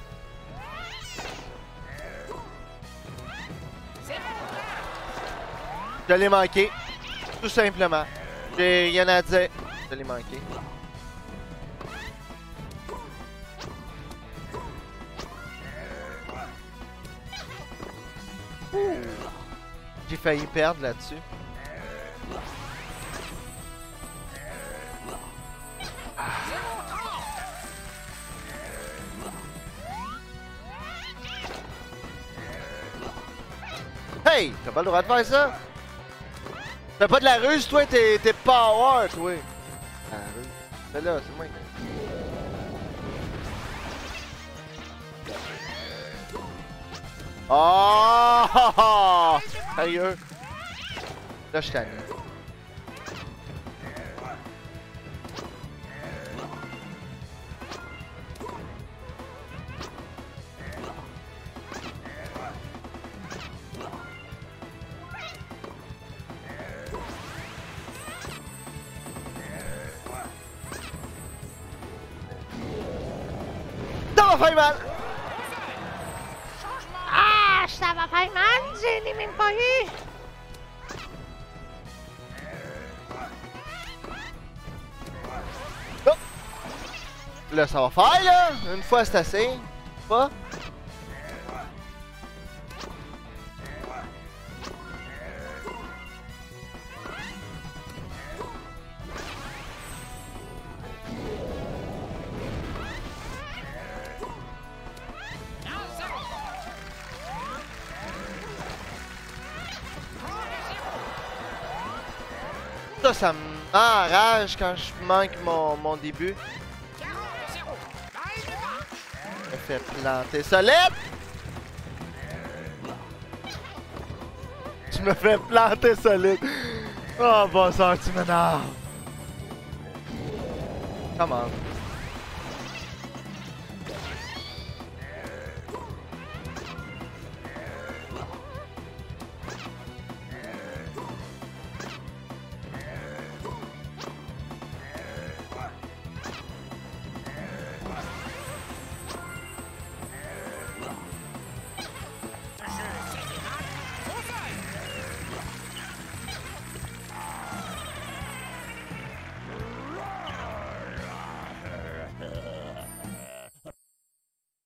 C'est bon. Je l'ai manqué. Tout simplement. J'ai rien à dire. Je l'ai manqué. J'ai failli perdre là-dessus. Hey! T'as pas le droit de faire ça? T'as pas de la ruse, toi, t'es power, toi! La ruse. C'est là, c'est moi. Oh! Sérieux? Là, je t'annule. Ça m'a fait mal! Ah, ça va faire mal, je n'ai même pas eu! Oh. Là, ça va faire, là! Une fois, c'est assez. Pas? Ça m'enrage quand je manque mon début. 40-0. Bye, le match. Je me fais planter solide! Je me fais planter solide! Oh, bon sang, tu m'énerves! Come on.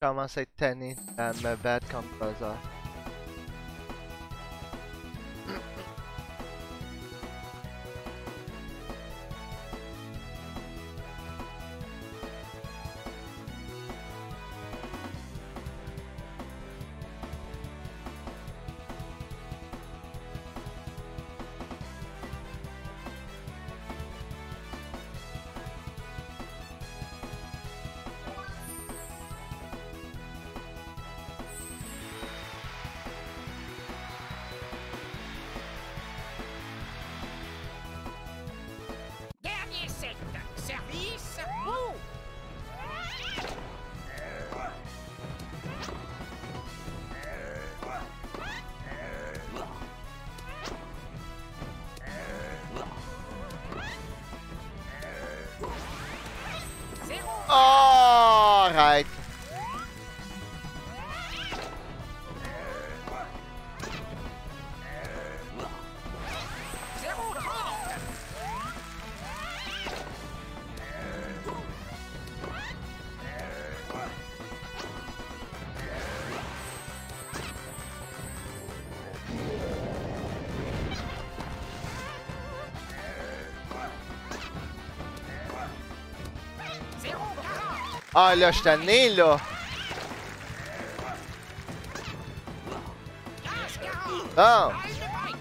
commence à être tanné à me battre contre Buzzer. Dernier set. Service. Move. Zéro. Oh, arrête! Zéro 30. Zéro 40. Ah là, je suis tanné là! 15 40. Non! Balle de break.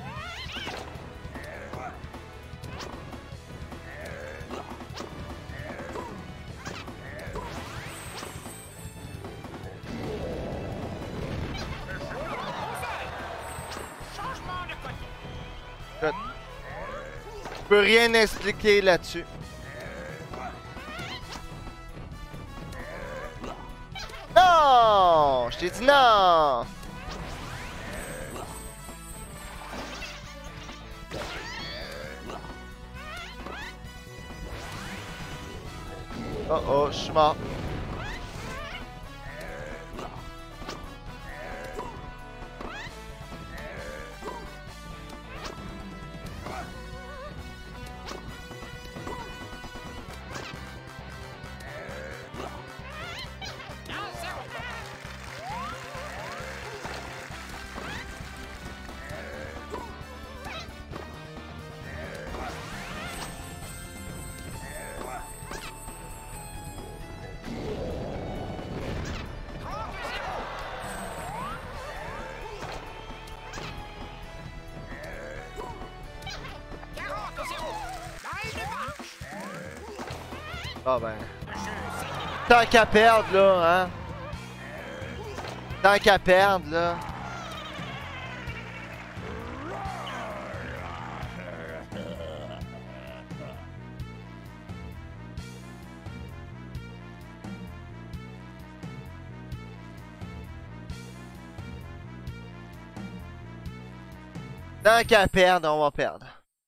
Changement de côté. Je peux rien expliquer là-dessus. Non! Je t'ai dit non! Oh oh, je suis mort. Non, zéro. Ah ben. Tant qu'à perdre là, hein. Tant qu'à perdre là. Tant qu'à perdre, on va perdre.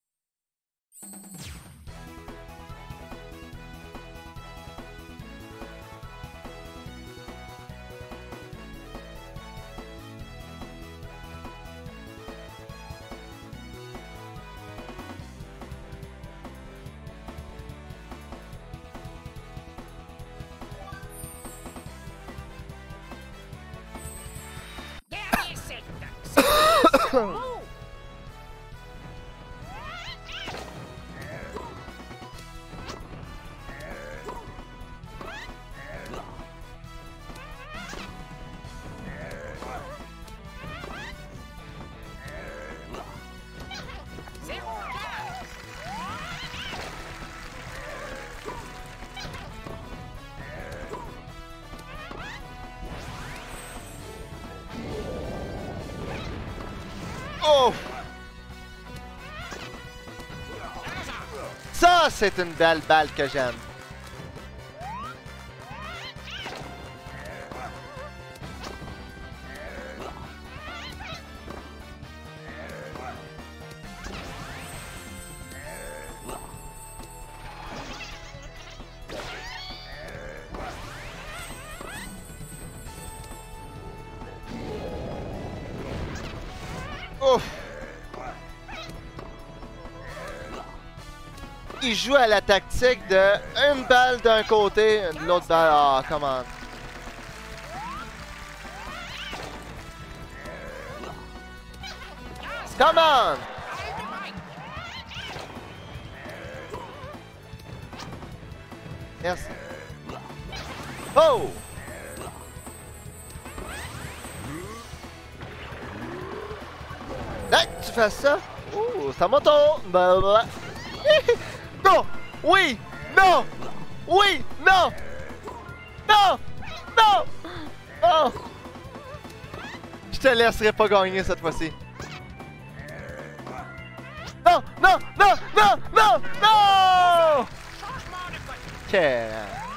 Dernier set. Move. Zéro 15. Oh! Ça, c'est une belle balle que j'aime. Ouf! Il joue à la tactique de une balle d'un côté, de l'autre balle. Ah, comment? Come on! Merci. Oh! Là, tu fais ça? Oh, c'est à mon tour! Blablabla. Non! Oui! Non! Oui! Non! Non! Non! Oh! Je te laisserai pas gagner cette fois-ci. Non! Non! Non! Non! Non! Non! Changement de côté. Quel...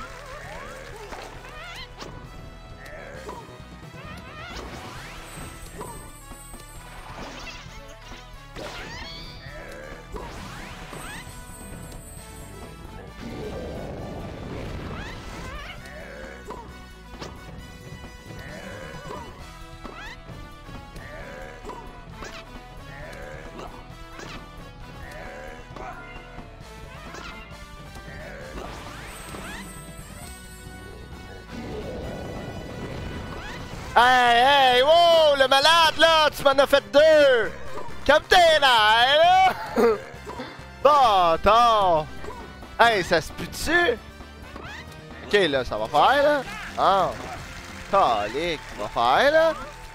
Hey, hey, wow, le malade, là, tu m'en as fait deux! Comme t'es là, là! Bâtard! Hey, ça se pue-tu? Ok, là, ça va faire, là. Ah! Calique, ça va faire, là.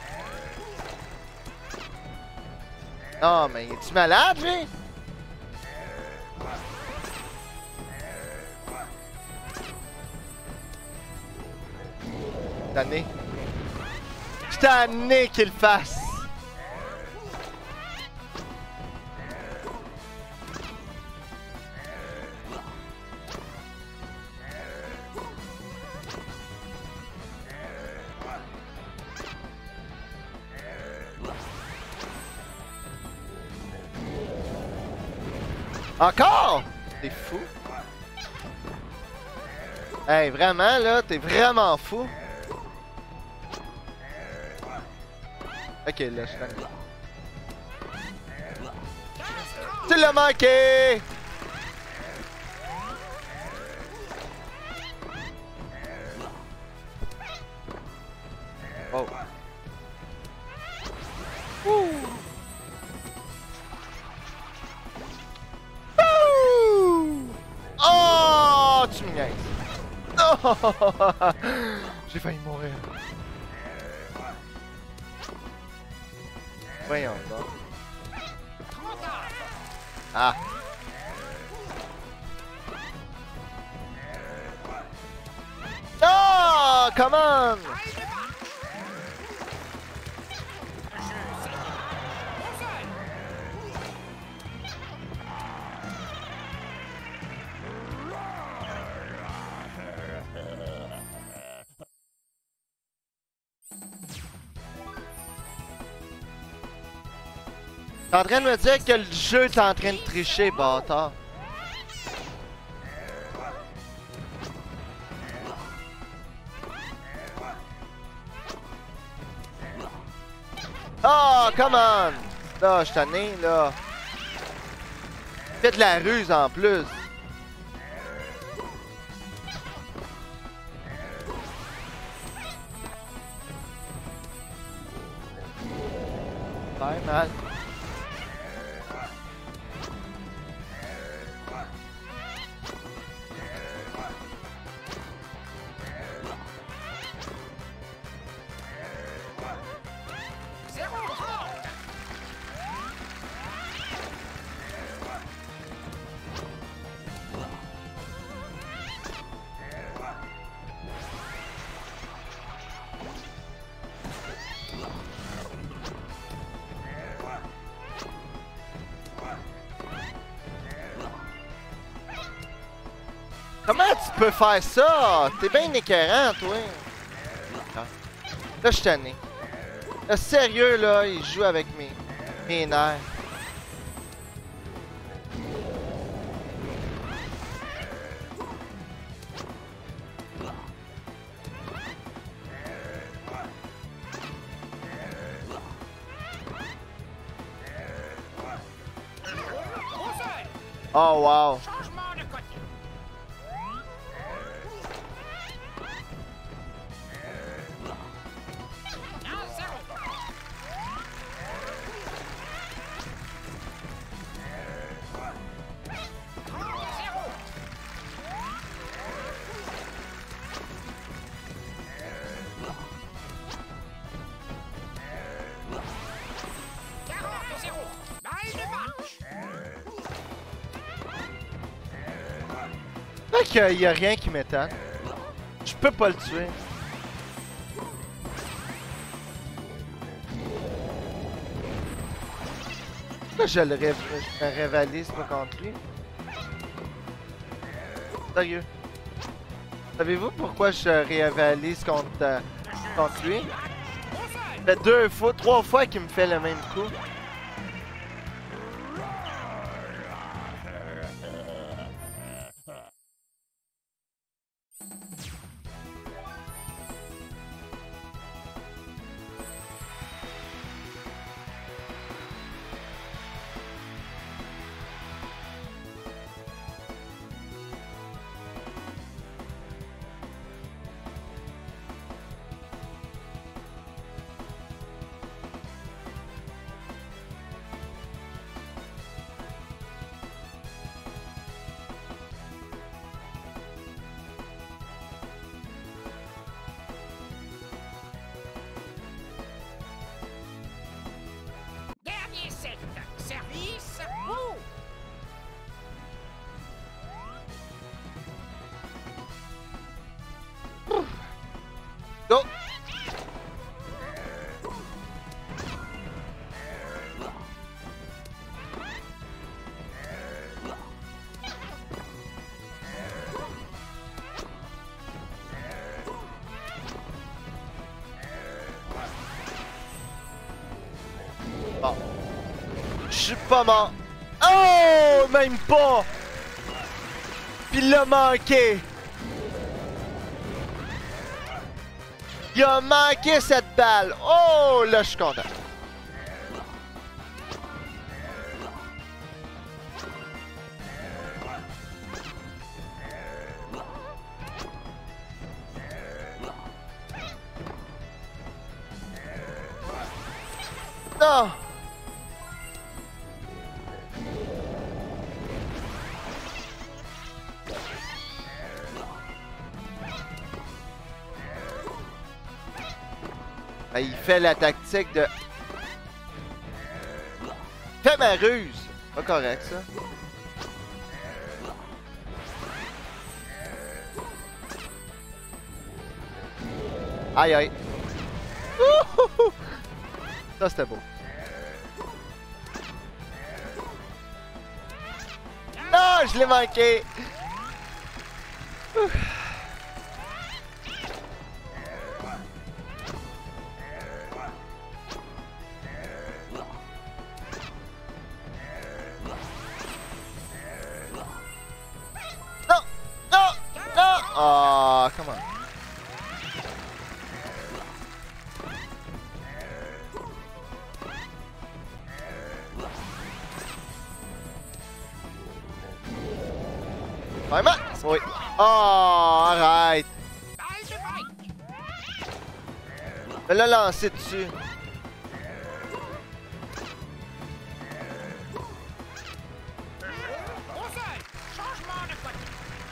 Non, mais es-tu malade, lui? Tanné. Je suis tanné qu'il le fasse. Encore? T'es fou? Hey, vraiment là, t'es vraiment fou. Ok, là, je suis tu l'as manqué! Oh. Ouh. Ouh. Oh, tu me niaises. Oh. J'ai failli mourir. Voyons donc. Ah. Oh, come on! T'es en train de me dire que le jeu est en train de tricher, bâtard. Oh, come on! Là, je t'en ai, là. Fais de la ruse en plus. Ouais, mal. Comment tu peux faire ça? T'es bien écœurant, toi. Là, je suis tanné. Là, sérieux, là, il joue avec mes nerfs. Oh, wow. Changement de côté. Dans zéro. Fait qu'il y a rien qui m'étonne. Je peux pas le tuer. Pourquoi je me révalise pas contre lui? Sérieux. Savez-vous pourquoi je révalise contre lui? Ça fait 2 fois, 3 fois qu'il me fait le même coup. Dernier set. Service. Move. Go! Bon. Je suis pas mort. Oh! Même pas! Puis il l'a manqué! Il a manqué cette balle! Oh! Là, je suis content. Non! Ah, il fait la tactique de... Fais ma ruse! Pas correct, ça. Aïe aïe. Ouhouhou! Ça, c'était beau. Non, je l'ai manqué! Ouh. Non! Non! Non! Oh, come on. Vraiment? Oui. Oh, arrête. Balle de break. Je l'ai lancé dessus. Conseil. Changement de côté.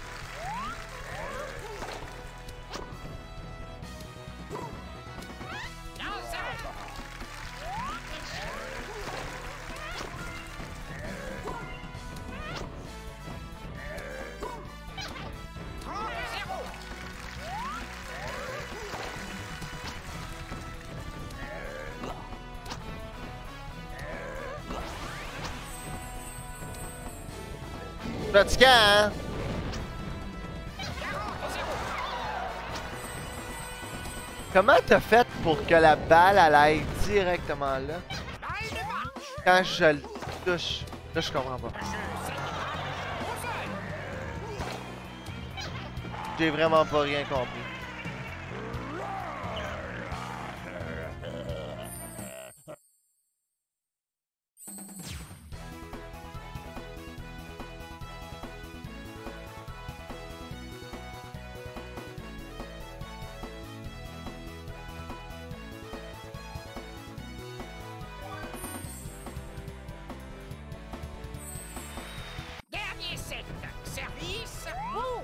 Dans zéro. Zéro. Fatigant, hein? Comment t'as fait pour que la balle elle aille directement là? Balle de match. Quand je le touche, là je comprends pas. Conseil. J'ai vraiment pas rien compris. Dernier set. Service. Move.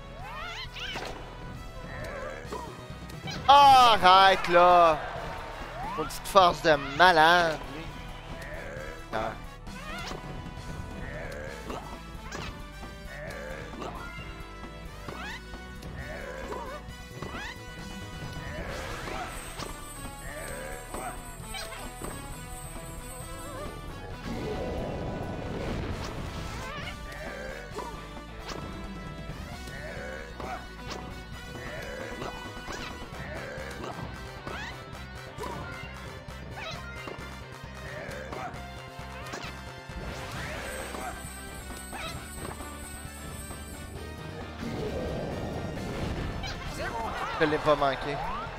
Oh, arrête là! Une petite force de malade, lui. Ah. Je l'ai pas manqué.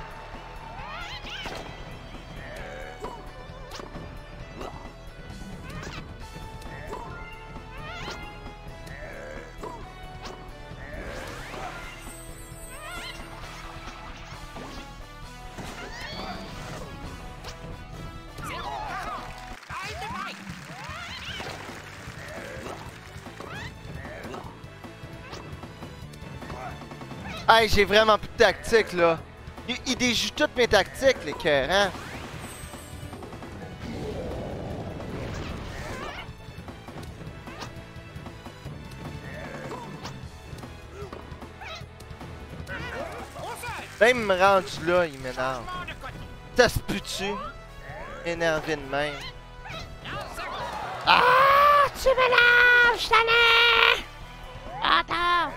Hey, j'ai vraiment plus de tactique là. Il déjoue toutes mes tactiques, les cœurs, hein. Même rendu là, il m'énerve. Ça se pue-tu? Énervé de même. Ah, tu m'énerves, je t'en ai! Attends!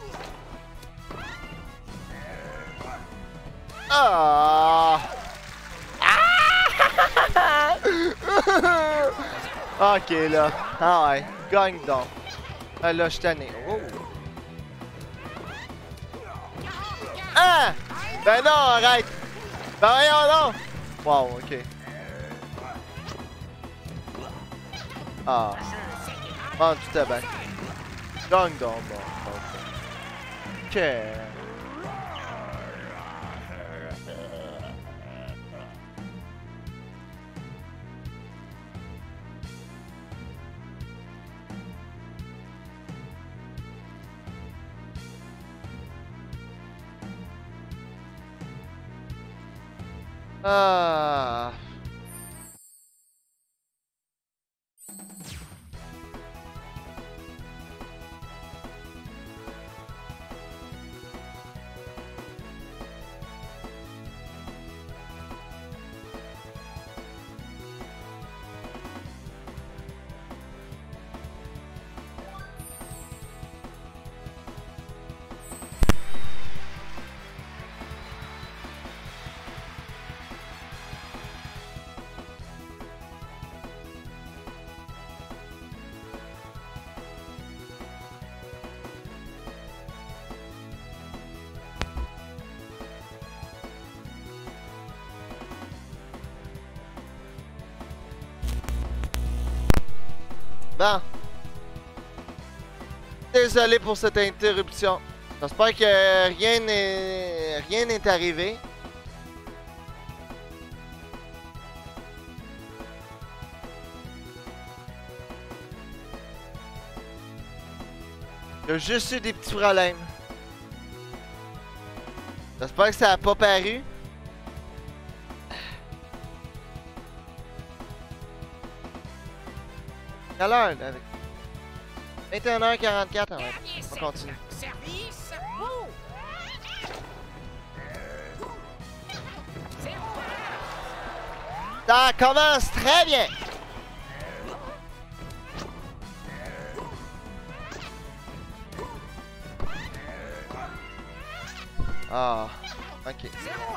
Ah! Ok là. Ah ouais. Gagne donc. Ah là, je t'en ai. Oh. Ah! Ben non, arrête! Ben voyons donc! Wow, ok. Ah. Ah, tout est bien. Gagne donc, bon. Ok. Ah. Bon. Désolé pour cette interruption. J'espère que rien n'est arrivé. Il y a juste eu des petits problèmes. J'espère que ça a pas paru. Quelle heure avec 21h44, on continue. Service. Move. Ça commence très bien. Ah, ok.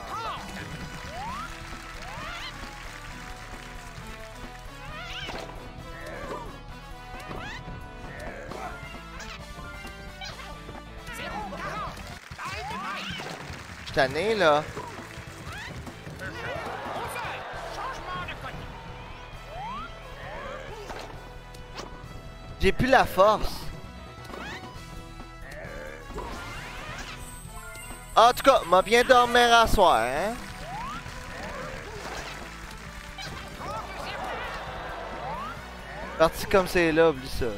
Je suis tanné là. J'ai plus la force. En tout cas, m'a bien dormir à soir, hein. Parti comme c'est là, oublie ça, là.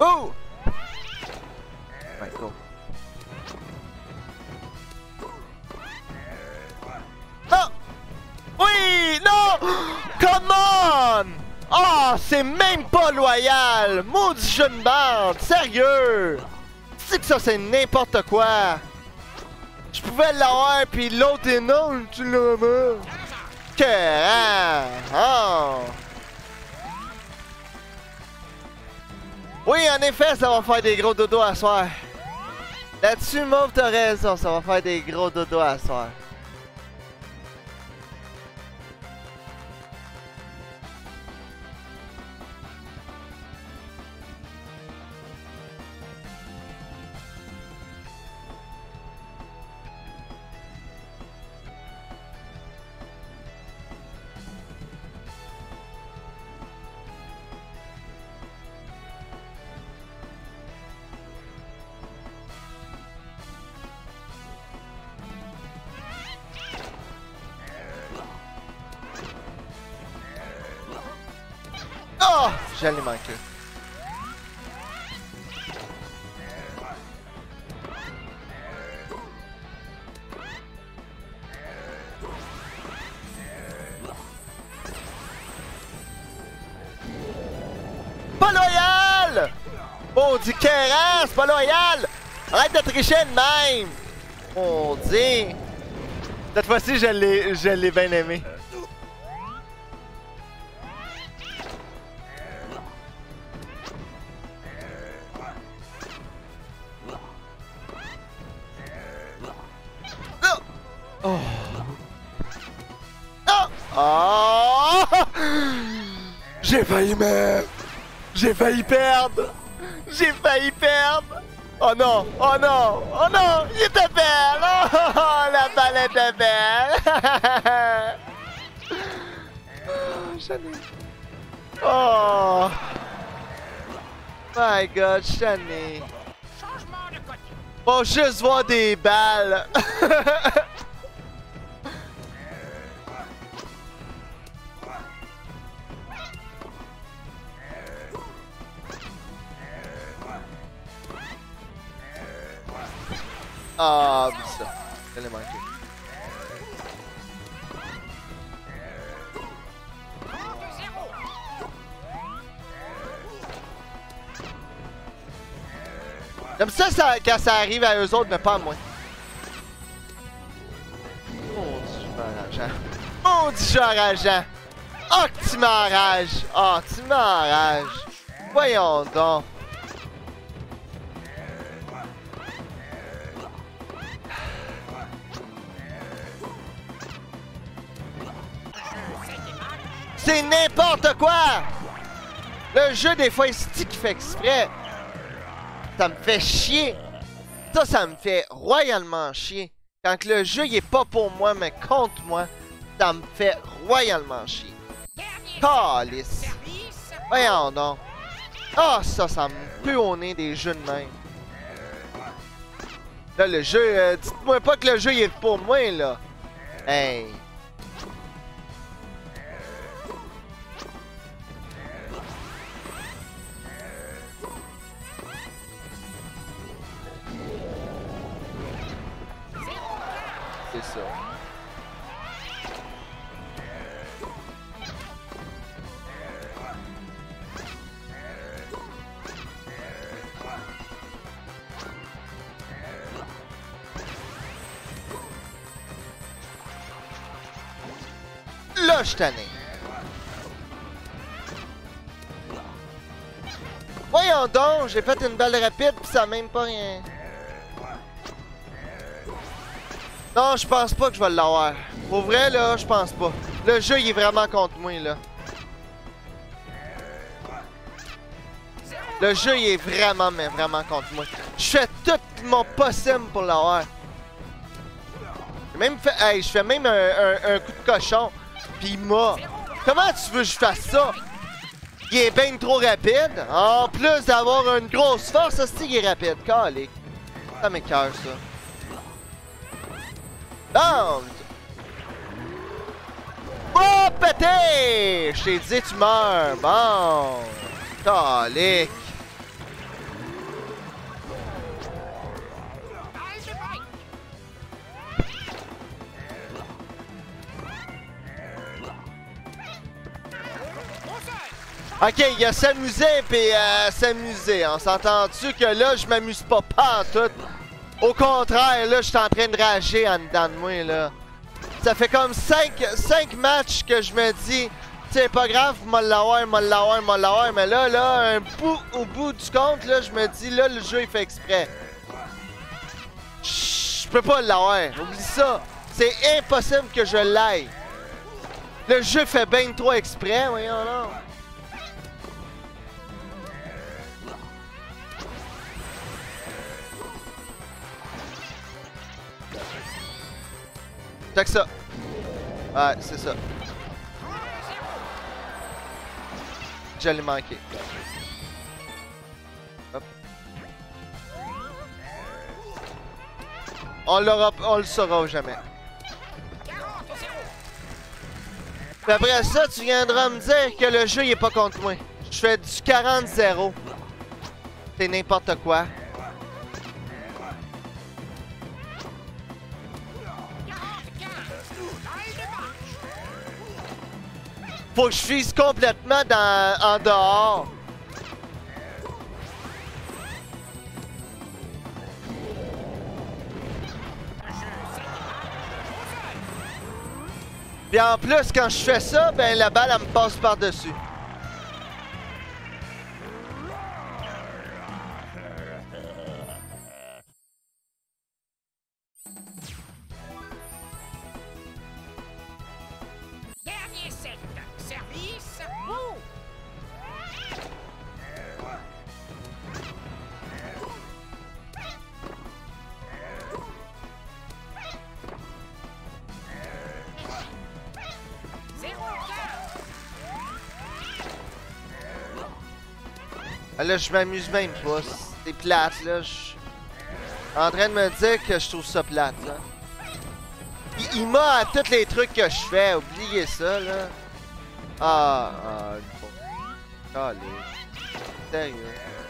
Oh! Ouais, go. Non! Oui! Non! Come on! Oh, c'est même pas loyal! Maudit jeune bande! Sérieux! C'est que ça, c'est n'importe quoi! Je pouvais l'avoir, pis l'autre est non, tu l'as pas! Que oh! Oui, en effet, ça va faire des gros dodos à soir. Là-dessus, Mauve, t'as raison, ça va faire des gros dodos à soir. Oh! J'allais manquer. Pas loyal! Oh, dit Kéran, c'est pas loyal! Arrête de tricher de même! Oh, dit! Cette fois-ci, je l'ai bien aimé. Oh! Oh! Oh! J'ai failli me... J'ai failli perdre! J'ai failli perdre! Oh non! Oh non! Oh non! Il était belle! Oh! La balle était belle! Oh, Shani! Oh! My God, Shani! Changement de côté. Faut juste voir des balles! Ah, oublie ça. Je l'ai manqué. Comme ça, quand ça arrive à eux autres, mais pas à moi. Maudit jeu enrageant. Maudit jeu enrageant. Oh, que tu m'enrages. Oh, tu m'enrages. Voyons donc. C'est n'importe quoi! Le jeu, des fois, c'est qui fait exprès. Ça me fait chier. Ça me fait royalement chier. Quand le jeu, il est pas pour moi, mais contre moi, ça me fait royalement chier. Calice. Voyons donc. Ah, ça me pue au nez des jeux de même. Là, le jeu, dites-moi pas que le jeu, il est pour moi, là. Hey. C'est ça. Là, je tanné. Voyons donc, j'ai fait une balle rapide pis ça a même pas rien. Non, je pense pas que je vais l'avoir. Pour vrai, là, je pense pas. Le jeu, il est vraiment contre moi, là. Le jeu, il est vraiment, mais vraiment contre moi. Je fais tout mon possible pour l'avoir. Même fait, hey, je fais même un coup de cochon. Pis il m'a... Comment tu veux que je fasse ça? Il est bien trop rapide. En plus d'avoir une grosse force, ça il est rapide. Calique. Ça m'écoeure, ça. Down! Oh, pété! Je t'ai dit, tu meurs. Bon. Calique. Ok, il y a s'amuser pis s'amuser. On s'entend-tu que là, je m'amuse pas en tout? Au contraire, là, je suis en train de rager en dedans de moi, là. Ça fait comme 5 matchs que je me dis, c'est pas grave, m'a l'avoir, mais là, au bout du compte, là, je me dis, là, le jeu, il fait exprès. Je peux pas l'avoir, oublie ça. C'est impossible que je l'aille. Le jeu fait ben trop exprès, voyons là. Check ça. Ouais, c'est ça. Je l'ai manqué. Hop. On le saura jamais. Puis après ça, tu viendras me dire que le jeu il est pas contre moi. Je fais du 40-0. C'est n'importe quoi. Faut que je fise complètement en dehors. Puis en plus, quand je fais ça, ben la balle, elle me passe par-dessus. Dernier set. Service. Move. Ah, là, je m'amuse même pas. C'est plate, là. Je suis en train de me dire que je trouve ça plate, là. Il m'a à tous les trucs que je fais. Oubliez ça, là. Bon. Allez. Sérieux.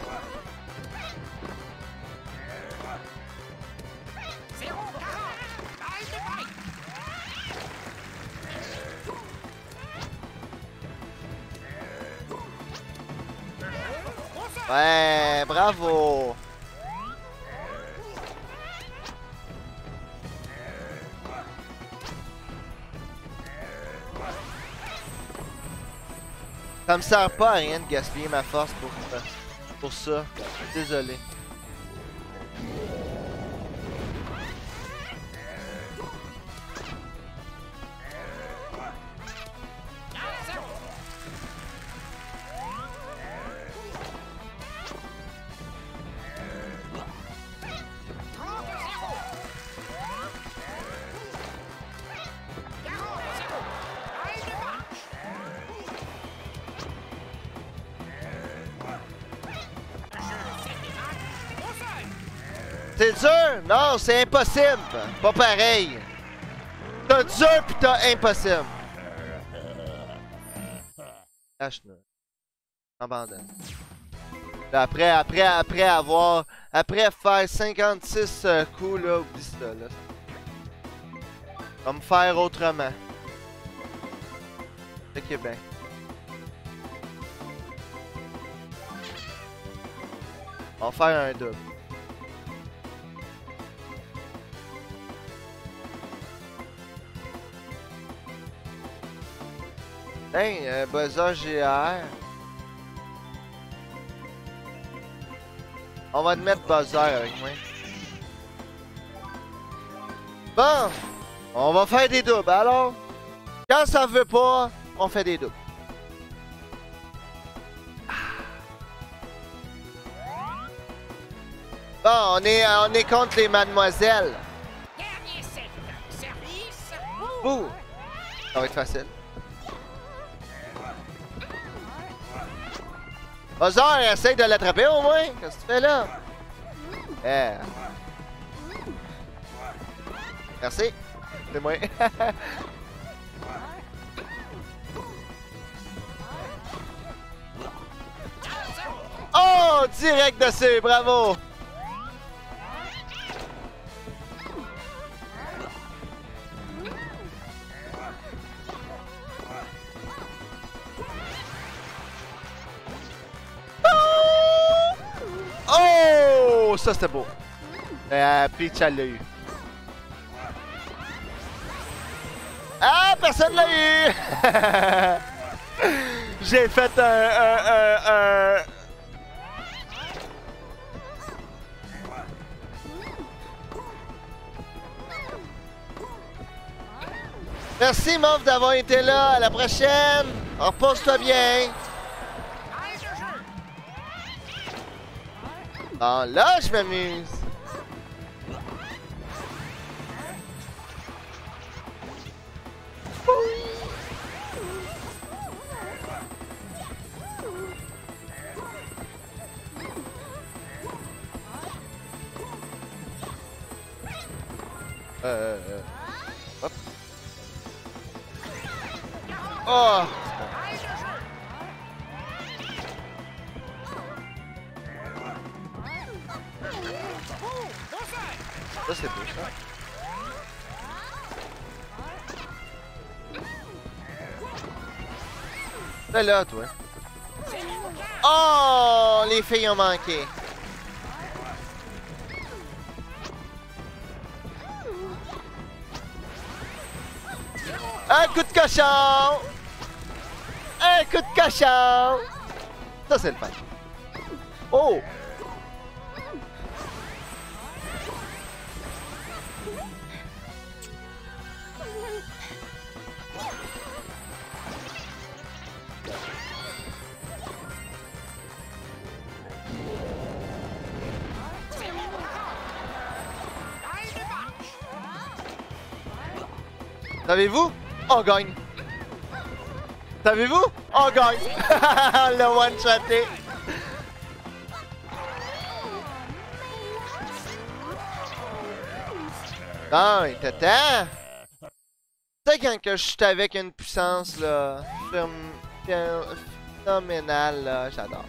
Ouais, bravo. Ça me sert pas à rien de gaspiller ma force pour ça. Désolé. C'est dur? Non, c'est impossible. Pas pareil. T'as dur pis t'as impossible. Lâche-le. Abandonne. Après faire 56 coups, là, oublie ça, là. Va me faire autrement. Ok, ben. On va faire un double. Hey, buzzer GR. On va te mettre buzzer avec moi. Bon, on va faire des doubles. Alors, quand ça veut pas, on fait des doubles. Bon, on est contre les mademoiselles. Dernier set. Service. Ouh, ça va être facile. Buzzer, essaye de l'attraper au moins. Qu'est-ce que tu fais là? Eh. Merci. C'est moi. Oh! Direct dessus, bravo! ça c'était beau. Peach, elle l'a eu. Ah, personne l'a eu! J'ai fait un... Merci, Moff, d'avoir été là. À la prochaine. Repose-toi bien. Bon, là, je m'amuse. Hop. Oh! Ça c'est beau ça. T'es là toi. Oh! Les filles ont manqué. Un coup de cochon! Un coup de cochon! Ça c'est le fun. Oh! Savez-vous? On gagne! Savez-vous? On gagne! On l'a one-shoté! Ah, il était temps! Tu sais quand que je suis avec une puissance là, phénoménale là, j'adore.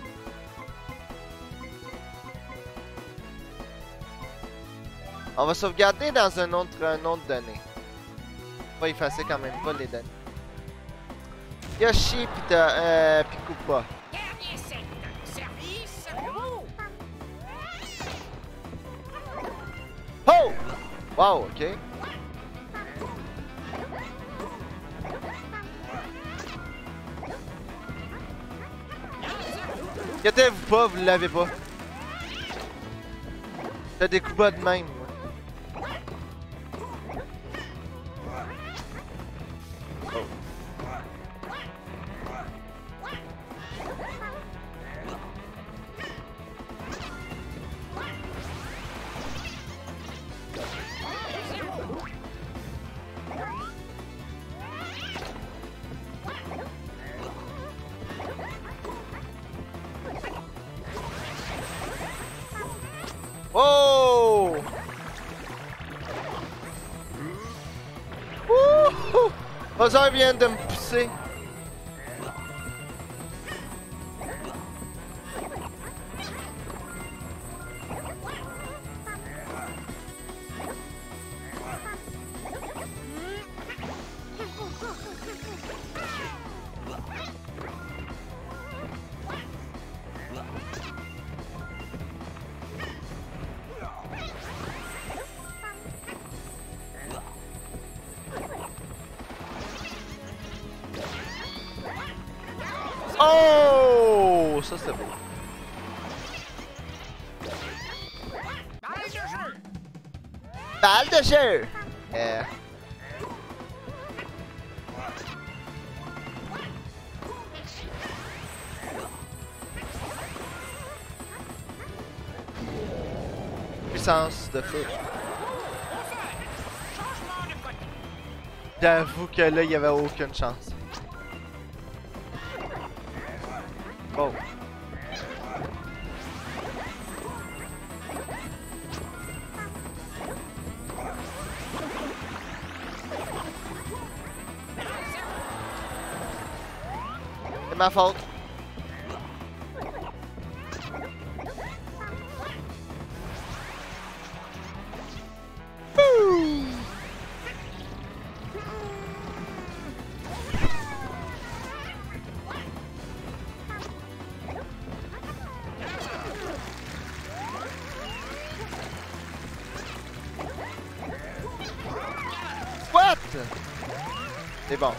On va sauvegarder dans un autre donné. On va effacer quand même pas les données. Yoshi pis t'as pis Koopa. Dernier set. Service. Oh! Wow, ok. Inquiétez-vous pas, vous l'avez pas. T'as des Koopas de même, moi. Oh! Wouhou! Bowser vient de me pousser. Oh! Ça c'est beau. Balle de jeu. Balle de jeu! Yeah. Puissance de feu. Changement de côté. J'avoue que là, il y avait aucune chance. Oh. C'est ma faute. C'est bon.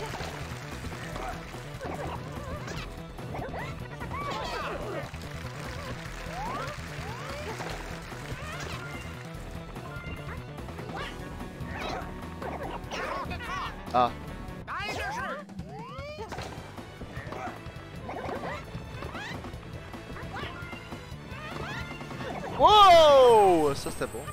Ah. Balle de jeu. Wow! Ça c'était bon.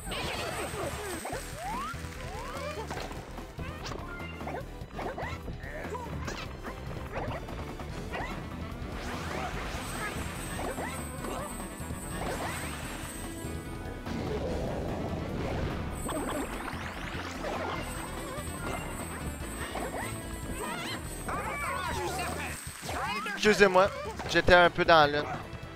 Avantage serpent. Balle de jeu. Excusez-moi, j'étais un peu dans l'une.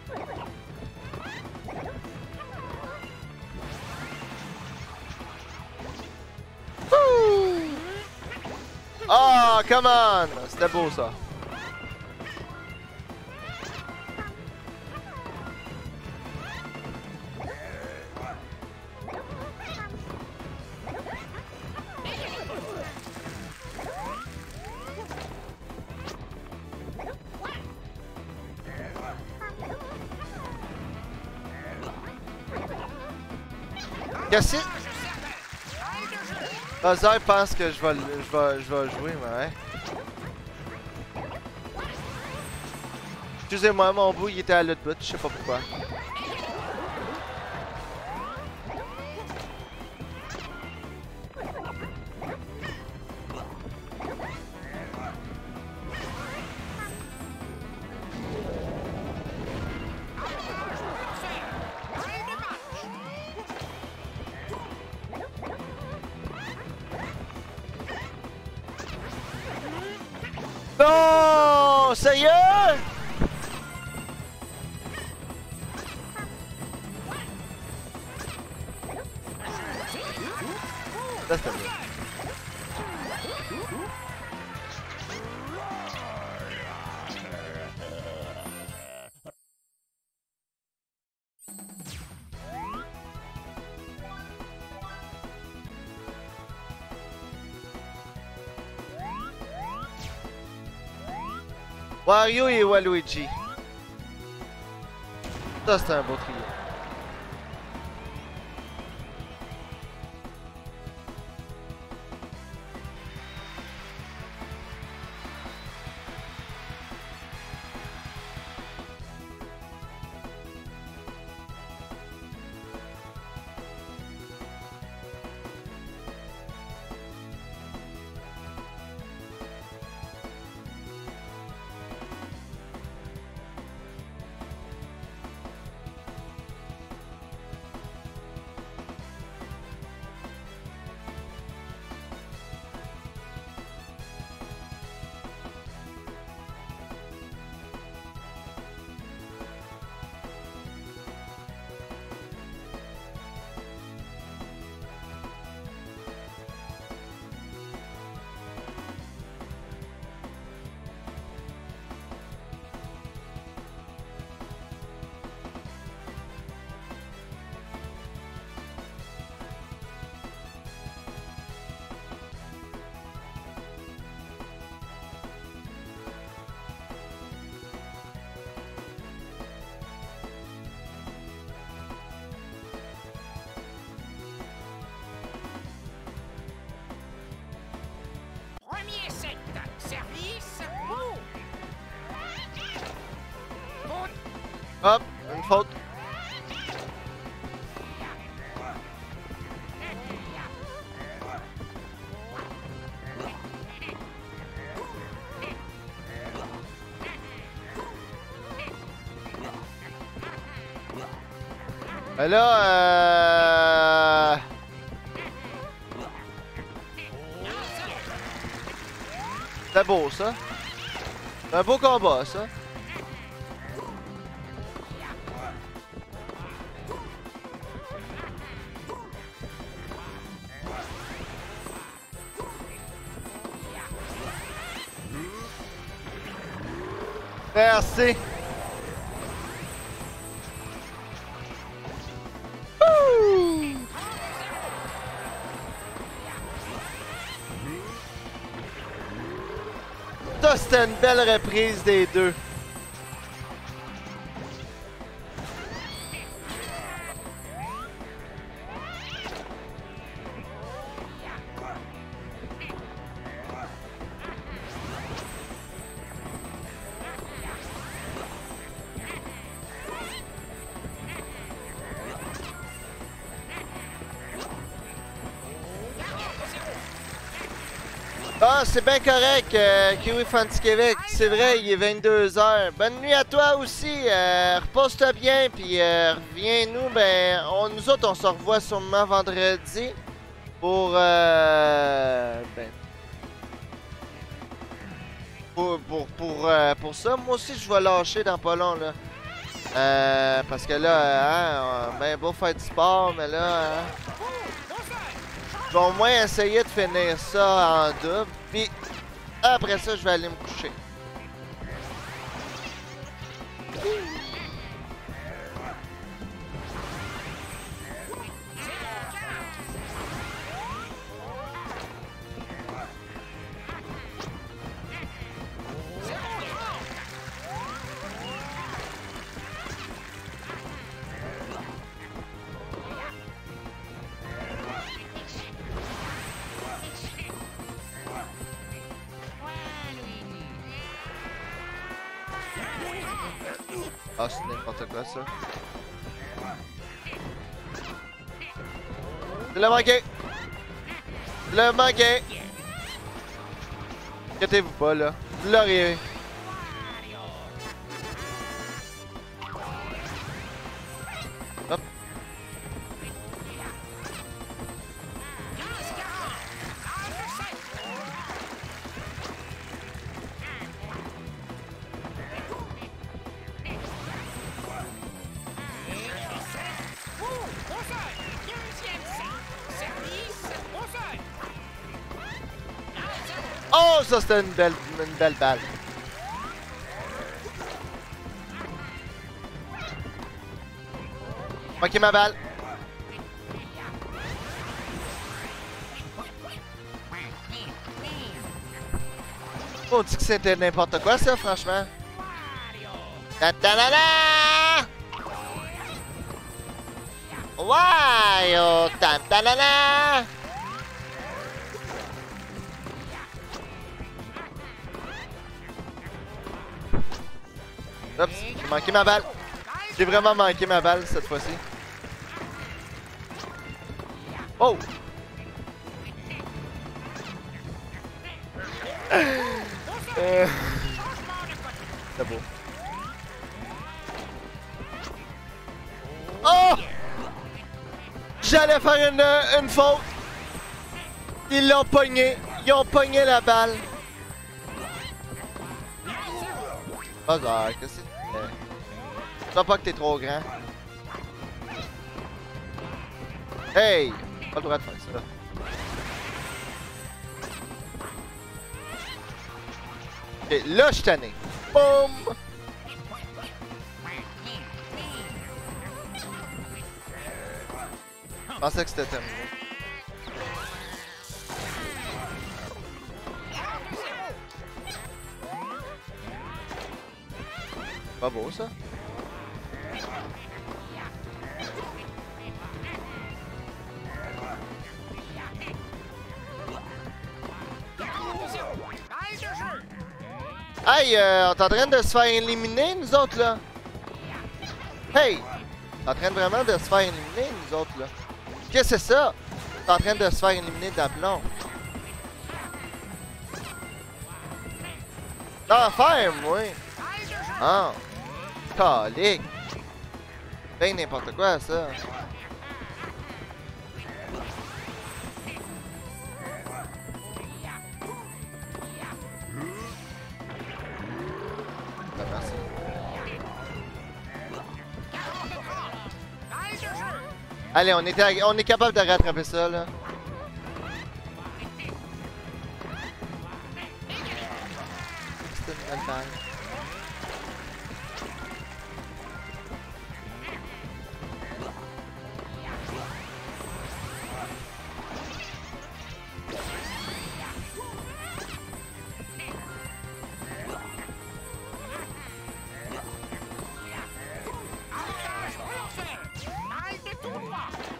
Ah, come on! C'était beau ça. Qu'est-ce que Ozzy pense que je vais jouer, mais ouais. Excusez-moi, mon bout il était à l'autre bout, je sais pas pourquoi. Non! Sérieux? Ça c'était bien. Wario et Waluigi. Ça c'est un beau trio. Premier set. Service. Move. Faute. Hop, une faute. Et là, c'est beau ça. C'est un beau combat ça. Merci. c'était une belle reprise des deux. Ah, c'est bien correct, Kiwi Fancy Québec. C'est vrai, il est 22h. Bonne nuit à toi aussi. Repose-toi bien, puis reviens-nous. Ben, nous autres, on se revoit sûrement vendredi pour, ben, pour ça. Moi aussi, je vais lâcher dans pas long, là. Parce que là, ben, beau faire du sport, mais là, je vais au moins essayer de finir ça en double. Puis après ça, je vais aller me coucher. Ah, c'est n'importe quoi ça. Je l'ai manqué! Je l'ai manqué! Inquiétez-vous pas là. Vous l'auriez. Hop. Oh, ça c'était une belle balle. Manqué ma balle. On dit que c'était n'importe quoi ça, franchement. Ta-ta-la-la! Waouh! Ta-ta-la-la! Oups, j'ai manqué ma balle. J'ai vraiment manqué ma balle cette fois-ci. Oh! C'est beau. Oh! J'allais faire une faute. Ils l'ont pogné. Ils ont pogné la balle. Oh, qu'est-ce que c'est? Je sais pas que t'es trop grand. Hey! Pas le droit de faire ça. Ok, là, je suis tanné. Boum! Je pensais que c'était terminé. Pas beau, ça? Hey, on est en train de se faire éliminer, nous autres, là. Hey! On est en train vraiment de se faire éliminer, nous autres, là. Qu'est-ce que c'est ça? On est en train de se faire éliminer d'aplomb. L'enfer, moi! Ah! Calique! Ben n'importe quoi, ça. Allez, on est capable de rattraper ça, là. C'est une belle balle.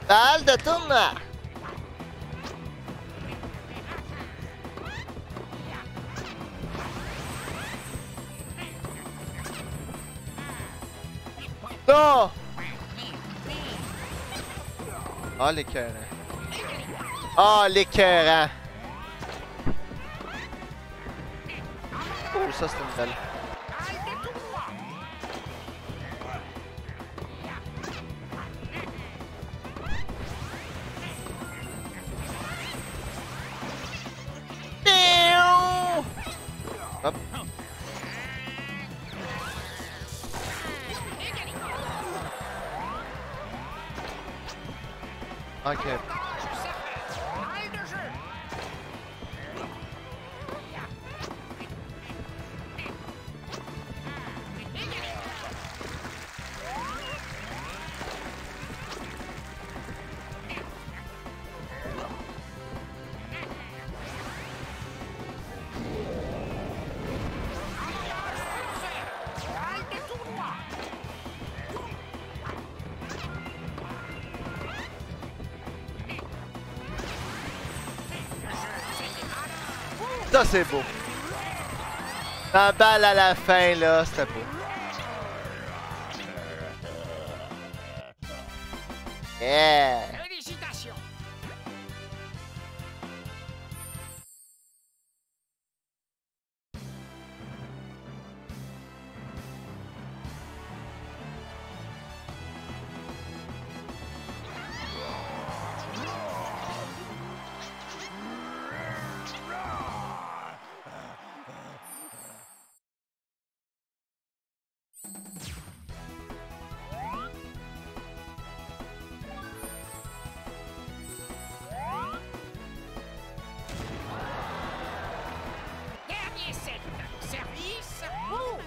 Balle de tournoi! Non! Ah, l'écœurant. Ah, l'écœurant! Oh, ça, c'est une belle. Balle de tournoi. Hop. Ok. Balle de jeu. Balle de tournoi. Ça, c'est beau. La balle à la fin, là, c'était beau. Yeah! Félicitations. Dernier set. Service. Move.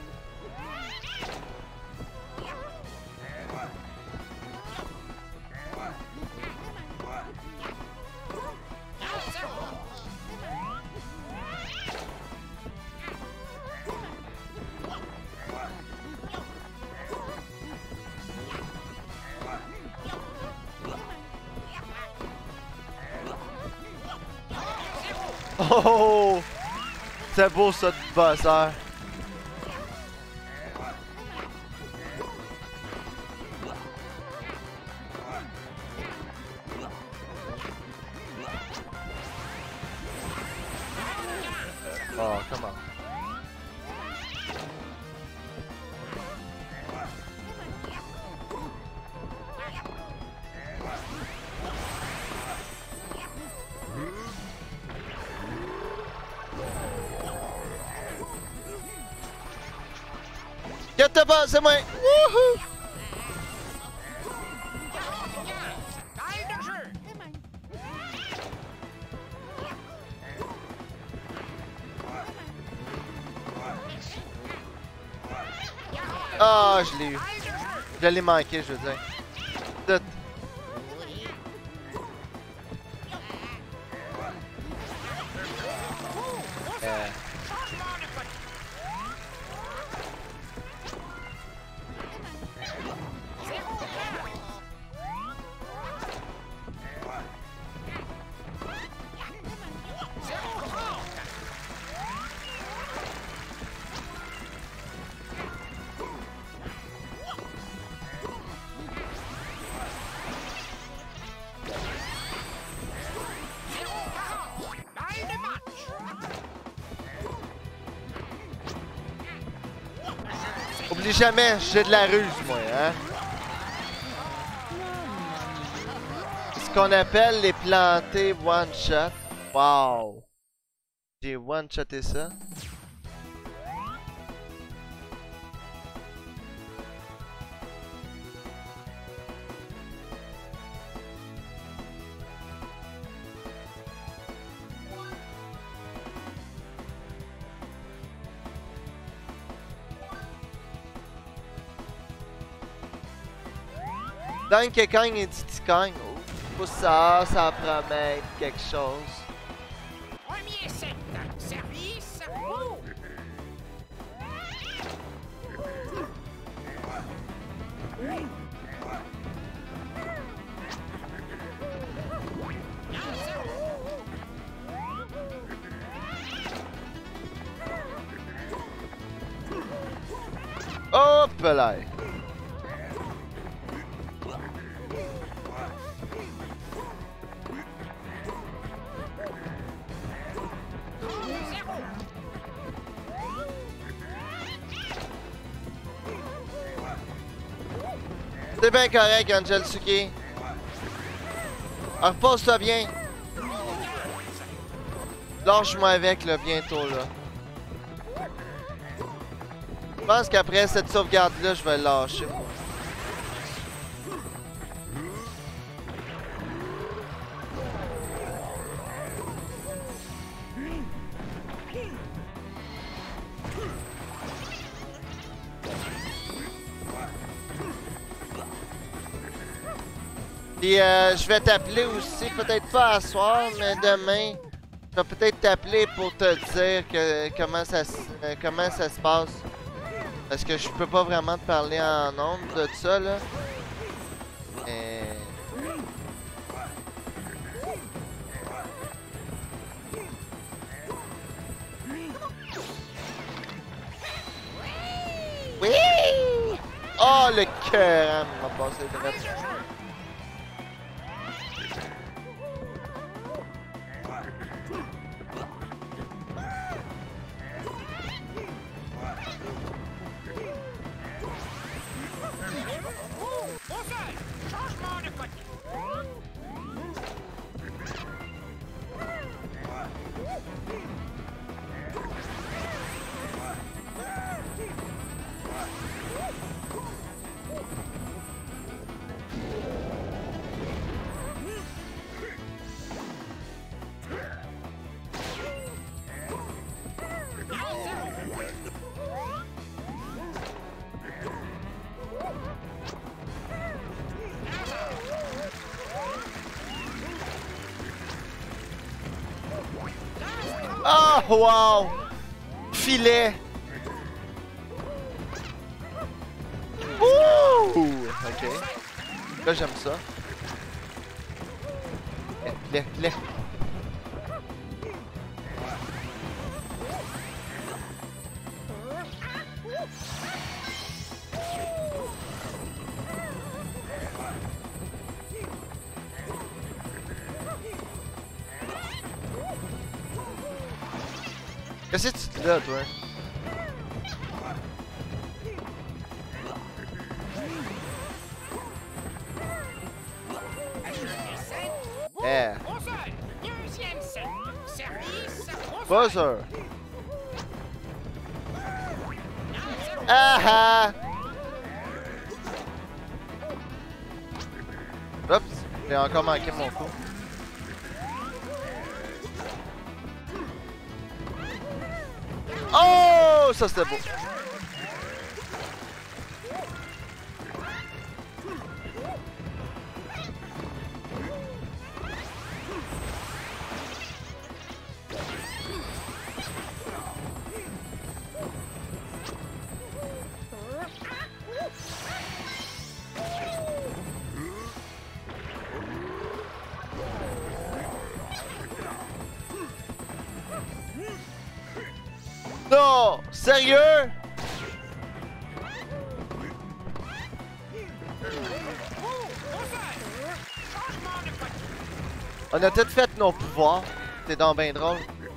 Oh! C'est beau, ça, de buzzer. Oh, come on. Get pas, c'est moi! Wouhou! Balle de jeu. Ah, je l'ai eu. Balle de jeu. Je l'ai manqué, je veux dire. Tout. Changement de côté. Zéro point. Zéro trente. Zéro quarante. Balle de match. Oublie jamais, j'ai de la ruse, moi, hein. Ce qu'on appelle les plantés one-shot. Wow! J'ai one-shoté ça. Dans que quand il dit tu cognes, oh, ça promet quelque chose. Premier set. Service. Move. Hop là! C'est bien correct, Angelsuke. Repose-toi bien. Lâche-moi avec, là, bientôt, là. Je pense qu'après cette sauvegarde-là, je vais le lâcher. Puis je vais t'appeler aussi, peut-être pas à soir, mais demain, je vais peut-être t'appeler pour te dire que comment ça se passe. Parce que je peux pas vraiment te parler en nombre de ça là. Mais... Oui! Oh le cœur, hein, m'a passé direct. Changement de côté. Oh wow! Filet! Ouh! Ok. Là j'aime ça. Filet. Qu'est-ce que tu dis là, toi? Eh. Deuxième set. Service. Buzzer. Ah ah! Oups, j'ai encore manqué mon coup. Oh, ça c'était beau. Non, sérieux? On a peut-être fait nos pouvoirs. C'est donc ben drôle.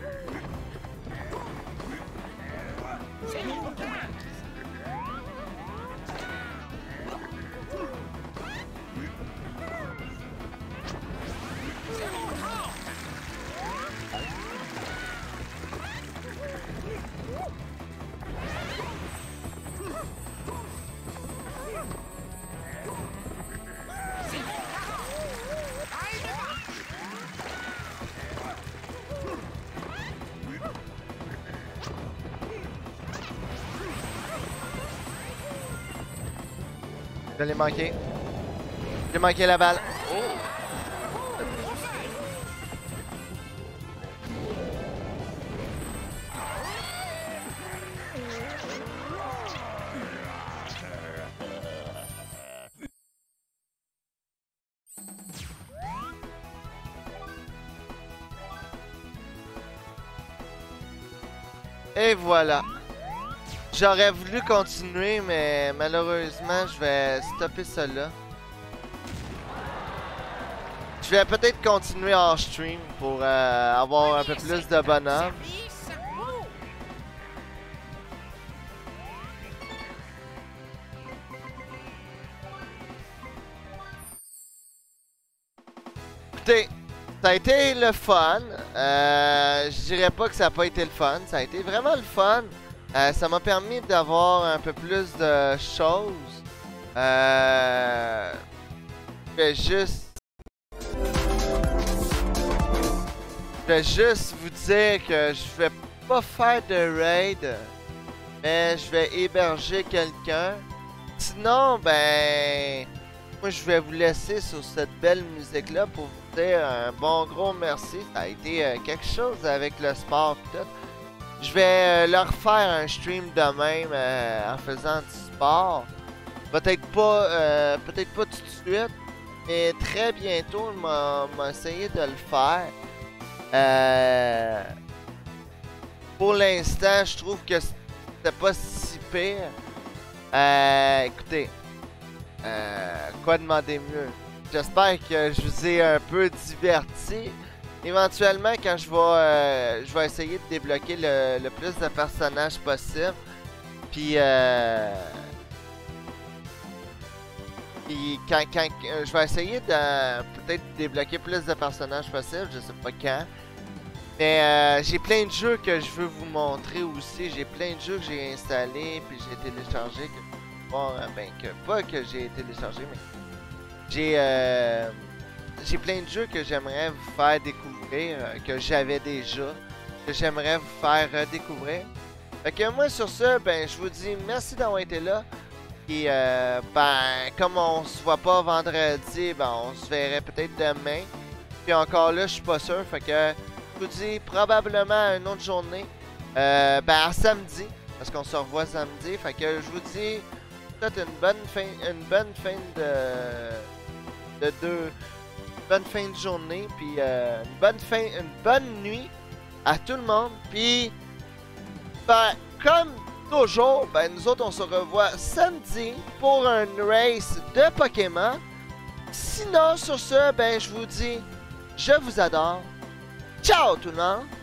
Je l'ai manqué. J'ai manqué la balle. Oh. Et voilà. J'aurais voulu continuer, mais malheureusement, je vais stopper ça là. Je vais peut-être continuer hors stream pour avoir un peu plus de bonheur. Service. Oh. Écoutez, ça a été le fun. Je dirais pas que ça n'a pas été le fun. Ça a été vraiment le fun. Ça m'a permis d'avoir un peu plus de choses. Je vais juste vous dire que je vais pas faire de raid, mais je vais héberger quelqu'un. Sinon, ben, moi je vais vous laisser sur cette belle musique-là pour vous dire un bon gros merci. Ça a été quelque chose avec le sport pis tout. Je vais leur faire un stream de même en faisant du sport. Peut-être pas tout de suite, mais très bientôt, je m'a essayé de le faire. Pour l'instant, je trouve que c'était pas si pire. Écoutez, quoi demander mieux? J'espère que je vous ai un peu diverti. Éventuellement, quand je vais essayer de débloquer le plus de personnages possible. Puis quand je vais essayer de peut-être débloquer plus de personnages possible, je sais pas quand. Mais j'ai plein de jeux que je veux vous montrer aussi. J'ai plein de jeux que j'ai installés puis j'ai téléchargé. Pas que j'ai téléchargé, mais j'ai plein de jeux que j'aimerais vous faire découvrir, que j'avais déjà, que j'aimerais vous faire découvrir. Fait que moi sur ce, ben je vous dis merci d'avoir été là. Et ben comme on se voit pas vendredi, ben on se verrait peut-être demain. Puis encore là, je suis pas sûr, fait que je vous dis probablement une autre journée. Ben à samedi, parce qu'on se revoit samedi. Fait que je vous dis peut-être une bonne fin de journée, puis une bonne nuit à tout le monde. Puis ben comme toujours, ben nous autres on se revoit samedi pour un race de Pokémon. Sinon sur ce, ben je vous dis, je vous adore. Ciao tout le monde!